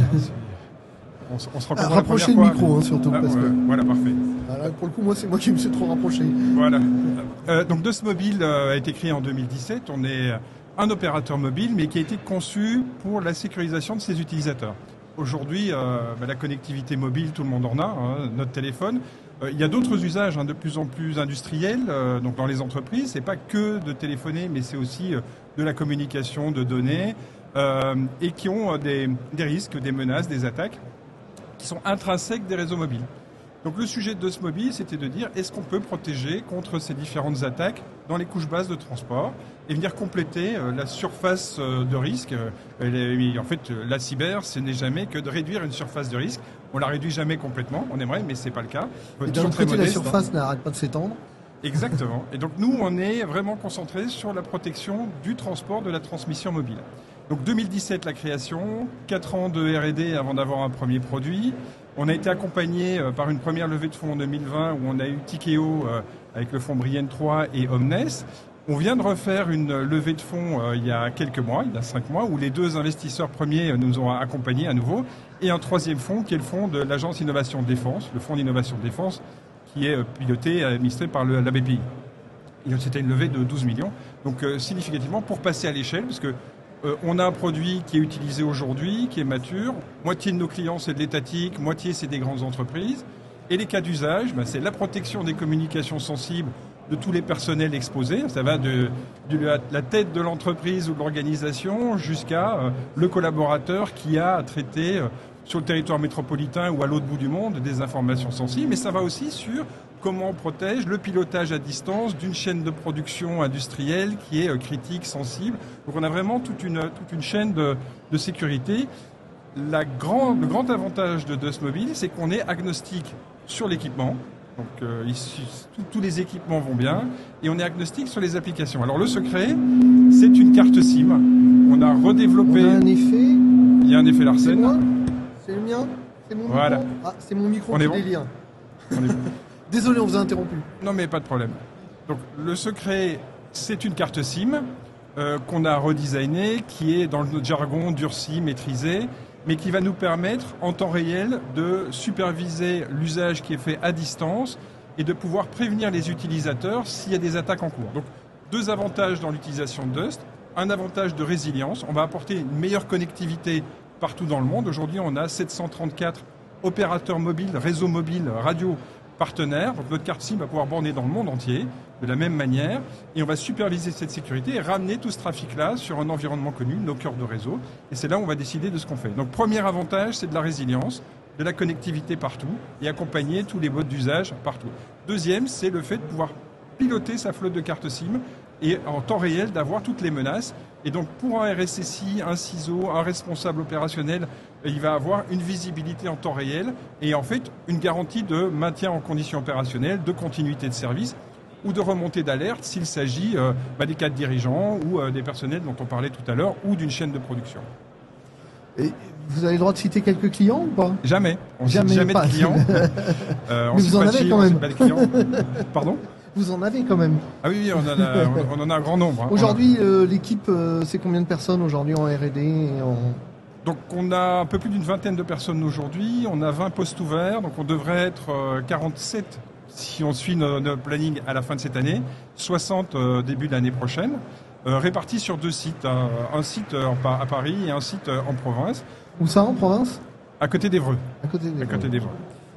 On, on se rencontre ah, rapprochez le micro, hein, surtout. Ah, parce ouais, que... Voilà, parfait. Voilà, pour le coup, moi, c'est moi qui me suis trop rapproché. Voilà. Euh, donc, Dust Mobile euh, a été créé en deux mille dix-sept. On est un opérateur mobile, mais qui a été conçu pour la sécurisation de ses utilisateurs. Aujourd'hui, euh, bah, la connectivité mobile, tout le monde en a, hein, notre téléphone. Euh, il y a d'autres usages hein, de plus en plus industriels. Euh, donc, dans les entreprises, c'est pas que de téléphoner, mais c'est aussi euh, de la communication, de données, euh, et qui ont euh, des, des risques, des menaces, des attaques qui sont intrinsèques des réseaux mobiles. Donc le sujet de Dust Mobile, c'était de dire est-ce qu'on peut protéger contre ces différentes attaques dans les couches basses de transport et venir compléter euh, la surface euh, de risque. Euh, en fait, euh, la cyber, ce n'est jamais que de réduire une surface de risque. On la réduit jamais complètement, on aimerait, mais c'est pas le cas. Et d'un autre côté, modeste, la surface hein. n'arrête pas de s'étendre. Exactement. Et donc nous, on est vraiment concentré sur la protection du transport, de la transmission mobile. Donc deux mille dix-sept, la création, quatre ans de R et D avant d'avoir un premier produit. On a été accompagné par une première levée de fonds en deux mille vingt où on a eu Tikeo avec le fonds Brienne trois et Omnes. On vient de refaire une levée de fonds il y a quelques mois, il y a cinq mois, où les deux investisseurs premiers nous ont accompagnés à nouveau. Et un troisième fonds qui est le fonds de l'Agence Innovation Défense, le fonds d'innovation Défense, qui est piloté et administré par le, la B P I. C'était une levée de douze millions. Donc significativement pour passer à l'échelle, parce que Euh, on a un produit qui est utilisé aujourd'hui, qui est mature. Moitié de nos clients, c'est de l'étatique, moitié, c'est des grandes entreprises. Et les cas d'usage, ben, c'est la protection des communications sensibles de tous les personnels exposés. Ça va de, de la, la tête de l'entreprise ou de l'organisation jusqu'à euh, le collaborateur qui a à traiter euh, sur le territoire métropolitain ou à l'autre bout du monde des informations sensibles. Mais ça va aussi sur comment on protège le pilotage à distance d'une chaîne de production industrielle qui est critique, sensible. Donc on a vraiment toute une, toute une chaîne de, de sécurité. La grand, le grand avantage de Dust Mobile, c'est qu'on est agnostique sur l'équipement. Donc euh, ici, tout, tous les équipements vont bien. Et on est agnostique sur les applications. Alors le secret, c'est une carte SIM. On a redéveloppé... On a un effet. Il y a un effet Larsen. C'est moi ? C'est le mien ? C'est mon voilà. micro ? Ah, c'est mon micro on qui est bon. délire. On est bon. Désolé, on vous a interrompu. Non, mais pas de problème. Donc, le secret, c'est une carte SIM euh, qu'on a redesignée, qui est dans notre jargon durci, maîtrisé, mais qui va nous permettre, en temps réel, de superviser l'usage qui est fait à distance et de pouvoir prévenir les utilisateurs s'il y a des attaques en cours. Donc, deux avantages dans l'utilisation de Dust. Un avantage de résilience. On va apporter une meilleure connectivité partout dans le monde. Aujourd'hui, on a sept cent trente-quatre opérateurs mobiles, réseaux mobiles, radio partenaires. Donc notre carte SIM va pouvoir borner dans le monde entier de la même manière et on va superviser cette sécurité et ramener tout ce trafic-là sur un environnement connu, nos cœurs de réseau. Et c'est là où on va décider de ce qu'on fait. Donc premier avantage, c'est de la résilience, de la connectivité partout et accompagner tous les modes d'usage partout. Deuxième, c'est le fait de pouvoir piloter sa flotte de cartes SIM et en temps réel d'avoir toutes les menaces. Et donc pour un R S S I, un C I S O, un responsable opérationnel, il va avoir une visibilité en temps réel et en fait une garantie de maintien en conditions opérationnelles, de continuité de service ou de remontée d'alerte s'il s'agit euh, bah, des cadres dirigeants ou euh, des personnels dont on parlait tout à l'heure ou d'une chaîne de production. Et vous avez le droit de citer quelques clients ou pas? Jamais. On ne cite jamais pas. de clients. euh, Mais vous en avez chiffre, quand même. Pas de clients. Pardon? Vous en avez quand même. Ah oui, oui on, en a, on en a un grand nombre. Hein. Aujourd'hui, euh, l'équipe, euh, c'est combien de personnes aujourd'hui en R et D et en... Donc on a un peu plus d'une vingtaine de personnes aujourd'hui, on a vingt postes ouverts, donc on devrait être euh, quarante-sept si on suit notre no planning à la fin de cette année, soixante euh, début de l'année prochaine, euh, répartis sur deux sites, un, un site euh, à Paris et un site euh, en province. Où ça, en province? À côté d'Évreux. À côté d'Évreux. À côté d'Évreux.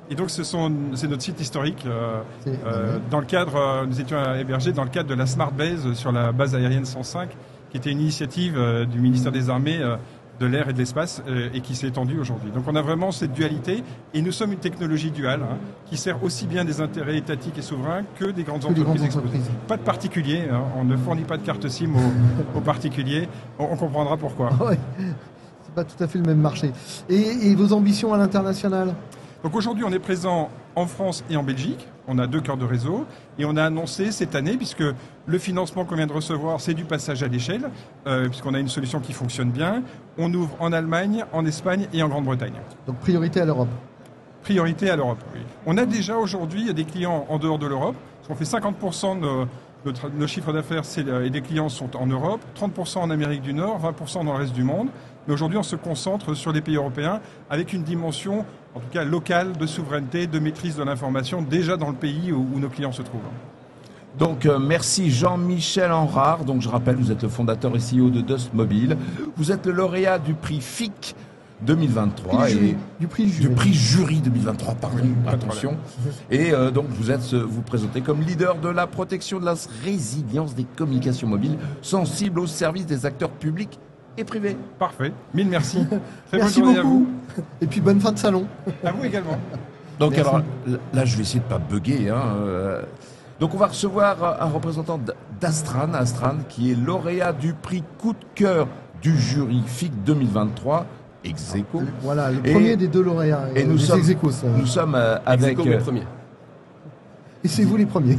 Et donc, ce sont, c'est notre site historique. Euh, C'est- euh, dans le cadre, euh, nous étions hébergés dans le cadre de la Smart Base sur la base aérienne cent cinq, qui était une initiative euh, du ministère des Armées, euh, de l'air et de l'espace, euh, et qui s'est étendue aujourd'hui. Donc, on a vraiment cette dualité, et nous sommes une technologie duale hein, qui sert aussi bien des intérêts étatiques et souverains que des grandes Que des entreprises grandes exposées. entreprises. Pas de particuliers. Hein, on ne fournit pas de carte SIM aux, aux particuliers. On, on comprendra pourquoi. Ouais. C'est pas tout à fait le même marché. Et, et vos ambitions à l'international? Donc aujourd'hui, on est présent en France et en Belgique. On a deux cœurs de réseau et on a annoncé cette année, puisque le financement qu'on vient de recevoir, c'est du passage à l'échelle, euh, puisqu'on a une solution qui fonctionne bien. On ouvre en Allemagne, en Espagne et en Grande-Bretagne. Donc priorité à l'Europe. Priorité à l'Europe, oui. On a déjà aujourd'hui des clients en dehors de l'Europe, parce qu'on fait cinquante pour cent de nos, notre- nos chiffres d'affaires c'est, euh, et des clients sont en Europe, trente pour cent en Amérique du Nord, vingt pour cent dans le reste du monde. Mais aujourd'hui, on se concentre sur les pays européens avec une dimension, en tout cas locale, de souveraineté, de maîtrise de l'information, déjà dans le pays où, où nos clients se trouvent. Donc euh, merci Jean-Michel Enrard. Donc je rappelle, vous êtes le fondateur et C E O de Dust Mobile. Vous êtes le lauréat du prix F I C deux mille vingt-trois Prix jury. et Du prix jury. du prix jury deux mille vingt-trois. Pardon, pas de attention. Et euh, donc vous êtes euh, vous présentez comme leader de la protection de la résilience des communications mobiles, sensible au service des acteurs publics et privés. Parfait. Mille merci. Très Merci bonne journée à beaucoup. vous. Et puis bonne fin de salon. À vous également. Donc Merci. alors là, je vais essayer de pas bugger. Hein, euh. Donc on va recevoir un représentant d'Astran, Astran, qui est lauréat du prix coup de cœur du jury F I C deux mille vingt-trois, ex aequo. Voilà, le Et- premier des deux lauréats. Et euh, nous des sommes, ex-aequo, ça. nous sommes euh, avec. Ex aequo, mais euh, premier. Et c'est vous les premiers.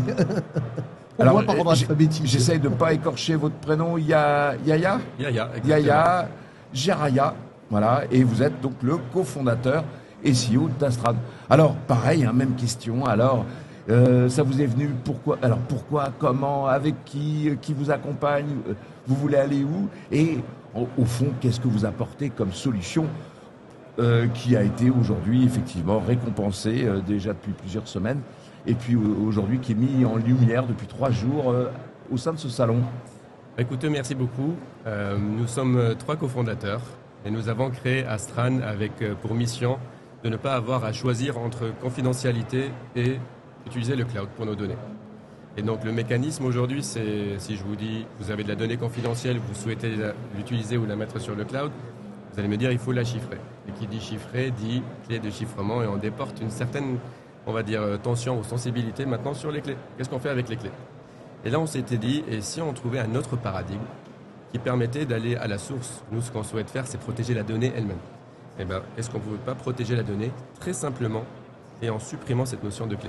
On alors, voit par ordre euh, j'ai- alphabétique. j'essaye de pas écorcher votre prénom. Ya- Yaya, Yaya, exactement. Yaya, Geraya, voilà. Et vous êtes donc le cofondateur et C E O d'Astran. Alors pareil, hein, même question. Alors. Euh, ça vous est venu pourquoi Alors pourquoi, comment, avec qui, euh, qui vous accompagne, euh, vous voulez aller où et au, au fond qu'est-ce que vous apportez comme solution euh, qui a été aujourd'hui effectivement récompensée euh, déjà depuis plusieurs semaines et puis euh, aujourd'hui qui est mis en lumière depuis trois jours euh, au sein de ce salon. Écoutez, merci beaucoup. Euh, nous sommes euh, trois cofondateurs et nous avons créé Astran avec euh, pour mission de ne pas avoir à choisir entre confidentialité et utiliser le cloud pour nos données. Et donc le mécanisme aujourd'hui, c'est si je vous dis vous avez de la donnée confidentielle, vous souhaitez la- l'utiliser ou la mettre sur le cloud, vous allez me dire il faut la chiffrer. Et qui dit chiffrer dit clé de chiffrement et on déporte une certaine, on va dire, euh, tension ou sensibilité maintenant sur les clés. Qu'est-ce qu'on fait avec les clés? Et là on s'était dit, et si on trouvait un autre paradigme qui permettait d'aller à la source? Nous ce qu'on souhaite faire c'est protéger la donnée elle-même. Et bien est-ce qu'on ne pouvait pas protéger la donnée très simplement et en supprimant cette notion de clé?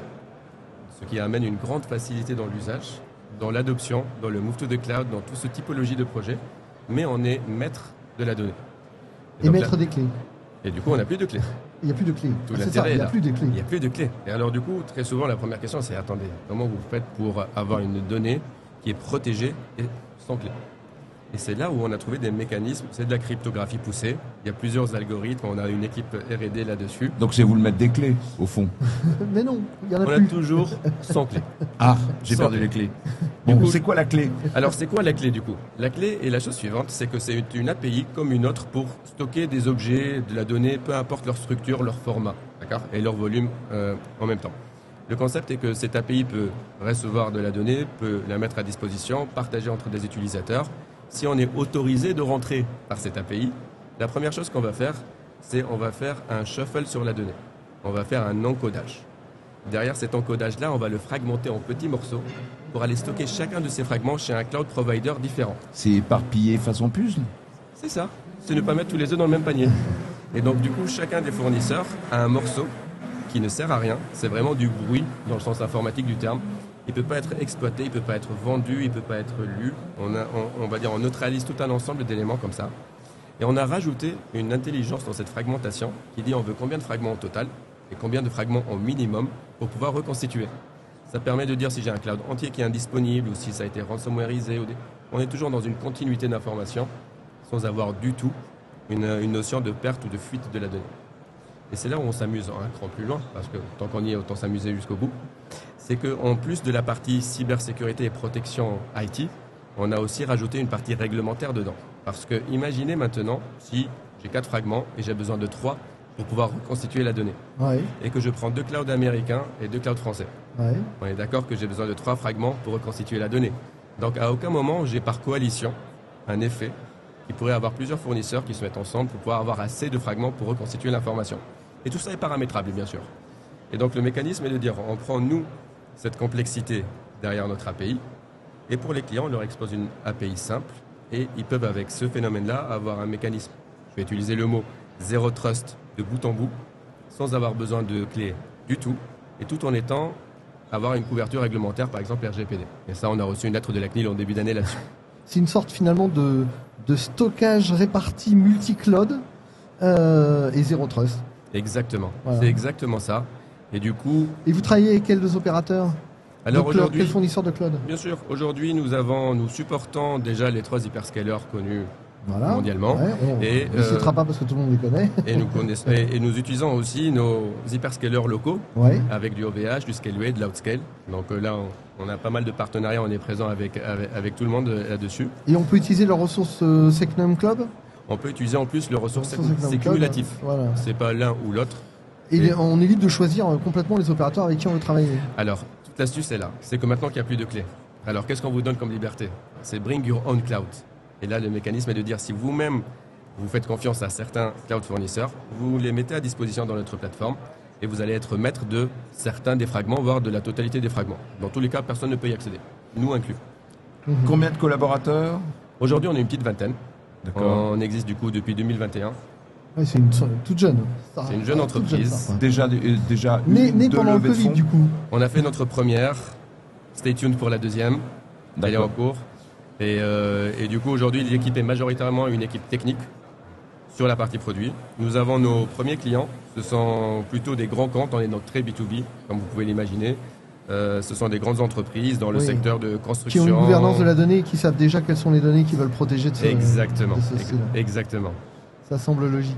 Ce qui amène une grande facilité dans l'usage, dans l'adoption, dans le move to the cloud, dans toute cette typologie de projet, mais on est maître de la donnée. Et donc mettre là- des clés. Et du coup, on n'a plus de clés. Il n'y a plus de clés. Tout Ah, c'est ça, l'intérêt il est n'y a là. plus de clés. Il n'y a plus de clés. Et alors du coup, très souvent, la première question, c'est attendez, comment vous faites pour avoir une donnée qui est protégée et sans clé? Et c'est là où on a trouvé des mécanismes, c'est de la cryptographie poussée. Il y a plusieurs algorithmes, on a une équipe R et D là-dessus. Donc c'est vous le mettre des clés au fond. Mais non, il n'y en a On a plus. toujours sans clé. Ah, j'ai Sans perdu clé. les clés. Du Bon, coup- c'est quoi la clé? Alors c'est quoi la clé du coup? La clé est la chose suivante, c'est que c'est une A P I comme une autre pour stocker des objets, de la donnée, peu importe leur structure, leur format, d'accord, et leur volume euh, en même temps. Le concept est que cette A P I peut recevoir de la donnée, peut la mettre à disposition, partager entre des utilisateurs. Si on est autorisé de rentrer par cette A P I, la première chose qu'on va faire, c'est on va faire un shuffle sur la donnée. On va faire un encodage. Derrière cet encodage-là, on va le fragmenter en petits morceaux pour aller stocker chacun de ces fragments chez un cloud provider différent. C'est éparpillé façon puzzle? C'est ça. C'est ne pas mettre tous les œufs dans le même panier. Et donc, du coup, chacun des fournisseurs a un morceau qui ne sert à rien. C'est vraiment du bruit, dans le sens informatique du terme. Il ne peut pas être exploité, il ne peut pas être vendu, il ne peut pas être lu. On, a, on, on va dire, on neutralise tout un ensemble d'éléments comme ça. Et on a rajouté une intelligence dans cette fragmentation qui dit on veut combien de fragments au total et combien de fragments au minimum pour pouvoir reconstituer. Ça permet de dire si j'ai un cloud entier qui est indisponible ou si ça a été ransomwareisé. Ou des... On est toujours dans une continuité d'information sans avoir du tout une, une notion de perte ou de fuite de la donnée. Et c'est là où on s'amuse un cran plus loin, parce que tant qu'on y est, autant s'amuser jusqu'au bout. C'est qu'en plus de la partie cybersécurité et protection I T, on a aussi rajouté une partie réglementaire dedans. Parce que imaginez maintenant, si j'ai quatre fragments et j'ai besoin de trois, pour pouvoir reconstituer la donnée. Ouais. Et que je prends deux clouds américains et deux clouds français. Ouais. On est d'accord que j'ai besoin de trois fragments pour reconstituer la donnée. Donc à aucun moment, j'ai par coalition un effet qui pourrait avoir plusieurs fournisseurs qui se mettent ensemble pour pouvoir avoir assez de fragments pour reconstituer l'information. Et tout ça est paramétrable, bien sûr. Et donc le mécanisme est de dire, on prend nous cette complexité derrière notre A P I, et pour les clients, on leur expose une A P I simple, et ils peuvent avec ce phénomène-là avoir un mécanisme, je vais utiliser le mot zéro trust de bout en bout, sans avoir besoin de clés du tout, et tout en étant avoir une couverture réglementaire, par exemple R G P D. Et ça, on a reçu une lettre de la C N I L en début d'année là-dessus. C'est une sorte finalement de, de stockage réparti multi-cloud euh, et zéro trust. Exactement, Voilà. c'est exactement ça. Et du coup... Et vous travaillez avec quels deux opérateurs? Alors de cloud, aujourd'hui, quel fournisseur de cloud? Bien sûr, aujourd'hui nous avons, nous supportons déjà les trois hyperscalers connus Voilà. mondialement. Ouais, on et ne citera pas parce que tout le monde les connaît. Et nous, connaissons, et, et nous utilisons aussi nos hyperscalers locaux Ouais. avec du O V H, du Scaleway, de l'Outscale. Donc euh, là, on, on a pas mal de partenariats, on est présent avec, avec, avec tout le monde euh, là-dessus. Et on peut utiliser leurs ressources euh, Secnum Club? On peut utiliser en plus le ressource, Ressources Secnum c'est Club, cumulatif. voilà. C'est pas l'un ou l'autre. Et, Et- les- on est libre de choisir euh, complètement les opérateurs avec qui on veut travailler. Alors, toute l'astuce est là. C'est que maintenant qu'il n'y a plus de clés. Alors, qu'est-ce qu'on vous donne comme liberté? C'est bring your own cloud. Et là, le mécanisme est de dire si vous-même, vous faites confiance à certains cloud fournisseurs, vous les mettez à disposition dans notre plateforme et vous allez être maître de certains des fragments, voire de la totalité des fragments. Dans tous les cas, personne ne peut y accéder. Nous inclus. Combien de collaborateurs? Aujourd'hui, on est une petite vingtaine. D'accord. On existe du coup depuis deux mille vingt et un. Ouais, c'est une so- toute jeune. Ça- C'est une jeune toute jeune, entreprise. ça. Déjà, euh, déjà Né, une- né deux pendant le levées de Covid, fonds. du coup. On a fait notre première. Stay tuned pour la deuxième. Elle est en cours. Et, euh, et du coup, aujourd'hui, l'équipe est majoritairement une équipe technique sur la partie produit. Nous avons nos premiers clients. Ce sont plutôt des grands comptes. On est donc très B deux B, comme vous pouvez l'imaginer. Euh, ce sont des grandes entreprises dans le Oui. secteur de Qui construction. ont une gouvernance de la donnée et qui savent déjà quelles sont les données qu'ils veulent protéger de ce Exactement. de ce Ex- style. Exactement. Ça semble logique.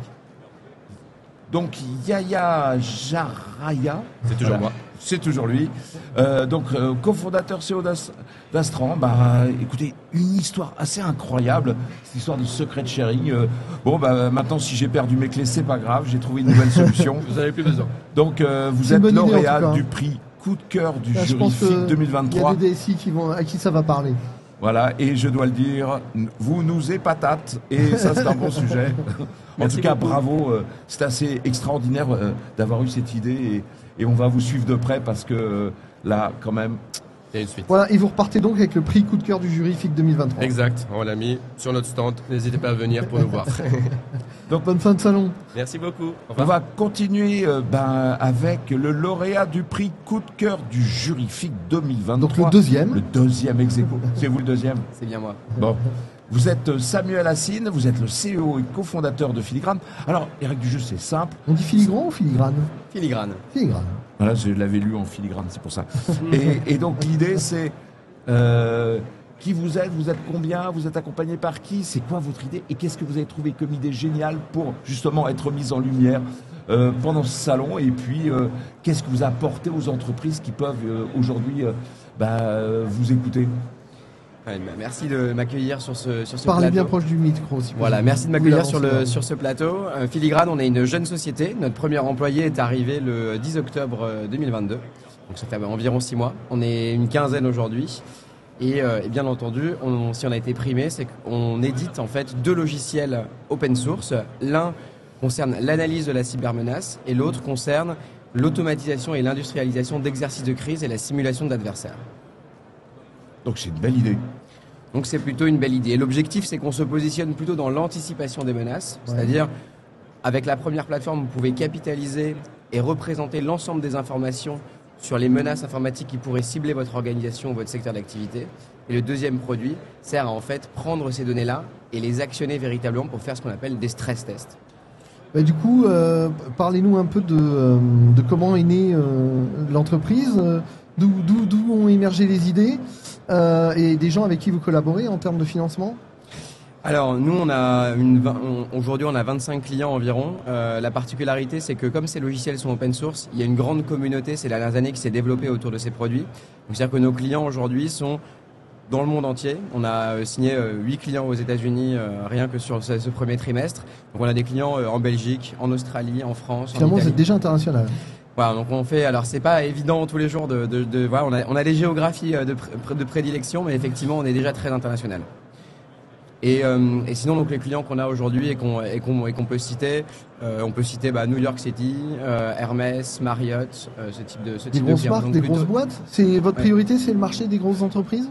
Donc Yaya Jaraya, C'est toujours Voilà. moi. C'est toujours lui. Euh, donc euh, cofondateur C E O d'As- d'Astran. Bah, écoutez, une histoire assez incroyable, cette histoire de secret sharing. Euh, bon, bah maintenant, si j'ai perdu mes clés, c'est pas grave. J'ai trouvé une nouvelle solution. Vous n'avez plus besoin. Donc euh, vous C'est une êtes bonne idée, en lauréat tout cas. du prix Coup de cœur du Là, je jury pense F I C qu'il deux mille y a vingt-trois. des D S I qui vont, à qui ça va parler. Voilà, et je dois le dire, vous nous épatate, et ça c'est un bon sujet. En Merci tout cas, beaucoup. bravo, euh, c'est assez extraordinaire euh, d'avoir eu cette idée, et, et on va vous suivre de près parce que euh, là, quand même, Il y a une suite. Voilà, et vous repartez donc avec le prix coup de cœur du jury F I C deux mille vingt-trois. Exact. On l'a mis sur notre stand. N'hésitez pas à venir pour nous voir. Donc bonne fin de salon. Merci beaucoup. Au on revoir. va continuer euh, ben, avec le lauréat du prix coup de cœur du jury F I C deux mille vingt-trois. Donc le deuxième. Le deuxième ex aequo. C'est vous le deuxième? C'est bien moi. Bon. Vous êtes Samuel Assine, vous êtes le C E O et cofondateur de Filigrane. Alors, les règles du jeu, c'est simple. On dit filigrane ou filigrane? Filigrane. Filigrane. Voilà, je l'avais lu en filigrane, c'est pour ça. Et, et donc, l'idée, c'est euh, qui vous êtes, vous êtes combien, vous êtes accompagné par qui, c'est quoi votre idée et qu'est-ce que vous avez trouvé comme idée géniale pour justement être mise en lumière euh, pendant ce salon et puis euh, qu'est-ce que vous apportez aux entreprises qui peuvent euh, aujourd'hui euh, bah, euh, vous écouter? Ouais, bah, merci de m'accueillir sur ce, sur ce Parlez plateau. bien proche du micro. Si Voilà, possible. merci de Vous m'accueillir l'avancez sur, le, pas. sur ce plateau. Euh, Filigrane, on est une jeune société. Notre premier employé est arrivé le dix octobre euh, deux mille vingt-deux. Donc ça fait environ six mois. On est une quinzaine aujourd'hui. Et, euh, et bien entendu, on, si on a été primé, c'est qu'on édite en fait deux logiciels open source. L'un concerne l'analyse de la cybermenace et l'autre concerne l'automatisation et l'industrialisation d'exercices de crise et la simulation d'adversaires. Donc c'est une belle idée. Donc c'est plutôt une belle idée. Et l'objectif, c'est qu'on se positionne plutôt dans l'anticipation des menaces, Ouais. c'est-à-dire avec la première plateforme, vous pouvez capitaliser et représenter l'ensemble des informations sur les menaces informatiques qui pourraient cibler votre organisation ou votre secteur d'activité. Et le deuxième produit sert à en fait prendre ces données-là et les actionner véritablement pour faire ce qu'on appelle des stress tests. Bah, du coup, euh, parlez-nous un peu de, euh, de comment est née euh, l'entreprise, euh, d'où, d'où, d'où ont émergé les idées euh, et des gens avec qui vous collaborez en termes de financement. Alors nous, on a une, vingt- on- aujourd'hui, on a vingt-cinq clients environ. Euh, la particularité, c'est que comme ces logiciels sont open source, il y a une grande communauté ces dernières années qui s'est développée autour de ces produits. Donc, c'est-à-dire que nos clients aujourd'hui sont dans le monde entier. On a signé huit clients aux États-Unis euh, rien que sur ce, ce premier trimestre. Donc on a des clients euh, en Belgique, en Australie, en France. Finalement, en vous êtes déjà international. Voilà, donc on fait. Alors c'est pas évident tous les jours de. de, de voilà, on a, on a des géographies de, pr de prédilection, mais effectivement, on est déjà très international. Et, euh, et sinon, donc les clients qu'on a aujourd'hui et qu'on et qu'on et qu'on peut citer, euh, on peut citer bah, New York City, euh, Hermès, Marriott, euh, ce type de ce Des type grosses de clients. marques, des plutôt... grosses boîtes. C'est votre priorité, ouais. C'est le marché des grosses entreprises.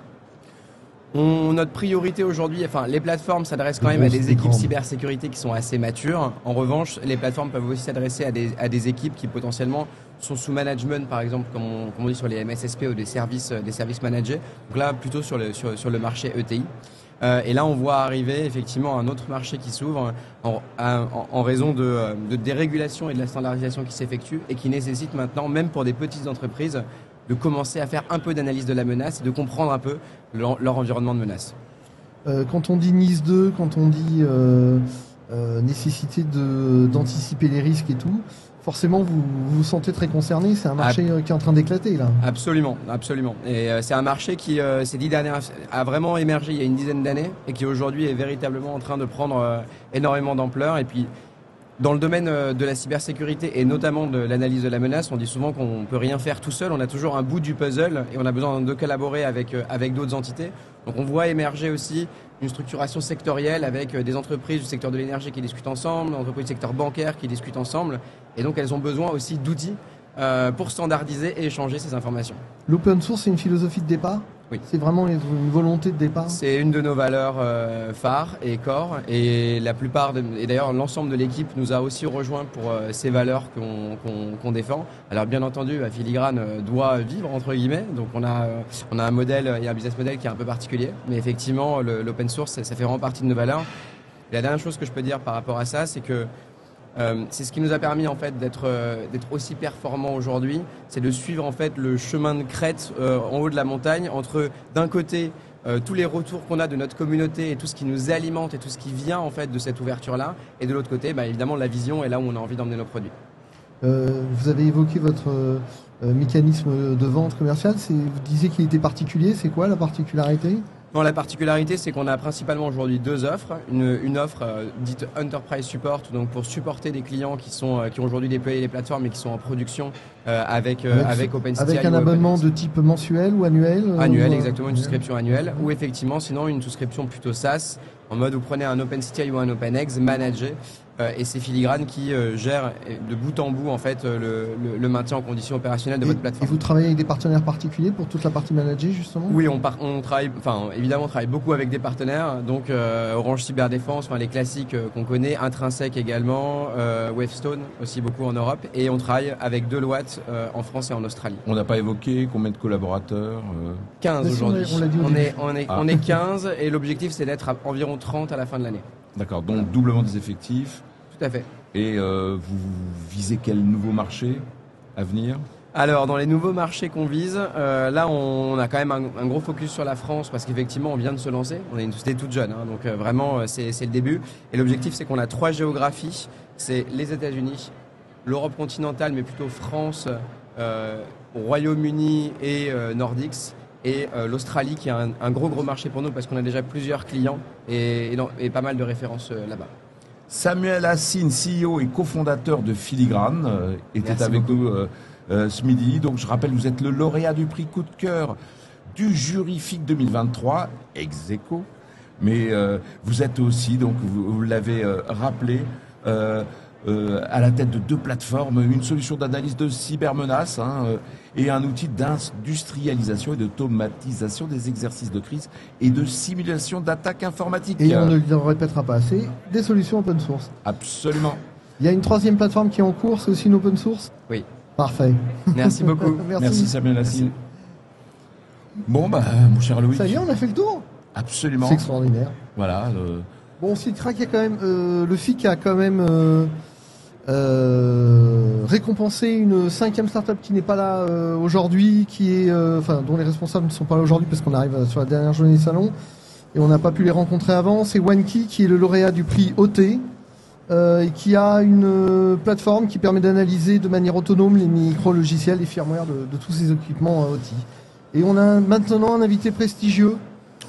On, notre priorité aujourd'hui, enfin, les plateformes s'adressent quand même à des équipes cybersécurité qui sont assez matures. En revanche, les plateformes peuvent aussi s'adresser à des, à des équipes qui potentiellement sont sous management, par exemple, comme on, comme on dit sur les M S S P ou des services, des services managés. Donc là, plutôt sur le, sur, sur le marché E T I. Euh, et là, on voit arriver effectivement un autre marché qui s'ouvre en, en, en raison de, de dérégulation et de la standardisation qui s'effectue et qui nécessite maintenant, même pour des petites entreprises, de commencer à faire un peu d'analyse de la menace et de comprendre un peu leur, leur environnement de menace. Euh, quand on dit N I S deux, quand on dit euh, euh, nécessité de, d'anticiper les risques et tout, forcément vous vous, vous sentez très concerné, c'est un marché Ab- qui est en train d'éclater là. Absolument, absolument. Et euh, c'est un marché qui euh, ces dix dernières a vraiment émergé il y a une dizaine d'années et qui aujourd'hui est véritablement en train de prendre euh, énormément d'ampleur. Et puis dans le domaine de la cybersécurité et notamment de l'analyse de la menace, on dit souvent qu'on ne peut rien faire tout seul, on a toujours un bout du puzzle et on a besoin de collaborer avec, avec d'autres entités. Donc on voit émerger aussi une structuration sectorielle avec des entreprises du secteur de l'énergie qui discutent ensemble, des entreprises du secteur bancaire qui discutent ensemble et donc elles ont besoin aussi d'outils euh, pour standardiser et échanger ces informations. L'open source, c'est une philosophie de départ ? Oui. C'est vraiment une volonté de départ. C'est une de nos valeurs euh, phares et corps. Et la plupart, de, et d'ailleurs l'ensemble de l'équipe nous a aussi rejoint pour euh, ces valeurs qu'on, qu'on, qu'on défend. Alors bien entendu, Filigrane euh, doit vivre entre guillemets. Donc on a, euh, on a un modèle et un business model qui est un peu particulier. Mais effectivement, le, l'open source, ça, ça fait vraiment partie de nos valeurs. Et la dernière chose que je peux dire par rapport à ça, c'est que Euh, c'est ce qui nous a permis en fait d'être euh, d'être aussi performants aujourd'hui, c'est de suivre en fait le chemin de crête euh, en haut de la montagne entre d'un côté euh, tous les retours qu'on a de notre communauté et tout ce qui nous alimente et tout ce qui vient en fait de cette ouverture là, et de l'autre côté bah, évidemment la vision est là où on a envie d'emmener nos produits. Euh, vous avez évoqué votre euh, mécanisme de vente commerciale, c'est, vous disiez qu'il était particulier, c'est quoi la particularité ? Non, la particularité, c'est qu'on a principalement aujourd'hui deux offres. Une, une offre euh, dite Enterprise Support, donc pour supporter des clients qui, sont, euh, qui ont aujourd'hui déployé les plateformes et qui sont en production euh, avec, euh, avec, avec OpenCTI. Avec un abonnement de type mensuel ou annuel euh, Annuel, ou... exactement, une souscription annuelle. Ou effectivement, sinon, une souscription plutôt SaaS, en mode vous prenez un OpenCTI ou un OpenEx managé. Euh, et c'est Filigrane qui euh, gère de bout en bout en fait euh, le, le, le maintien en conditions opérationnelles de et, votre plateforme. Et vous travaillez avec des partenaires particuliers pour toute la partie managée justement ? Oui, on, par, on travaille, enfin évidemment, on travaille beaucoup avec des partenaires, donc euh, Orange Cyberdéfense, enfin les classiques euh, qu'on connaît, Intrinsec également, euh, Wavestone aussi beaucoup en Europe, et on travaille avec Deloitte euh, en France et en Australie. On n'a pas évoqué combien de collaborateurs euh... quinze aujourd'hui. On, l'a dit on, est, on, est, ah. on est quinze et l'objectif c'est d'être à environ trente à la fin de l'année. D'accord, donc doublement des effectifs. Tout à fait. Et euh, vous visez quel nouveau marché à venir ? Alors, dans les nouveaux marchés qu'on vise, euh, là, on a quand même un, un gros focus sur la France parce qu'effectivement, on vient de se lancer. On est une société toute jeune, hein, donc euh, vraiment, c'est, c'est le début. Et l'objectif, c'est qu'on a trois géographies. C'est les États-Unis, l'Europe continentale, mais plutôt France, euh, Royaume-Uni et euh, Nordics. Et euh, l'Australie, qui est un, un gros, gros marché pour nous parce qu'on a déjà plusieurs clients et, et, et pas mal de références euh, là-bas. Samuel Assine, C E O et cofondateur de Filigrane, euh, était Merci avec beaucoup. nous euh, euh, ce midi. Donc je rappelle, vous êtes le lauréat du prix Coup de cœur du jury F I C deux mille vingt-trois, ex aequo. Mais euh, vous êtes aussi, donc vous, vous l'avez euh, rappelé, euh, euh, à la tête de deux plateformes, une solution d'analyse de cybermenaces hein, euh, et un outil d'industrialisation et d'automatisation des exercices de crise et de simulation d'attaques informatiques. Et on ne le répétera pas assez, des solutions open source. Absolument. Il y a une troisième plateforme qui est en cours, c'est aussi une open source ? Oui. Parfait. Merci beaucoup. Merci. Merci Samuel Assine. Bon, bah, mon cher Louis. Ça y est, on a fait le tour ? Absolument. C'est extraordinaire. Voilà. Le... Bon, on citera qu'il y a quand même, euh, le F I C a quand même euh, euh, récompensé une cinquième startup qui n'est pas là euh, aujourd'hui, qui est, euh, enfin, dont les responsables ne sont pas là aujourd'hui parce qu'on arrive sur la dernière journée du salon et on n'a pas pu les rencontrer avant. C'est OneKey qui est le lauréat du prix O T euh, et qui a une euh, plateforme qui permet d'analyser de manière autonome les micro-logiciels et firmware de, de tous ces équipements euh, O T. Et on a maintenant un invité prestigieux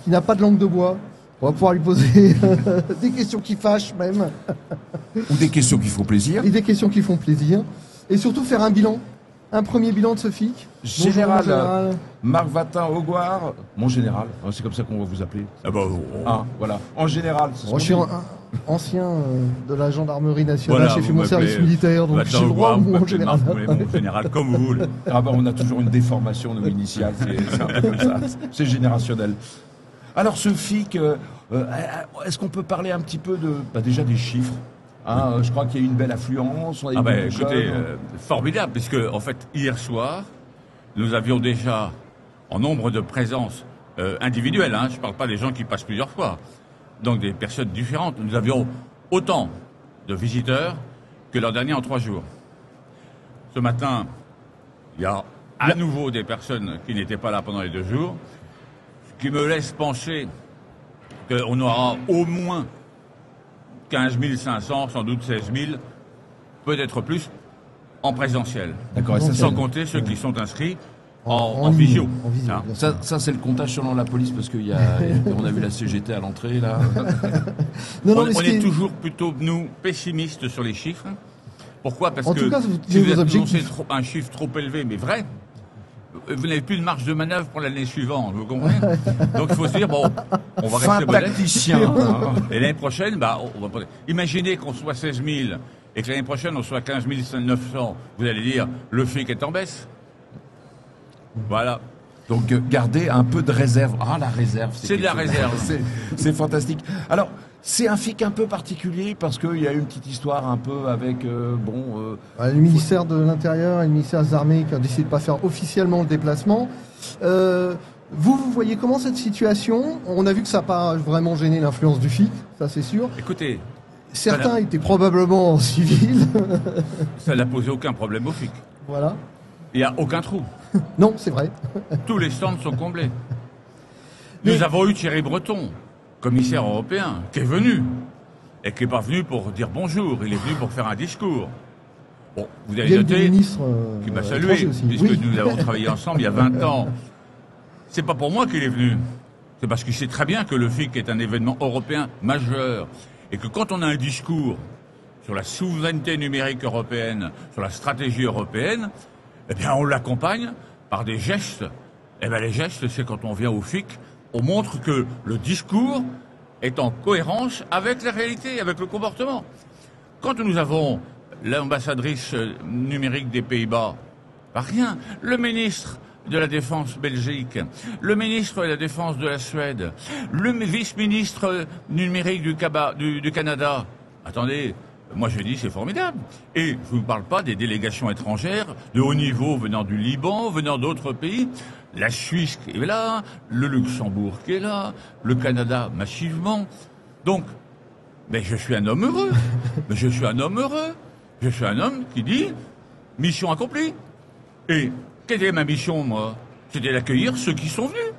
qui n'a pas de langue de bois. On va pouvoir lui poser des questions qui fâchent même. Ou des questions qui font plaisir. Et des questions qui font plaisir. Et surtout faire un bilan. Un premier bilan de ce F I C. Général, Bonjour, général. Marc Vatin-Augoire, mon général, c'est comme ça qu'on va vous appeler. Ah bah, oh. Ah, voilà. En général, c'est ce Moi, qu'on je suis dit. un- ancien euh, de la gendarmerie nationale, Voilà, j'ai fait vous mon service m'appelez militaire, donc j'ai le droit au mot général. Mon général, comme vous voulez. Ah bah, on a toujours une déformation de initiale, c'est c'est un peu comme ça. C'est générationnel. Alors, ce F I C, euh, euh, est-ce qu'on peut parler un petit peu de, bah, déjà des chiffres? Hein, euh, je crois qu'il y a eu une belle affluence. On a eu Ah ben, beaucoup de écoutez, jeunes. euh, formidable, puisque en fait, hier soir, nous avions déjà, en nombre de présences euh, individuelles, hein, je ne parle pas des gens qui passent plusieurs fois, donc des personnes différentes, nous avions autant de visiteurs que l'an dernier en trois jours. Ce matin, il y a à nouveau des personnes qui n'étaient pas là pendant les deux jours, ce qui me laisse penser qu'on aura au moins quinze mille cinq cents, sans doute seize mille, peut-être plus, en présentiel. D'accord, et ça, sans c'est- compter ceux qui sont inscrits en, En en ligne, visio. en visio, Hein. Ça, ça c'est le comptage selon la police, parce qu'on a, on a vu la C G T à l'entrée, là. Non, non, on mais ce on qui est est- toujours plutôt, nous, pessimistes sur les chiffres. Pourquoi? Parce En que tout cas, vous si tenez vous vos êtes objectifs. annoncé trop- un chiffre trop élevé, mais vrai, vous n'avez plus de marge de manœuvre pour l'année suivante, vous comprenez? Donc il faut se dire, bon, on va Fin rester modeste. tacticien, hein. Et l'année prochaine, bah, on va... imaginez qu'on soit seize mille et que l'année prochaine on soit quinze mille neuf cents. Vous allez dire, le F I C est en baisse. Voilà. Donc euh, garder un peu de réserve. Ah, la réserve. C'est de quelque la chose. réserve. C'est- C'est fantastique. Alors, c'est un F I C un peu particulier parce qu'il y a une petite histoire un peu avec, euh, bon... euh, Ouais, le ministère de l'Intérieur et le ministère des Armées qui ont décidé de ne pas faire officiellement le déplacement. Euh, vous, vous voyez comment cette situation? On a vu que ça n'a pas vraiment gêné l'influence du F I C, ça c'est sûr. Écoutez, Certains ça n'a- étaient probablement en civil. ça n'a posé aucun problème au F I C. Voilà. Il n'y a aucun trou. Non, c'est vrai. Tous les stands sont comblés. Nous avons eu Thierry Breton, commissaire européen, qui est venu. Et qui n'est pas venu pour dire bonjour, il est venu pour faire un discours. Bon, vous Il y avez a eu des noté ministres, euh, qui m'a étrangers salué, aussi. puisque Oui. nous avons travaillé ensemble il y a vingt ans. C'est pas pour moi qu'il est venu. C'est parce qu'il sait très bien que le F I C est un événement européen majeur. Et que quand on a un discours sur la souveraineté numérique européenne, sur la stratégie européenne, eh bien, on l'accompagne par des gestes. Eh bien, les gestes, c'est quand on vient au F I C, on montre que le discours est en cohérence avec la réalité, avec le comportement. Quand nous avons l'ambassadrice numérique des Pays-Bas, pas rien. Le ministre de la Défense Belgique, le ministre de la Défense de la Suède, le vice-ministre numérique du, Caba- du, du Canada. Attendez, moi je dis c'est formidable. Et je ne vous parle pas des délégations étrangères de haut niveau venant du Liban, venant d'autres pays. La Suisse qui est là, le Luxembourg qui est là, le Canada massivement. Donc, mais je suis un homme heureux. Mais je suis un homme heureux. Je suis un homme qui dit mission accomplie. Et quelle est ma mission, moi? C'était d'accueillir ceux qui sont venus.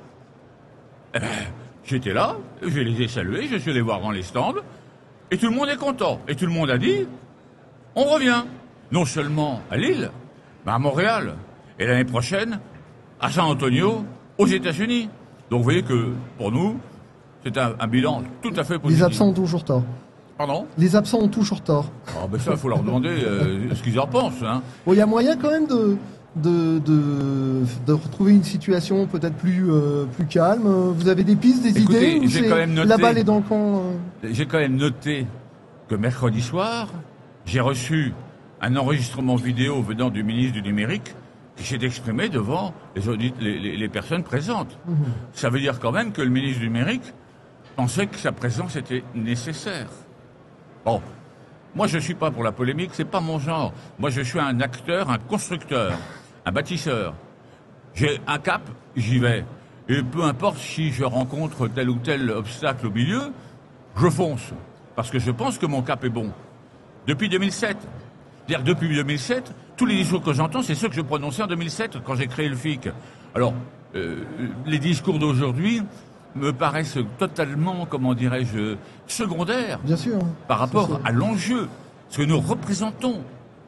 Eh ben, j'étais là, je les ai salués, je suis allé voir dans les stands, et tout le monde est content. Et tout le monde a dit, on revient. Non seulement à Lille, mais à Montréal. Et l'année prochaine, à San Antonio, aux États-Unis. Donc vous voyez que, pour nous, c'est un, un bilan tout à fait positif. Les absents ont toujours tort. Pardon? Les absents ont toujours tort. Ah ben ça, il faut leur demander euh, ce qu'ils en pensent. Hein. Bon, il y a moyen quand même de, de, de, de retrouver une situation peut-être plus, euh, plus calme. Vous avez des pistes, des Écoutez, idées ou j'ai c'est quand même noté- la balle est dans le camp euh J'ai quand même noté que mercredi soir, j'ai reçu un enregistrement vidéo venant du ministre du Numérique qui s'est exprimé devant les, audit- les, les- les personnes présentes. Mhm. Ça veut dire quand même que le ministre du Numérique pensait que sa présence était nécessaire. Bon, moi je suis pas pour la polémique, c'est pas mon genre. Moi je suis un acteur, un constructeur, un bâtisseur. J'ai un cap, j'y vais. Et peu importe si je rencontre tel ou tel obstacle au milieu, je fonce. Parce que je pense que mon cap est bon. Depuis deux mille sept. C'est-à-dire que depuis deux mille sept, tous les discours que j'entends, c'est ceux que je prononçais en deux mille sept, quand j'ai créé le F I C. Alors, euh, les discours d'aujourd'hui me paraissent totalement, comment dirais-je, secondaires. Bien sûr. Par rapport à l'enjeu, ce que nous représentons.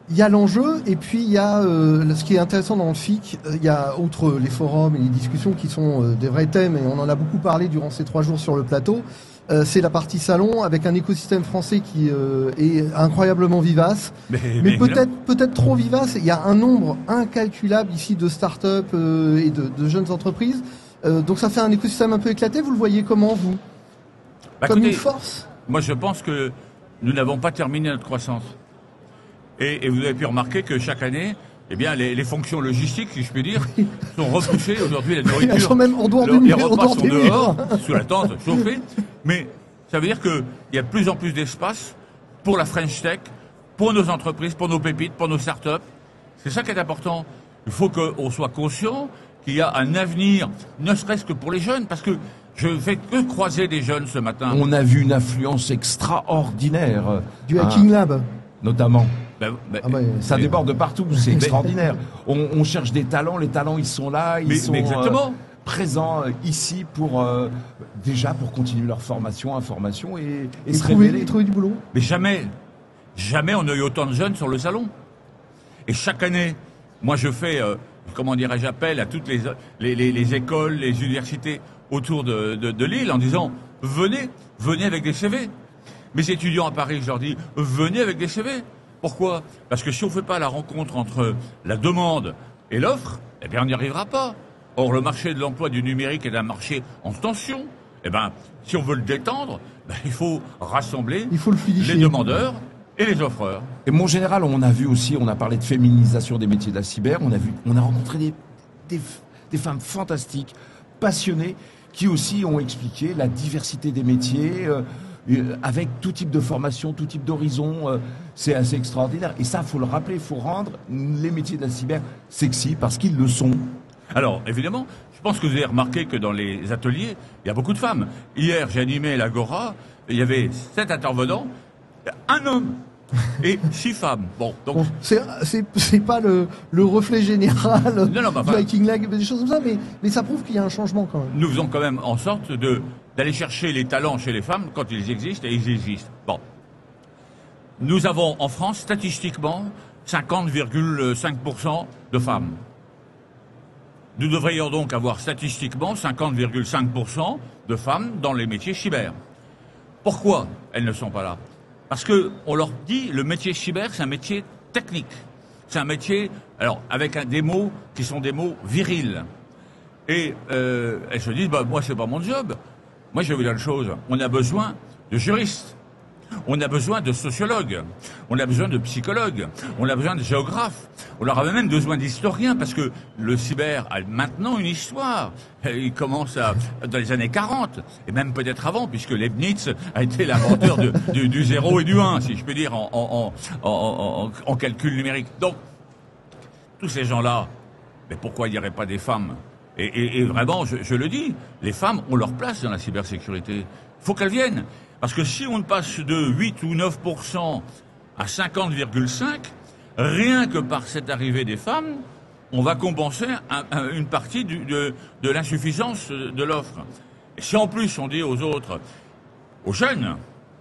il y a l'enjeu et puis il y a euh, ce qui est intéressant dans le F I C, euh, il y a outre les forums et les discussions qui sont euh, des vrais thèmes et on en a beaucoup parlé durant ces trois jours sur le plateau, euh, c'est la partie salon avec un écosystème français qui euh, est incroyablement vivace, mais, mais, mais peut-être peut-être trop vivace. Il y a un nombre incalculable ici de start-up euh, et de, de jeunes entreprises, euh, donc ça fait un écosystème un peu éclaté. Vous le voyez comment vous? Bah, Comme écoutez, une force? Moi, je pense que nous n'avons pas terminé notre croissance. Et, et vous avez pu remarquer que chaque année, eh bien, les, les fonctions logistiques, si je puis dire, sont repoussées. Aujourd'hui, la nourriture, Elles sont même en dehors le- du les mur, en repas dehors sont du dehors, mur. sous la tente, chauffés. Mais ça veut dire qu'il y a de plus en plus d'espace pour la French Tech, pour nos entreprises, pour nos pépites, pour nos startups. C'est ça qui est important. Il faut qu'on soit conscient qu'il y a un avenir, ne serait-ce que pour les jeunes, parce que je fais que croiser des jeunes ce matin. On a vu une affluence extraordinaire. Du hein, Hacking Lab. Notamment. Ben, ben, Ah bah, Ça mais- déborde de partout, c'est extraordinaire. On, on cherche des talents, les talents ils sont là, ils Mais- sont mais exactement. euh, présents euh, ici pour euh, déjà pour continuer leur formation, information et, et Et se trouver, révéler. trouver du boulot. Mais jamais, jamais on a eu autant de jeunes sur le salon. Et chaque année, moi je fais, euh, comment dirais-je, appel à toutes les, les, les, les écoles, les universités autour de, de, de Lille en disant venez, venez avec des C V. Mes étudiants à Paris, je leur dis venez avec des C V. Pourquoi? Parce que si on ne fait pas la rencontre entre la demande et l'offre, eh bien on n'y arrivera pas. Or le marché de l'emploi du numérique est un marché en tension. Eh ben, si on veut le détendre, ben, il faut rassembler Il faut le fluidifier. les demandeurs et les offreurs. Et mon général, on a vu aussi, on a parlé de féminisation des métiers de la cyber, on a vu, on a rencontré des, des, des femmes fantastiques, passionnées, qui aussi ont expliqué la diversité des métiers, euh, euh, avec tout type de formation, tout type d'horizon, euh, c'est assez extraordinaire. Et ça, faut le rappeler, il faut rendre les métiers de la cyber sexy, parce qu'ils le sont. Alors, évidemment, je pense que vous avez remarqué que dans les ateliers, il y a beaucoup de femmes. Hier, j'ai animé l'Agora, il y avait sept intervenants, un homme et six femmes. Bon, donc... Bon, c'est c'est c'est pas le le reflet général Non, non, bah, du bah. Hacking Lab, des choses comme ça, mais mais ça prouve qu'il y a un changement quand même. Nous faisons quand même en sorte de d'aller chercher les talents chez les femmes quand ils existent, et ils existent. Bon. Nous avons en France, statistiquement, cinquante virgule cinq pour cent de femmes. Nous devrions donc avoir statistiquement cinquante virgule cinq pour cent de femmes dans les métiers cyber. Pourquoi elles ne sont pas là? Parce que on leur dit le métier cyber, c'est un métier technique. C'est un métier, alors, avec un, des mots qui sont des mots virils. Et euh, elles se disent, bah, moi, c'est pas mon job. Moi, je vais vous dire une chose. On a besoin de juristes. On a besoin de sociologues. On a besoin de psychologues. On a besoin de géographes. On leur a même besoin d'historiens parce que le cyber a maintenant une histoire. Il commence à, dans les années quarante et même peut-être avant puisque Leibniz a été l'inventeur de, du, du zéro et du un, si je peux dire, en, en, en, en, en calcul numérique. Donc, tous ces gens-là, mais pourquoi il n'y aurait pas des femmes? Et, et, et vraiment, je, je le dis, les femmes ont leur place dans la cybersécurité. Il faut qu'elles viennent. Parce que si on passe de huit ou neuf pour cent à cinquante virgule cinq, rien que par cette arrivée des femmes, on va compenser un, un, une partie du, de, de l'insuffisance de l'offre. Et si en plus on dit aux autres, aux jeunes,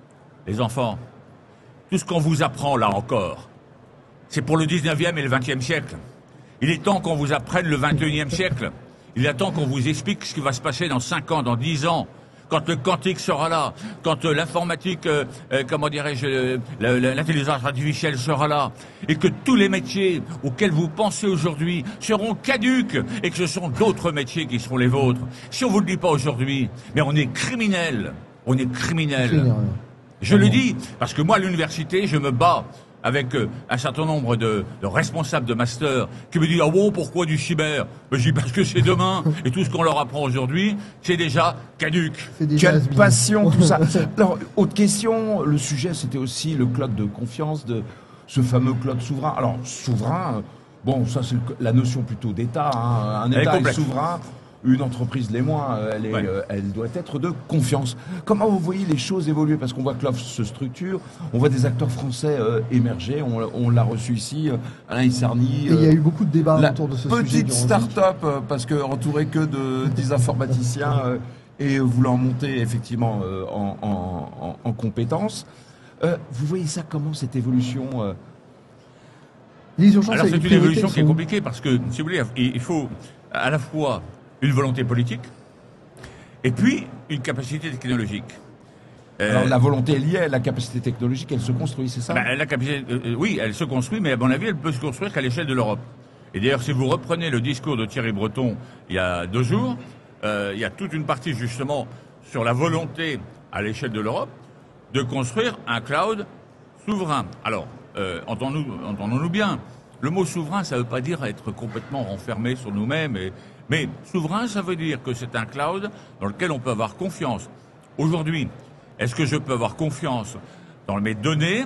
les enfants, tout ce qu'on vous apprend là encore, c'est pour le dix-neuvième et le vingtième siècle. Il est temps qu'on vous apprenne le vingt et unième siècle. Il est temps qu'on vous explique ce qui va se passer dans cinq ans, dans dix ans. Quand le quantique sera là, quand euh, l'informatique, euh, euh, comment dirais-je, euh, l'intelligence artificielle sera là, et que tous les métiers auxquels vous pensez aujourd'hui seront caduques, et que ce sont d'autres métiers qui seront les vôtres. Si on vous le dit pas aujourd'hui, mais on est criminel, on est criminel. Je le dis, parce que moi, à l'université, je me bats avec euh, un certain nombre de, de responsables de master qui me disent « Ah bon, pourquoi du cyber ?» Je dis « Parce que c'est demain, et tout ce qu'on leur apprend aujourd'hui, c'est déjà caduque. » Quelle passion, tout ça. Alors, autre question, le sujet, c'était aussi le cloud de confiance, de ce fameux cloud souverain. Alors, souverain, bon, ça, c'est le- la notion plutôt d'État. Hein. Un Elle est État est complexe. souverain. Une entreprise l'est moins, elle, est, Ouais. euh, elle doit être de confiance. Comment vous voyez les choses évoluer? Parce qu'on voit que l'offre se structure, on voit des acteurs français euh, émerger, on, on l'a reçu ici, euh, Alain Issarni. Et il y a eu beaucoup de débats la autour de ce sujet. petite durant le start-up, euh, parce que entouré que de dix informaticiens euh, et voulant monter effectivement euh, en, en, en, en compétences. Euh, vous voyez ça comment, cette évolution euh Les urgences, Alors c'est une priorité, évolution qui est sont... compliquée parce que, si vous voulez, il faut à la fois une volonté politique et puis une capacité technologique. Euh, Alors la volonté est liée à la capacité technologique, elle se construit, c'est ça? Ben, la capacité, euh, oui, elle se construit, mais à mon avis, elle peut se construire qu'à l'échelle de l'Europe. Et d'ailleurs, si vous reprenez le discours de Thierry Breton il y a deux jours, euh, il y a toute une partie justement sur la volonté à l'échelle de l'Europe de construire un cloud souverain. Alors, euh, entendons-nous, entendons-nous bien, le mot souverain, ça ne veut pas dire être complètement renfermé sur nous-mêmes, et, mais souverain, ça veut dire que c'est un cloud dans lequel on peut avoir confiance. Aujourd'hui, est-ce que je peux avoir confiance dans mes données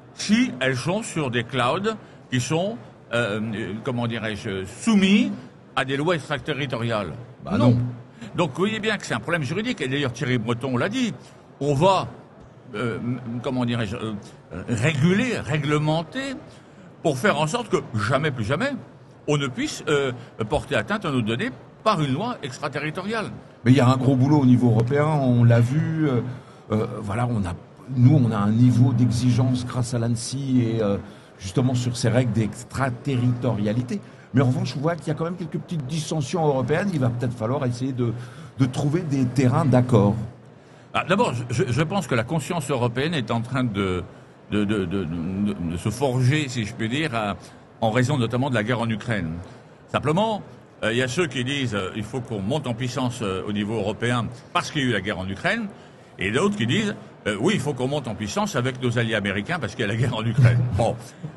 si elles sont sur des clouds qui sont, euh, comment dirais-je, soumis à des lois extraterritoriales? Bah non. Donc vous voyez bien que c'est un problème juridique, et d'ailleurs Thierry Breton l'a dit, on va, euh, comment dirais-je, euh, réguler, réglementer, pour faire en sorte que jamais plus jamais, on ne puisse euh, porter atteinte à nos données par une loi extraterritoriale. Mais il y a un gros boulot au niveau européen, on l'a vu... Euh... Euh, voilà, on a, nous, on a un niveau d'exigence grâce à l'ANSSI et euh, justement sur ces règles d'extraterritorialité. Mais en revanche, je vois qu'il y a quand même quelques petites dissensions européennes. Il va peut-être falloir essayer de, de trouver des terrains d'accord. Ah, d'abord, je, je pense que la conscience européenne est en train de, de, de, de, de, de se forger, si je puis dire, à, en raison notamment de la guerre en Ukraine. Simplement, il euh, y a ceux qui disent euh, il faut qu'on monte en puissance euh, au niveau européen parce qu'il y a eu la guerre en Ukraine. Et d'autres qui disent, euh, oui, il faut qu'on monte en puissance avec nos alliés américains parce qu'il y a la guerre en Ukraine. Bon,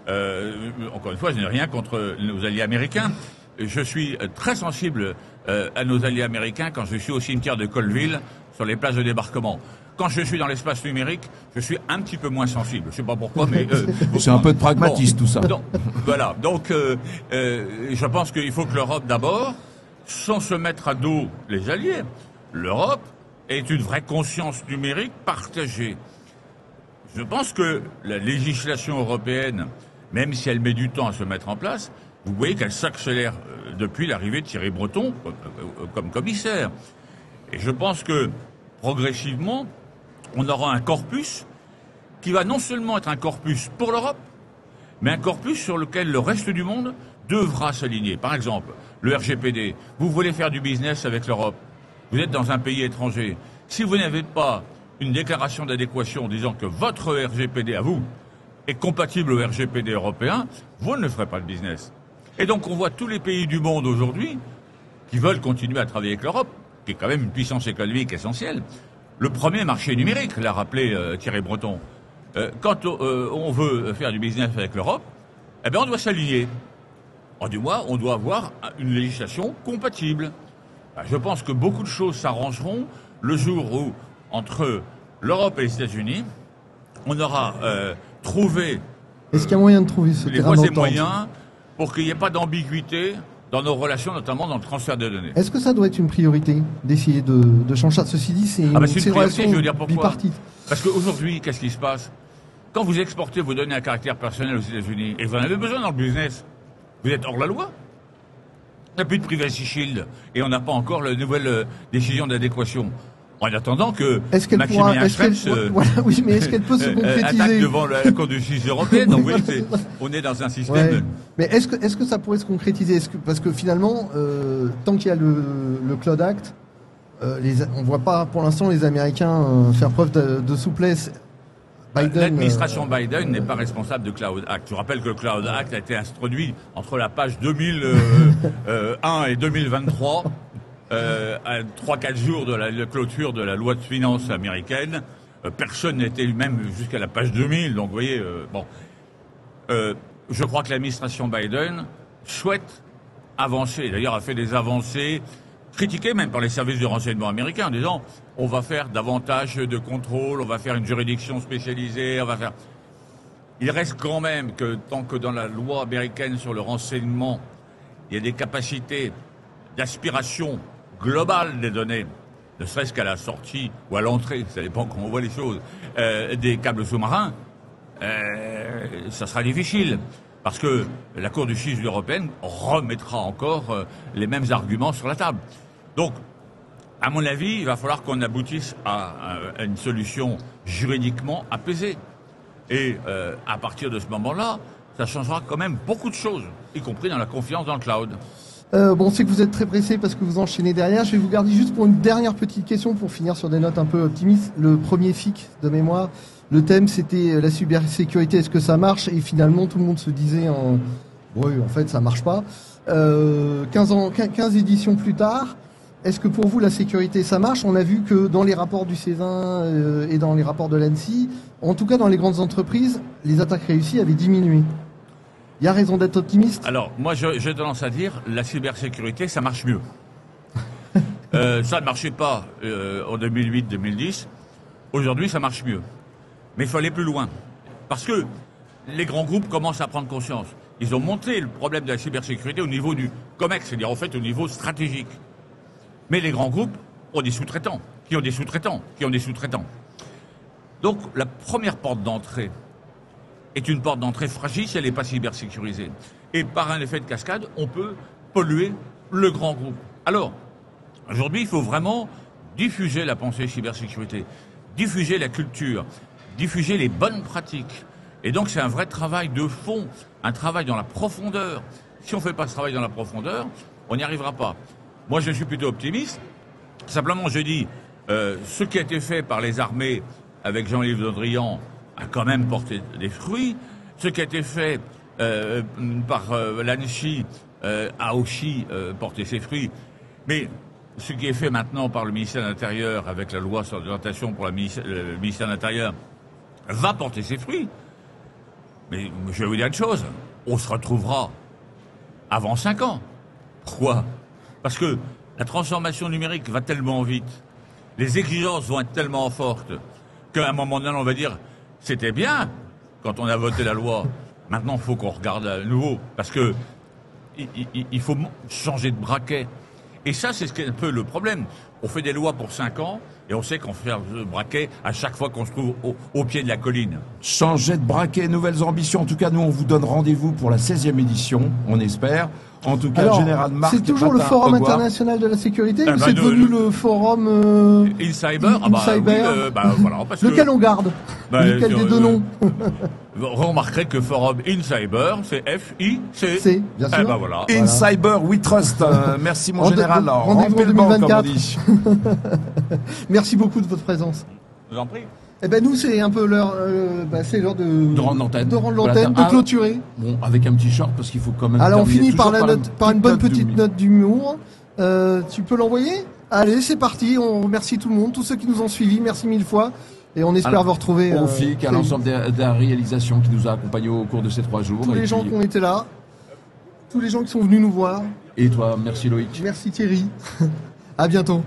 euh, encore une fois, je n'ai rien contre nos alliés américains. Je suis très sensible euh, à nos alliés américains quand je suis au cimetière de Colville, sur les places de débarquement. Quand je suis dans l'espace numérique, je suis un petit peu moins sensible. Je ne sais pas pourquoi, mais... Euh, c'est un peu de pragmatisme, bon, tout ça. Donc, voilà, donc euh, euh, je pense qu'il faut que l'Europe, d'abord, sans se mettre à dos les alliés, l'Europe est une vraie conscience numérique partagée. Je pense que la législation européenne, même si elle met du temps à se mettre en place, vous voyez qu'elle s'accélère depuis l'arrivée de Thierry Breton comme commissaire. Et je pense que, progressivement, on aura un corpus qui va non seulement être un corpus pour l'Europe, mais un corpus sur lequel le reste du monde devra s'aligner. Par exemple, le R G P D. Vous voulez faire du business avec l'Europe. Vous êtes dans un pays étranger. Si vous n'avez pas une déclaration d'adéquation disant que votre R G P D à vous est compatible au R G P D européen, vous ne ferez pas de business. Et donc on voit tous les pays du monde aujourd'hui qui veulent continuer à travailler avec l'Europe, qui est quand même une puissance économique essentielle. Le premier marché numérique, l'a rappelé euh, Thierry Breton. Euh, quand euh, on veut faire du business avec l'Europe, eh bien on doit s'aligner. En du moins, on doit avoir une législation compatible. Je pense que beaucoup de choses s'arrangeront le jour où, entre l'Europe et les États-Unis, on aura euh, trouvé Est-ce qu'il y a moyen de trouver ce les terrain voies et d'entente moyens pour qu'il n'y ait pas d'ambiguïté dans nos relations, notamment dans le transfert de données. Est-ce que ça doit être une priorité d'essayer de, de changer ça? Ceci dit, c'est une, Ah bah c'est une c'est une priorité, relation je veux dire pourquoi. bipartite. Parce qu'aujourd'hui, qu'est-ce qui se passe? Quand vous exportez vos données à caractère personnel aux États-Unis, et vous en avez besoin dans le business, vous êtes hors la loi. Il n'y a plus de Privacy Shield, et on n'a pas encore la nouvelle euh, décision d'adéquation. En attendant que Est-ce qu'elle Maximilien pourra- est-ce Schrems qu'elle- euh, voilà, oui, mais est-ce qu'elle peut se euh, concrétiser attaque devant la, la Cour de justice européenne. Donc, vous voyez, Oui, c'est- on est dans un système... Ouais. Mais est-ce que, est-ce que ça pourrait se concrétiser? Est-ce que, parce que finalement, euh, tant qu'il y a le, le Cloud Act, euh, les, on ne voit pas pour l'instant les Américains euh, faire preuve de, de souplesse. Biden, L'administration Biden n'est pas responsable de Cloud Act. Je rappelle que le Cloud Act a été introduit entre la page deux mille un et deux mille vingt-trois, euh, à trois quatre jours de la, la clôture de la loi de finances américaine. Euh, personne n'était même jusqu'à la page deux mille. Donc, vous voyez, euh, bon. Euh, je crois que l'administration Biden souhaite avancer. D'ailleurs, a fait des avancées critiquées même par les services de renseignement américains en disant on va faire davantage de contrôle, on va faire une juridiction spécialisée, on va faire... Il reste quand même que tant que dans la loi américaine sur le renseignement, il y a des capacités d'aspiration globale des données, ne serait-ce qu'à la sortie ou à l'entrée, ça dépend comment on voit les choses, euh, des câbles sous-marins, euh, ça sera difficile. Parce que la Cour de justice européenne remettra encore euh, les mêmes arguments sur la table. Donc, à mon avis, il va falloir qu'on aboutisse à, à une solution juridiquement apaisée. Et euh, à partir de ce moment-là, ça changera quand même beaucoup de choses, y compris dans la confiance dans le cloud. Euh, bon, c'est que vous êtes très pressé parce que vous enchaînez derrière. Je vais vous garder juste pour une dernière petite question pour finir sur des notes un peu optimistes. Le premier F I C de mémoire, le thème c'était la cybersécurité, est-ce que ça marche? Et finalement, tout le monde se disait en... oui, en fait, ça marche pas. Euh, quinze ans, quinze éditions plus tard, est-ce que pour vous la sécurité ça marche? On a vu que dans les rapports du César euh, et dans les rapports de l'ANSSI, en tout cas dans les grandes entreprises, les attaques réussies avaient diminué. Il y a raison d'être optimiste? Alors, moi, j'ai je, tendance à dire, la cybersécurité, ça marche mieux. euh, ça ne marchait pas euh, en deux mille huit deux mille dix. Aujourd'hui, ça marche mieux. Mais il faut aller plus loin. Parce que les grands groupes commencent à prendre conscience. Ils ont monté le problème de la cybersécurité au niveau du COMEX, c'est-à-dire en fait au niveau stratégique. Mais les grands groupes ont des sous-traitants, qui ont des sous-traitants, qui ont des sous-traitants. Donc, la première porte d'entrée est une porte d'entrée fragile si elle n'est pas cybersécurisée. Et par un effet de cascade, on peut polluer le grand groupe. Alors, aujourd'hui, il faut vraiment diffuser la pensée cybersécurité, diffuser la culture, diffuser les bonnes pratiques. Et donc, c'est un vrai travail de fond, un travail dans la profondeur. Si on ne fait pas ce travail dans la profondeur, on n'y arrivera pas. Moi, je suis plutôt optimiste. Simplement, je dis, euh, ce qui a été fait par les armées avec Jean-Yves Le Drian a quand même porté des fruits. Ce qui a été fait euh, par euh, l'ANSSI euh, a aussi euh, porté ses fruits. Mais ce qui est fait maintenant par le ministère de l'Intérieur avec la loi sur l'orientation pour la ministère, le ministère de l'Intérieur va porter ses fruits. Mais je vais vous dire une chose, on se retrouvera avant cinq ans. Pourquoi? Parce que la transformation numérique va tellement vite, les exigences vont être tellement fortes, qu'à un moment donné, on va dire, c'était bien quand on a voté la loi. Maintenant, il faut qu'on regarde à nouveau, parce que il, il, il faut changer de braquet. Et ça, c'est ce qui est un peu le problème. On fait des lois pour cinq ans, et on sait qu'on fait le braquet à chaque fois qu'on se trouve au, au pied de la colline. Changer de braquet, nouvelles ambitions. En tout cas, nous, on vous donne rendez-vous pour la seizième édition, on espère. En tout cas, Alors, Général Marc. c'est toujours Matin, le Forum Hogwarts. international de la sécurité Ah ou bah, c'est de- devenu le- le Forum euh, In Cyber, In ah bah, Cyber oui, euh, bah, voilà, parce que- Lequel on garde Bah, Lequel euh, des deux euh, noms Vous remarquerez que Forum In Cyber, c'est F I C. C'est, bien sûr. Eh ben voilà. In Cyber, we trust. Euh, merci, mon Rendez- général. Alors, rendez-vous remplis en le banc, comme on deux mille dit. vingt-quatre. Merci beaucoup de votre présence. Je vous en prie. Eh ben nous, c'est un peu l'heure, euh, bah, c'est l'heure de, De rendre l'antenne. de rendre Voilà, l'antenne, t'as- de clôturer. Bon, avec un petit short, parce qu'il faut quand même. Alors on terminer finit par toujours la note, par une bonne petite de- note d'humour. Euh, tu peux l'envoyer? Allez, c'est parti. On remercie tout le monde, tous ceux qui nous ont suivis. Merci mille fois. Et on espère Alors, vous retrouver. Au euh, F I C, à très vite. l'ensemble des, des réalisations qui nous a accompagnés au cours de ces trois jours. Tous Et les gens puis- qui ont été là. Tous les gens qui sont venus nous voir. Et toi, merci Loïc. Merci Thierry. À bientôt.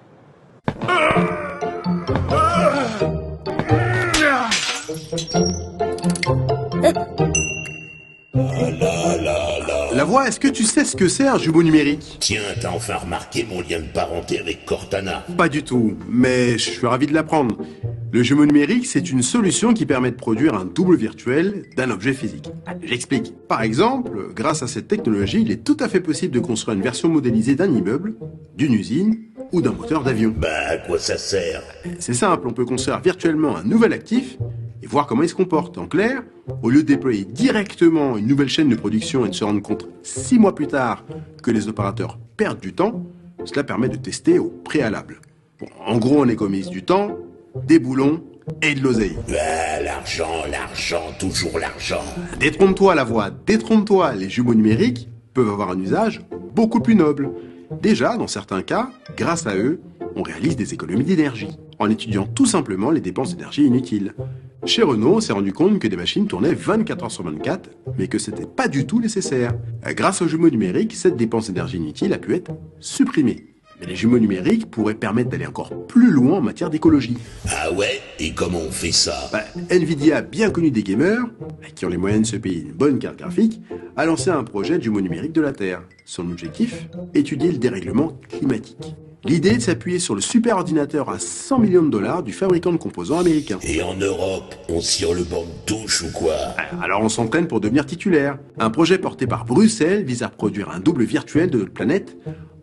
La voix, est-ce que tu sais ce que c'est un jumeau numérique? Tiens, t'as enfin remarqué mon lien de parenté avec Cortana. Pas du tout, mais je suis ravi de l'apprendre. Le jumeau numérique, c'est une solution qui permet de produire un double virtuel d'un objet physique. J'explique. Par exemple, grâce à cette technologie, il est tout à fait possible de construire une version modélisée d'un immeuble, d'une usine ou d'un moteur d'avion. Bah, à quoi ça sert? C'est simple, on peut construire virtuellement un nouvel actif et voir comment il se comporte. En clair, au lieu de déployer directement une nouvelle chaîne de production et de se rendre compte six mois plus tard que les opérateurs perdent du temps, cela permet de tester au préalable. Bon, en gros, on économise du temps, des boulons et de l'oseille. Bah, l'argent, l'argent, toujours l'argent. Détrompe-toi la voix, détrompe-toi, les jumeaux numériques peuvent avoir un usage beaucoup plus noble. Déjà, dans certains cas, grâce à eux, on réalise des économies d'énergie, en étudiant tout simplement les dépenses d'énergie inutiles. Chez Renault, on s'est rendu compte que des machines tournaient vingt-quatre heures sur vingt-quatre, mais que c'était pas du tout nécessaire. Grâce aux jumeaux numériques, cette dépense d'énergie inutile a pu être supprimée. Mais les jumeaux numériques pourraient permettre d'aller encore plus loin en matière d'écologie. Ah ouais? Et comment on fait ça? Bah, Nvidia, bien connu des gamers, qui ont les moyens de se payer une bonne carte graphique, a lancé un projet de jumeaux numériques de la Terre. Son objectif? Étudier le dérèglement climatique. L'idée est de s'appuyer sur le superordinateur à cent millions de dollars du fabricant de composants américain. Et en Europe, on tire le banc de touche ou quoi? Alors on s'entraîne pour devenir titulaire. Un projet porté par Bruxelles vise à produire un double virtuel de notre planète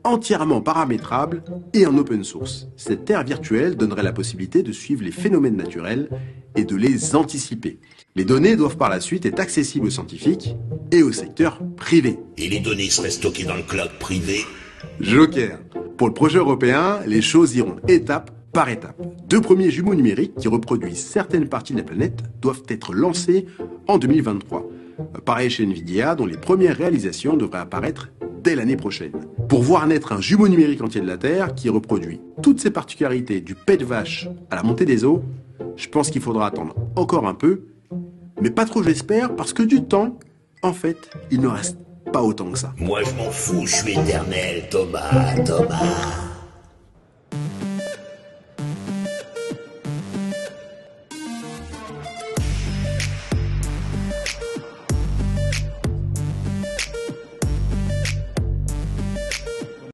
entièrement paramétrable et en open source. Cette terre virtuelle donnerait la possibilité de suivre les phénomènes naturels et de les anticiper. Les données doivent par la suite être accessibles aux scientifiques et au secteur privé. Et les données seraient stockées dans le cloud privé? Joker. Pour le projet européen, les choses iront étape par étape. Deux premiers jumeaux numériques qui reproduisent certaines parties de la planète doivent être lancés en deux mille vingt-trois. Pareil chez Nvidia, dont les premières réalisations devraient apparaître dès l'année prochaine. Pour voir naître un jumeau numérique entier de la Terre qui reproduit toutes ces particularités du pet de vache à la montée des eaux, je pense qu'il faudra attendre encore un peu, mais pas trop j'espère, parce que du temps, en fait, il ne reste pas autant que ça. Moi je m'en fous, je suis éternel, Thomas, Thomas.